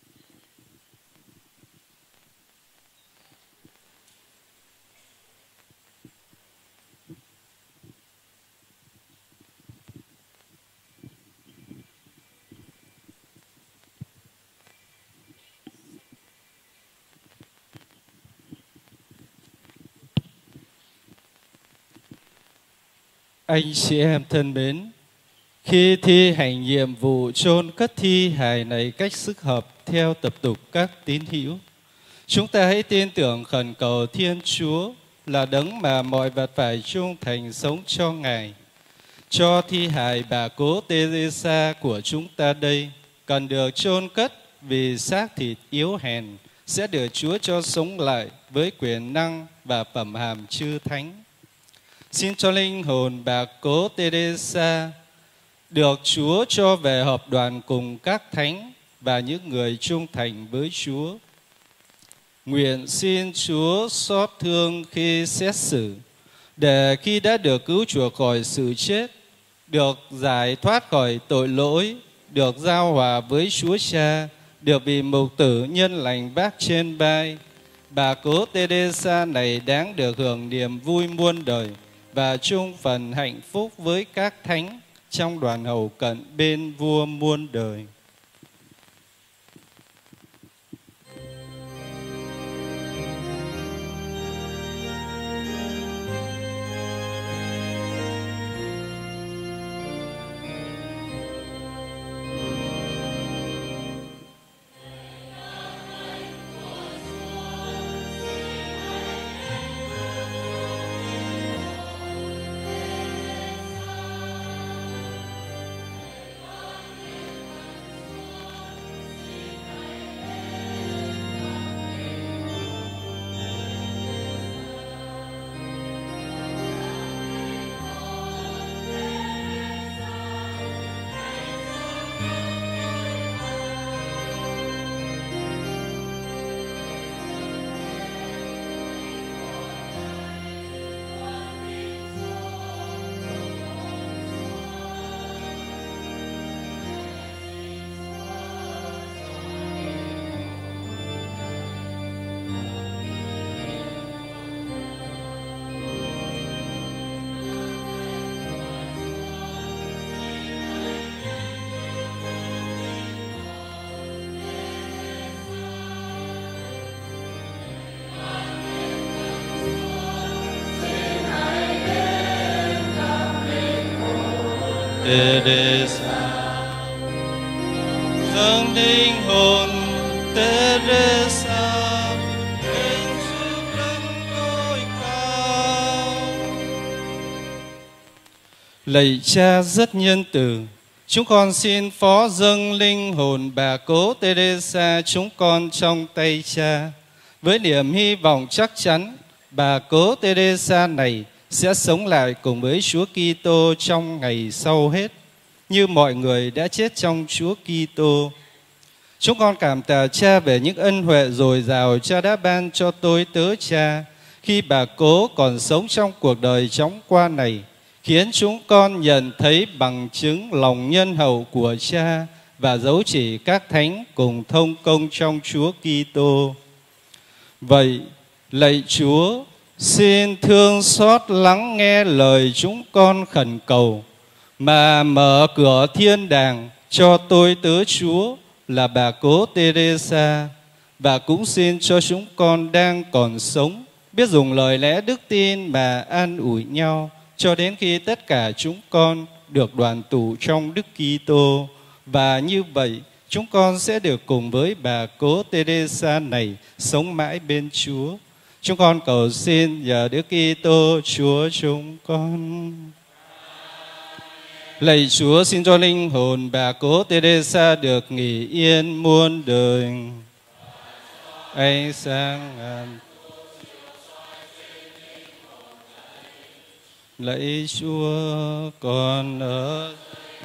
Anh chị em thân mến, khi thi hành nhiệm vụ chôn cất thi hài này cách sức hợp theo tập tục các tín hữu, chúng ta hãy tin tưởng khẩn cầu Thiên Chúa là đấng mà mọi vật phải trung thành sống cho Ngài. Cho thi hài bà cố Teresa của chúng ta đây cần được chôn cất vì xác thịt yếu hèn sẽ được Chúa cho sống lại với quyền năng và phẩm hàm chư thánh. Xin cho linh hồn bà cố Teresa được Chúa cho về hợp đoàn cùng các thánh và những người trung thành với Chúa. Nguyện xin Chúa xót thương khi xét xử, để khi đã được cứu chuộc khỏi sự chết, được giải thoát khỏi tội lỗi, được giao hòa với Chúa Cha, được vì mục tử nhân lành bác trên vai, bà cố Teresa này đáng được hưởng niềm vui muôn đời và chung phần hạnh phúc với các thánh trong đoàn hầu cận bên vua muôn đời. Teresa, dâng linh hồn Teresa lên trước đấng tối cao. Lạy Cha rất nhân từ, chúng con xin phó dâng linh hồn bà cố Teresa chúng con trong tay Cha, với niềm hy vọng chắc chắn bà cố Teresa này sẽ sống lại cùng với Chúa Kitô trong ngày sau hết, như mọi người đã chết trong Chúa Kitô. Chúng con cảm tạ Cha về những ân huệ dồi dào Cha đã ban cho tôi tớ Cha khi bà cố còn sống trong cuộc đời chóng qua này, khiến chúng con nhận thấy bằng chứng lòng nhân hậu của Cha và dấu chỉ các thánh cùng thông công trong Chúa Kitô. Vậy, lạy Chúa, xin thương xót lắng nghe lời chúng con khẩn cầu, mà mở cửa thiên đàng cho tôi tớ Chúa là bà cố Teresa, và cũng xin cho chúng con đang còn sống biết dùng lời lẽ đức tin mà an ủi nhau, cho đến khi tất cả chúng con được đoàn tụ trong Đức Kitô. Và như vậy, chúng con sẽ được cùng với bà cố Teresa này sống mãi bên Chúa. Chúng con cầu xin nhờ Đức Kitô Chúa chúng con. Lạy Chúa, xin cho linh hồn bà cố Teresa được nghỉ yên muôn đời. Ánh sáng ngàn. Lạy Chúa, con ở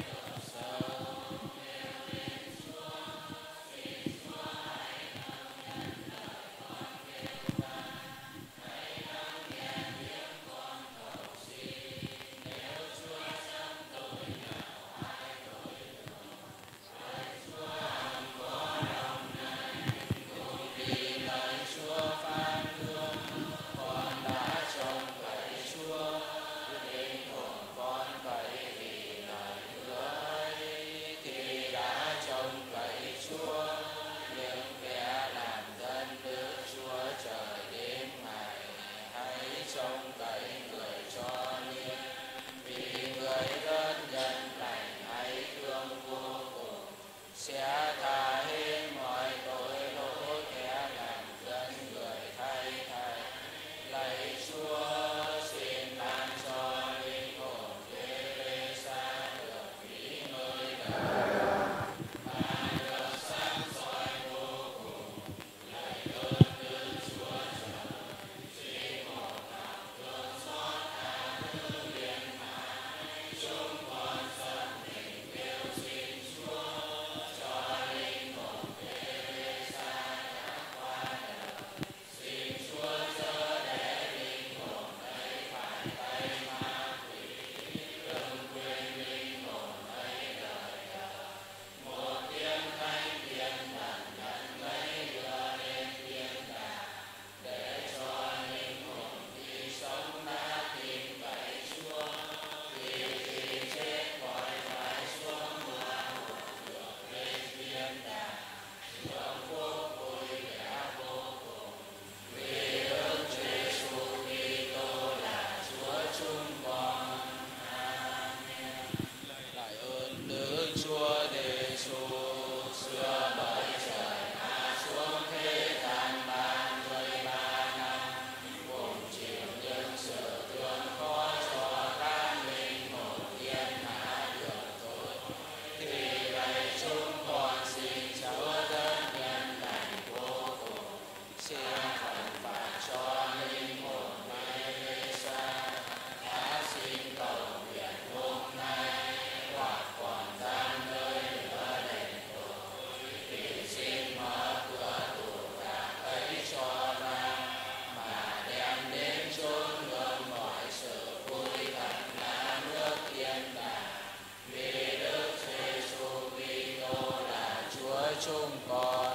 chúng con.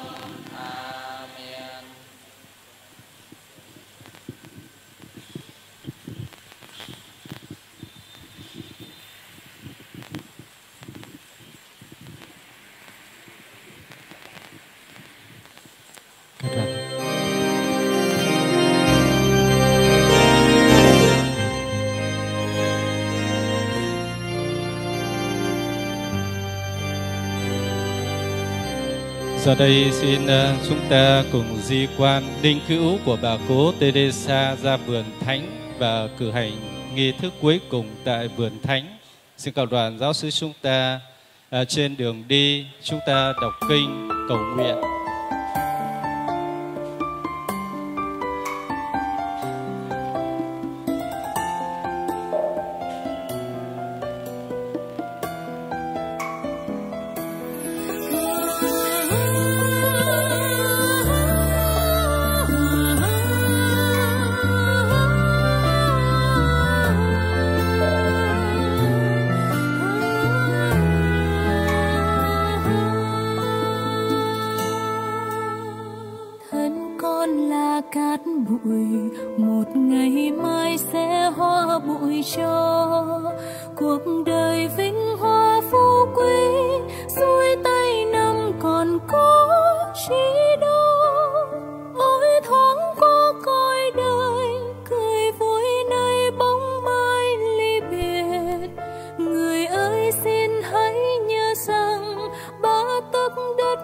Amen. Giờ đây xin chúng ta cùng di quan linh cữu của bà cố Teresa ra vườn thánh và cử hành nghi thức cuối cùng tại vườn thánh. Xin cầu đoàn giáo sứ chúng ta trên đường đi chúng ta đọc kinh cầu nguyện. Người ơi xin hãy nhớ rằng ba tấc đất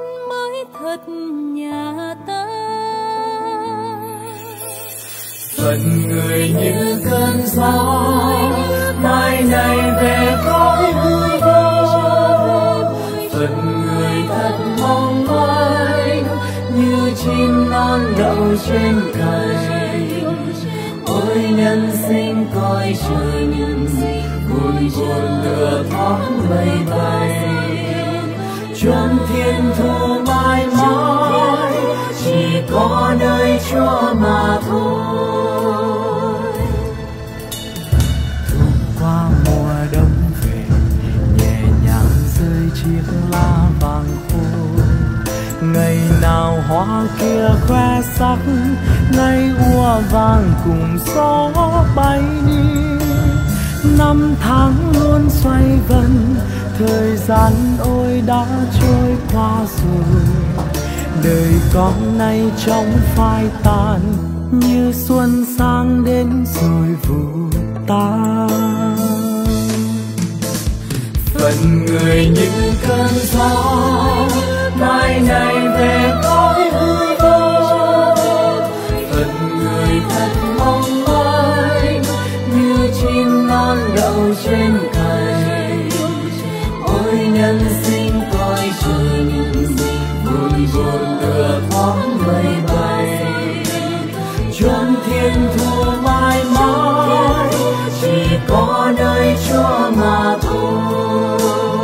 Phận người như cơn gió mai này về cõi hư vô. Phận người thật mong manh như chim non đậu trên cành. Ôi nhân sinh coi trời những buồn buồn lửa thoáng bay bay. Chốn thiên thu mãi mãi chỉ có nơi Chúa mà thôi. Thu qua mùa đông về nhẹ nhàng rơi chiếc lá vàng khô. Ngày nào hoa kia khoe sắc, ngày ua vàng cùng gió bay đi. Năm tháng luôn xoay vần, thời gian ôi đã trôi qua rồi. Đời con nay trong phai tàn, như xuân sang đến rồi vụt tan. Phận người như cơn gió mai này về cõi hư vô. Phận người thật mong manh như chim non đậu trên cành. Ôi nhân sinh coi trời những buồn buồn lửa thoáng bay bay. Chốn thiên thu mãi mãi chỉ có nơi Chúa mà thôi.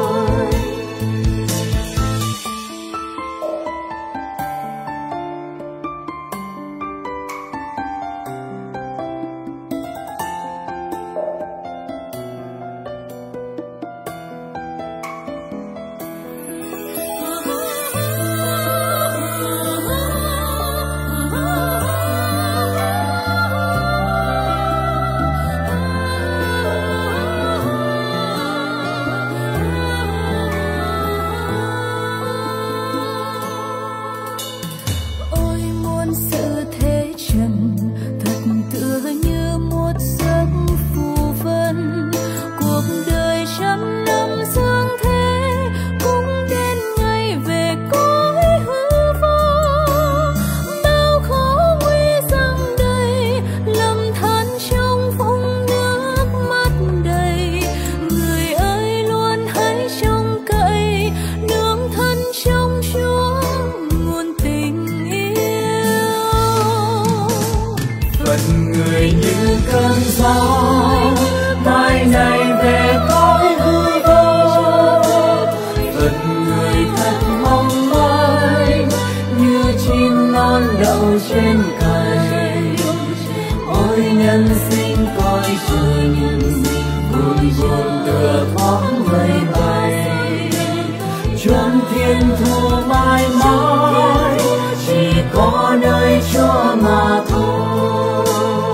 Phận người như cơn gió mai này về cõi hư vô. Phận người thật mong manh như chim non đậu trên cành. Ôi nhân sinh coi trời những buồn buồn lửa thoáng bay bay. Chốn thiên thu mãi mãi chỉ có nơi Chúa mà thôi.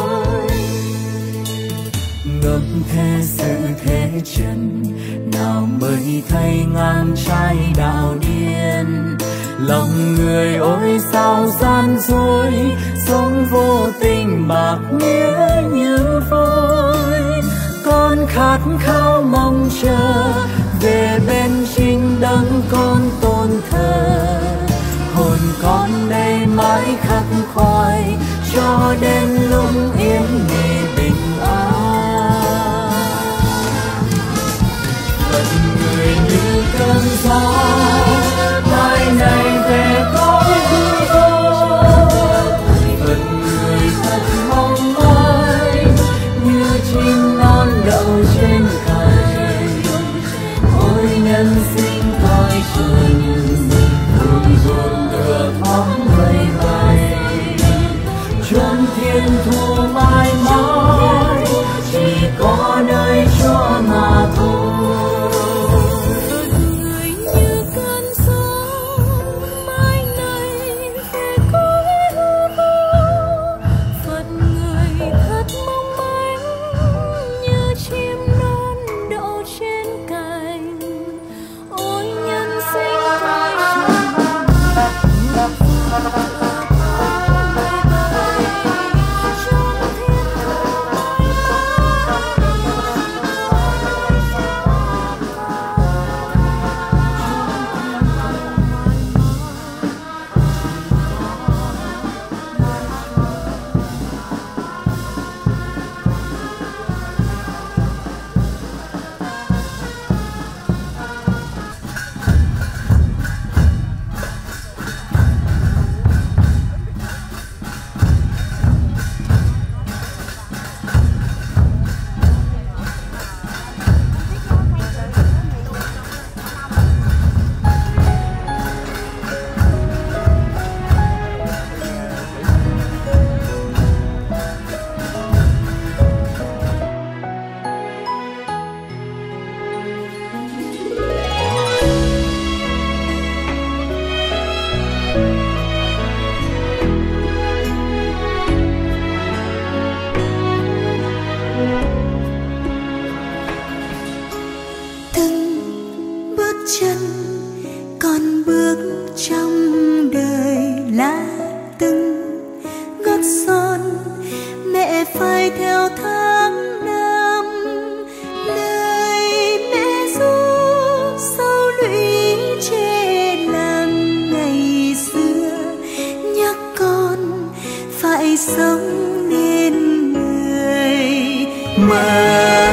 Ngập thế sự thế trần nào mới thấy ngang trái đạo điên. Lòng người ôi sao gian dối, sống vô tình bạc nghĩa như vôi. Con khát khao mong chờ về bên chính đấng con tôn thờ. Hồn con đây mãi khắc khoải cho đến lúc yên nghỉ bình an. Phận người như cơn gió mai này về cõi hư vô. Phận người thật mong manh như chim non đậu trên cành. Mẹ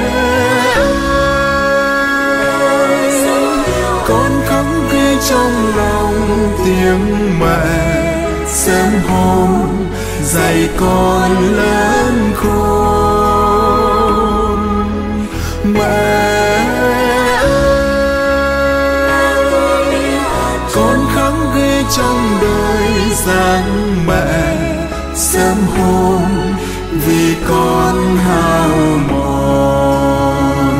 ơi, con khóc ghi trong lòng tiếng mẹ sớm hôm dạy con lớn khôn. Mẹ ơi, con khóc ghi trong đời dáng mẹ sớm hôm vì con hao mòn.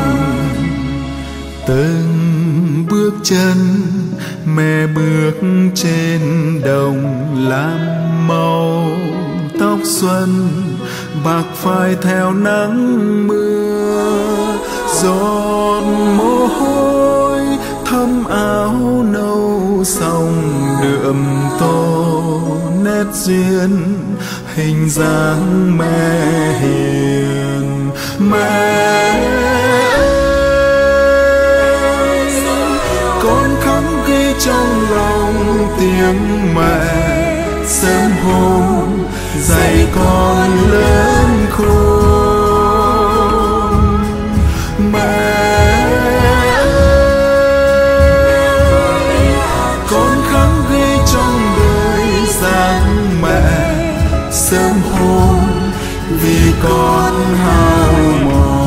Từng bước chân mẹ bước trên đồng lam màu, tóc xuân bạc phai theo nắng mưa, giọt mồ hôi thấm áo nâu sông đượm tô nét duyên hình dáng mẹ hiền. Mẹ ơi, con khóc ghi trong lòng tiếng mẹ sớm hôm dạy con lớn khôn. Mẹ ơi, con khóc ghi trong đời dáng mẹ sớm hôm vì con hao mòn.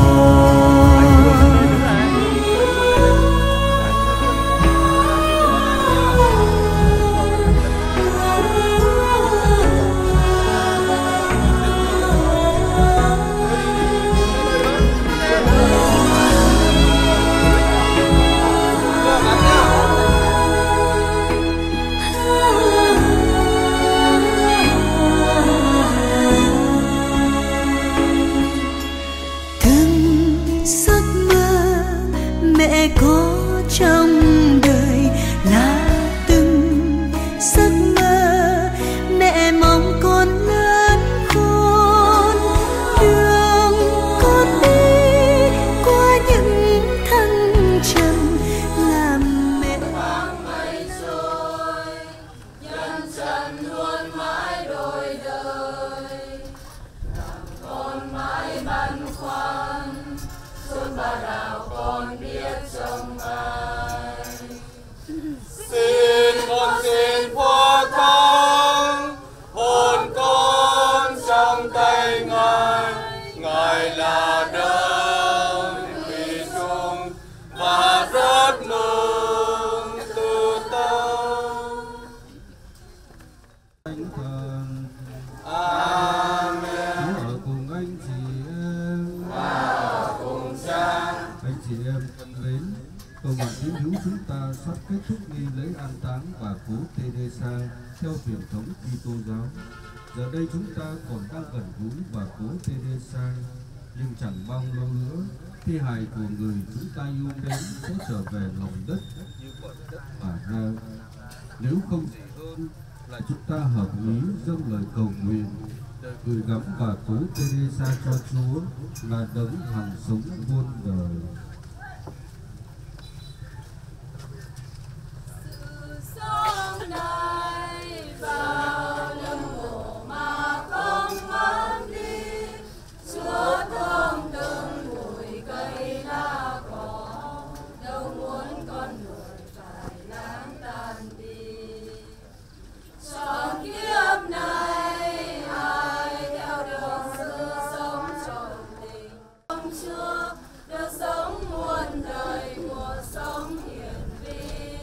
Có trong đời là từng giấc mơ mẹ mong con lớn khôn. Đường con đi qua những thăng trầm làm mẹ mây trôi, nhân trần luôn mãi đổi đời, làm con mãi băn khoăn xuân ba đào con biết trông ai. Xin con xin phó thác hồn con trong tay Ngài, Ngài là đấng vì chung và rất mừng từ tâm. Thánh thần Amen. Chúa ở cùng anh chị em và ở cùng cha. Anh chị em thân mến, cộng đoàn tín hữu chúng ta sắp kết thúc nghi lễ an táng bà cố Teresa theo truyền thống Kitô giáo. Giờ đây chúng ta còn đang gần gũi bà cố Teresa, nhưng chẳng bao lâu nữa thi hài của người chúng ta yêu mến sẽ trở về lòng đất như quả đất mà ra. Nếu không gì hơn là chúng ta hợp ý dâng lời cầu nguyện để gửi gắm bà cố Teresa cho Chúa là đấng hằng sống muôn đời. Sống này vào lâm mộ mà không mất đi, Chúa thương từng bụi cây lá cỏ, đâu muốn con người phải lãng tan đi. Trọn kiếp này ai theo đường sự sống trọn tình, ông Chúa được sống muôn đời cuộc sống hiền vi.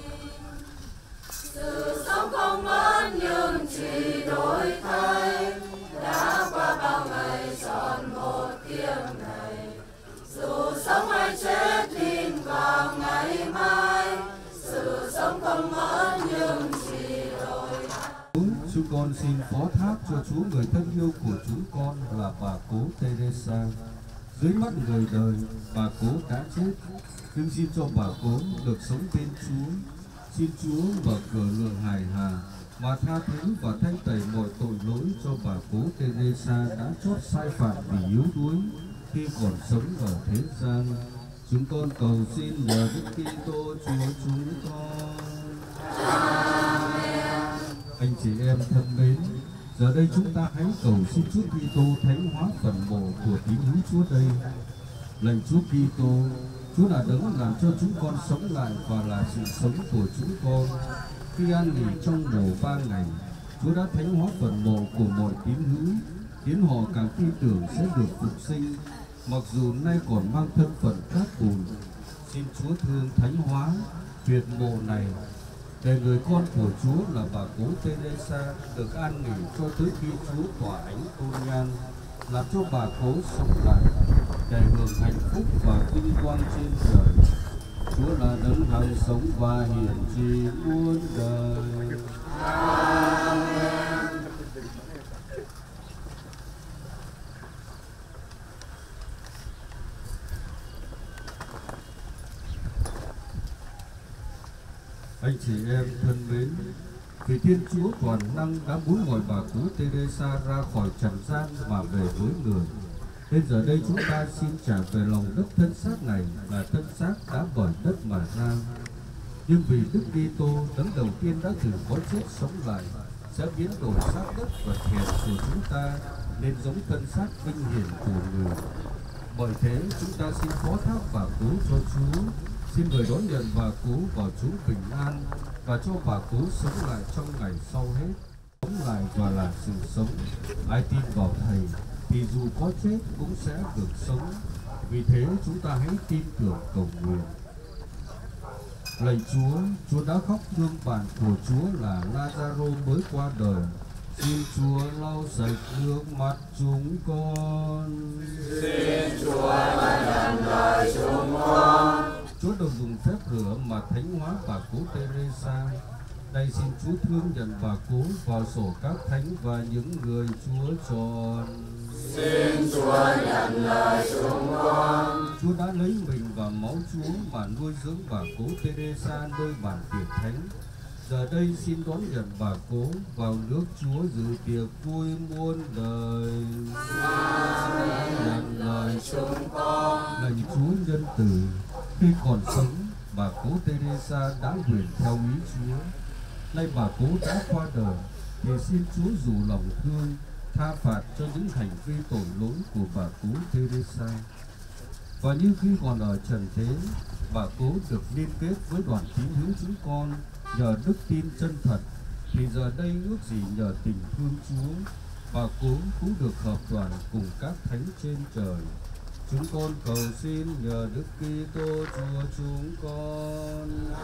Sự sống không mất nhưng chỉ đổi thay, đã qua bao ngày tròn một kiếp này. Dù sống hay chết tin vào ngày mai, sự sống không mất nhưng chỉ đổi thay. Chúng con xin phó thác cho Chúa người thân yêu của chúng con là bà cố Teresa. Dưới mắt người đời, bà cố đã chết, nhưng xin cho bà cố được sống bên Chúa. Xin Chúa mở cửa lượng hài hà mà tha thứ và thanh tẩy mọi tội lỗi cho bà cố Teresa đã chót sai phạm vì yếu đuối khi còn sống ở thế gian. Chúng con cầu xin nhờ Đức Kitô Chúa chúng con. Amen. Anh chị em thân mến, Giờ đây chúng ta hãy cầu xin Chúa Kitô thánh hóa phần mộ của tín hữu Chúa đây. Lạy Chúa Kitô, Chúa là đấng làm cho chúng con sống lại và là sự sống của chúng con. Khi an nghỉ trong mồ 3 ngày, Chúa đã thánh hóa phần mộ của mọi tín hữu, khiến họ càng tin tưởng sẽ được phục sinh, mặc dù nay còn mang thân phận cát bùn. Xin Chúa thương thánh hóa huyệt mộ này, để người con của Chúa là bà cố Teresa được an nghỉ cho tới khi Chúa tỏa ánh tôn nhan, làm cho bà cố sống lại để hưởng hạnh phúc và vinh quang trên trời. Chúa là đấng hằng sống và hiển trị muôn đời. Amen. Anh chị em thân mến, vì Thiên Chúa toàn năng đã muốn gọi bà cố Teresa ra khỏi trần gian mà về với người, nên giờ đây chúng ta xin trả về lòng đất thân xác này là thân xác đã bởi đất mà ra. Nhưng vì Đức Kitô đấng đầu tiên đã từ cõi chết sống lại, sẽ biến đổi xác đất vật hèn của chúng ta nên giống thân xác vinh hiển của người. Bởi thế chúng ta xin phó thác bà cố cho Chúa, xin người đón nhận bà cố vào chốn bình an và cho bà cố sống lại trong ngày sau hết. Sống lại và là sự sống. Ai tin vào Thầy thì dù có chết cũng sẽ được sống. Vì thế chúng ta hãy tin tưởng cầu nguyện. Lạy Chúa, Chúa đã khóc thương bạn của Chúa là Lazaro mới qua đời. Xin Chúa lau sạch nước mắt chúng con. Xin Chúa nhận lời chúng con. Chúa đồng dùng phép rửa mà thánh hóa bà cố Teresa. Đây xin Chúa thương nhận bà cố vào sổ các thánh và những người Chúa chọn. Xin Chúa nhận lời chúng con. Chúa đã lấy mình và máu Chúa mà nuôi dưỡng bà cố Teresa nơi bàn tiệc thánh. Giờ đây xin đón nhận bà cố vào nước Chúa dự tiệc vui muôn đời. Nhận lời chúng con. Lạy Chúa nhân từ, khi còn sống, bà cố Teresa đã nguyện theo ý Chúa. Nay bà cố đã qua đời, thì xin Chúa dù lòng thương, tha phạt cho những hành vi tội lỗi của bà cố Teresa. Và như khi còn ở trần thế, bà cố được liên kết với đoàn tín hữu chúng con nhờ đức tin chân thật, thì giờ đây ước gì nhờ tình thương Chúa, bà cố cũng được hợp đoàn cùng các thánh trên trời. Chúng con cầu xin nhờ Đức Kitô Chúa chúng con.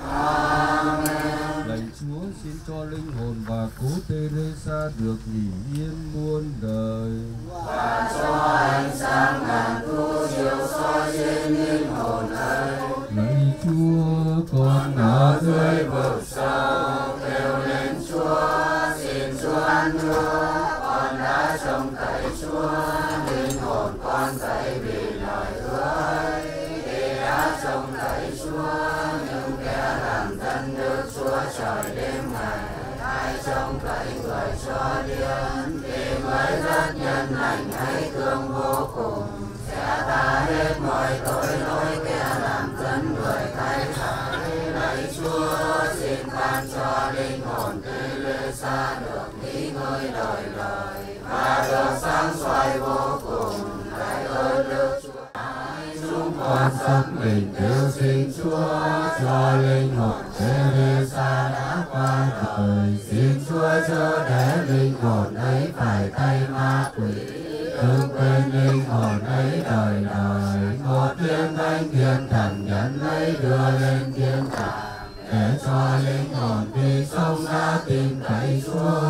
Amen. Lạy Chúa, xin cho linh hồn bà cố Teresa được nghỉ yên muôn đời. Và cho ánh sáng ngàn thu chiếu soi trên linh hồn ấy. Lạy Chúa, con ở dưới vực sâu kêu lên Chúa, xin Chúa an nữa. Con đã trông cậy Chúa, linh hồn con dậy vì lời hứa ấy. Vì đã trông cậy Chúa, những kẻ làm dân nước Chúa trời đêm ngày. Ai trông cậy người cho điên, vì người rất nhân lành hay thương vô cùng. Sẽ tha hết mọi tội lỗi kẻ làm dân người thay thải. Lạy Chúa, xin ban cho linh hồn Teresa được nghỉ ngơi đời đời và được sáng soi vô cùng. Lạy ơn Đức Chúa, chúng con sống mình kêu xin Chúa cho linh hồn Teresa đã qua đời. Xin Chúa chớ để linh hồn ấy phải thay ma quỷ, đừng quên linh hồn ấy đời đời. Một tiếng thánh thiên thần nhân ấy đưa lên thiên đàng, để cho linh hồn vì sống đã tin cậy Chúa,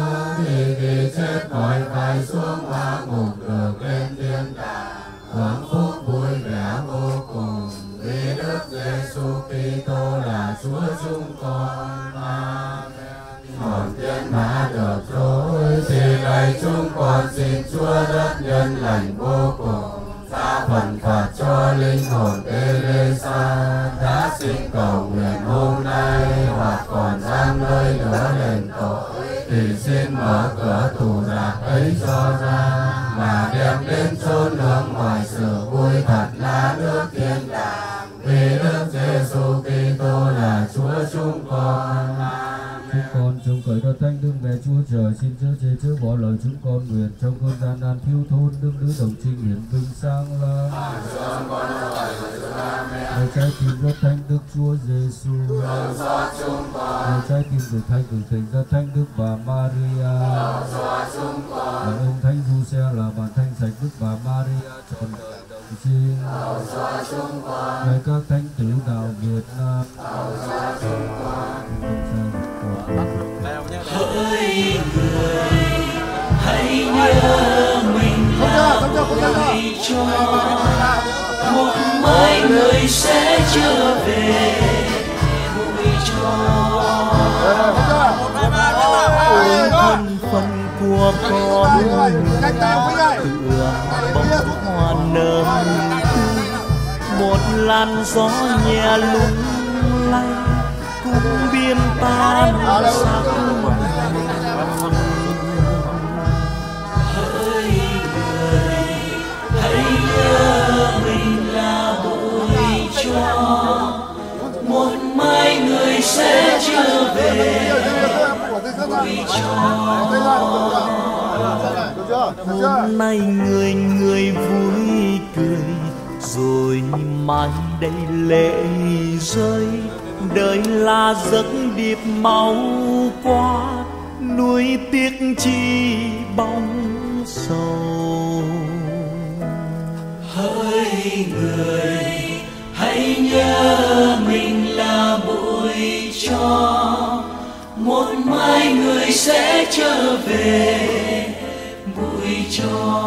vì chết khỏi phải xuống hóa ngục được lên thiên đàng, hưởng phúc vui vẻ vô cùng. Vì Đức Giêsu Kitô là Chúa chúng con. Amen. Hồn tiên mã được trôi thì lạy chúng con xin Chúa rất nhân lành vô cùng. Ra phần phạt cho linh hồn Teresa đã xin cầu nguyện hôm nay, hoặc còn đang nơi nữa đền tội, thì xin mở cửa tù rạc ấy cho ra, mà đem đến chốn hưởng mọi sự vui thật là nước thiên đàng. Vì Đức Giêsu Kitô là Chúa chúng con. Chúng con trông cậy cho Thánh thánh đức mẹ Chúa Trời, xin chớ chế chớ bỏ lời chúng con nguyện trong cơn gian nan thiếu thốn, đức nữ đồng trinh hiển vinh sáng láng. Lời trái tim rất thánh đức Chúa Giêsu, lời trái tim cực thanh cực tình rất thánh đức bà Maria, là ông thánh Giuse là bạn thanh sạch đức bà Maria trọn đời đồng trinh, lời các thánh tử đạo Việt Nam. Hỡi người hãy nhớ mình là bụi tro, một mai người sẽ trở về bụi tro. Ôi thân phận của con tựa bông hoa nở tươi, một làn gió nhẹ lung lay cũng biên tan sắc. Hỡi người hãy nhớ mình là bụi tro, một mai người sẽ trở về bụi tro. Hôm nay người người vui cười, rồi mai đây lệ rơi. Đời là giấc điệp mau qua, nuối tiếc chi bóng sầu. Hỡi người hãy nhớ mình là bụi tro, một mai người sẽ trở về bụi tro.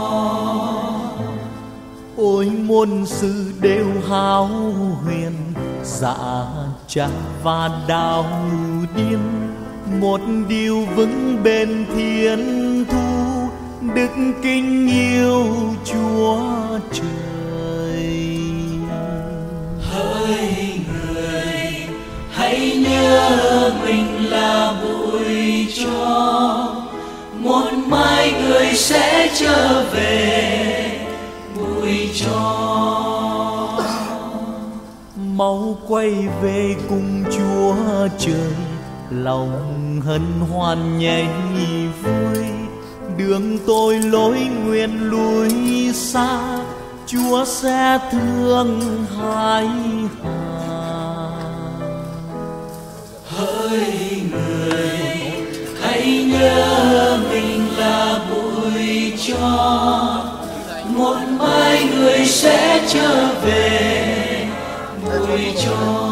Ôi muôn sự đều hão huyền, dạ chặt và đau điên, một điều vững bền thiên thu, đức kính yêu Chúa Trời. Hỡi người hãy nhớ mình là bụi tro, một mai người sẽ trở về bụi tro. Mau quay về cùng Chúa Trời, lòng hân hoan nhảy vui. Đường tôi lối nguyện lùi xa, Chúa sẽ thương hai hà. Hỡi người hãy nhớ mình là bụi tro, một mai người sẽ trở về bụi tro.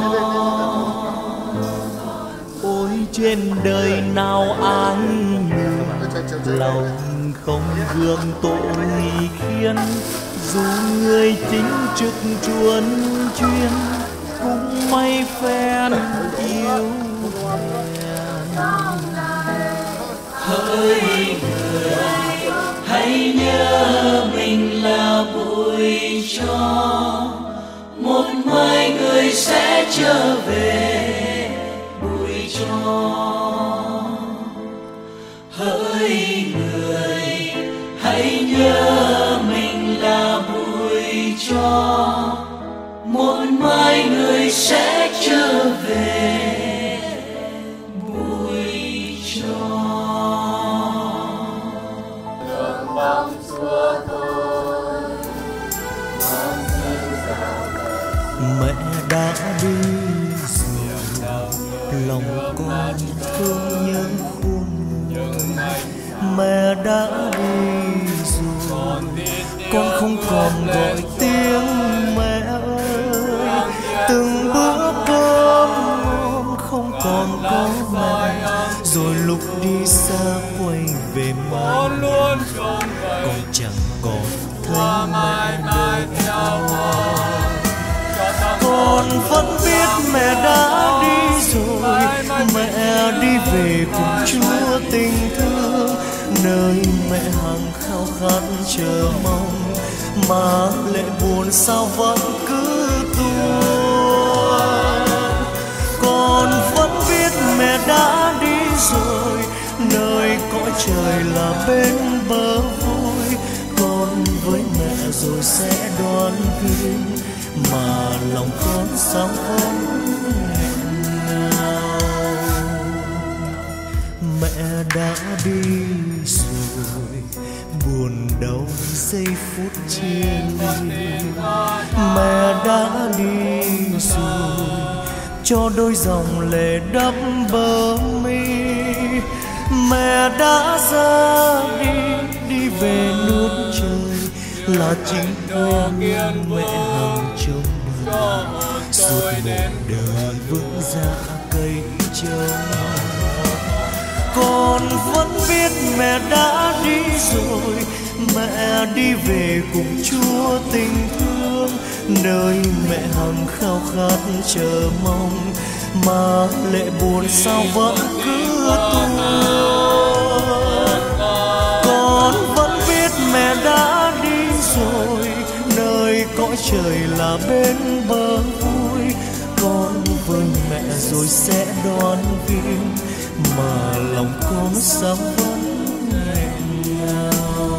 Ôi trên đời nào ai ngờ, lòng không gương tội khiến, dù người chính trực chuồn chuyên cũng may phen yêu hèn. Hỡi người hãy nhớ mình là bụi tro, một mai người sẽ trở về bụi tro. Hỡi người hãy nhớ mình là bụi tro, một mai người sẽ trở về bụi tro. Đường bóng Chúa tôi mẹ đã đi rồi, lòng con thương nhớ khôn nguôi. Mẹ đã đi rồi, con không còn gọi tiếng mẹ ơi. Từng bữa cơm ngon không còn có mẹ, rồi lúc đi xa quay về mong con chẳng còn thấy mẹ đâu. Con vẫn biết mẹ đã đi rồi, mẹ đi về cùng Chúa tình thương, nơi mẹ hằng khao khát chờ mong, mà lệ buồn sao vẫn cứ tuôn. Con vẫn biết mẹ đã đi rồi, nơi cõi trời là bên bờ vui. Con với mẹ rồi sẽ đoán về, mà lòng con sao không nghẹn ngào. Mẹ đã đi rồi, buồn đau giây phút chia ly. Mẹ đã đi rồi, cho đôi dòng lệ đắp bờ mi. Mẹ đã ra đi, đi về nước trời, là chính quên mẹ hằng trông đợi. Suốt một đời vững dạ cây trồng, con vẫn biết mẹ đã đi rồi. Mẹ đi về cùng Chúa tình thương, nơi mẹ hằng khao khát chờ mong, mà lệ buồn sao vẫn cứ tuôn. Con vẫn biết mẹ đã đi rồi, nơi cõi trời là bên bờ vui. Con với mẹ rồi sẽ đón viên, mà lòng con sao vẫn nghẹn ngào.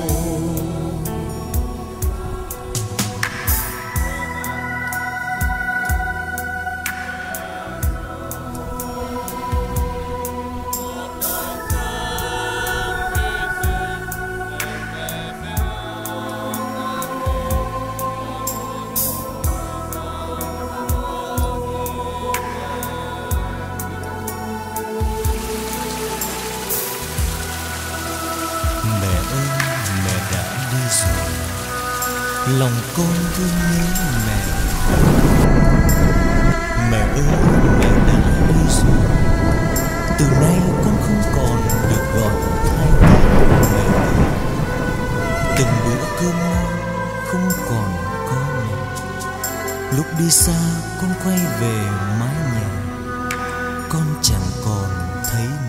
Lòng con thương nhớ mẹ. Mẹ ơi, mẹ đã đi rồi, từ nay con không còn được gọi thay tên mẹ. Từng bữa cơm ngon không còn có mẹ. Lúc đi xa con quay về mái nhà, con chẳng còn thấy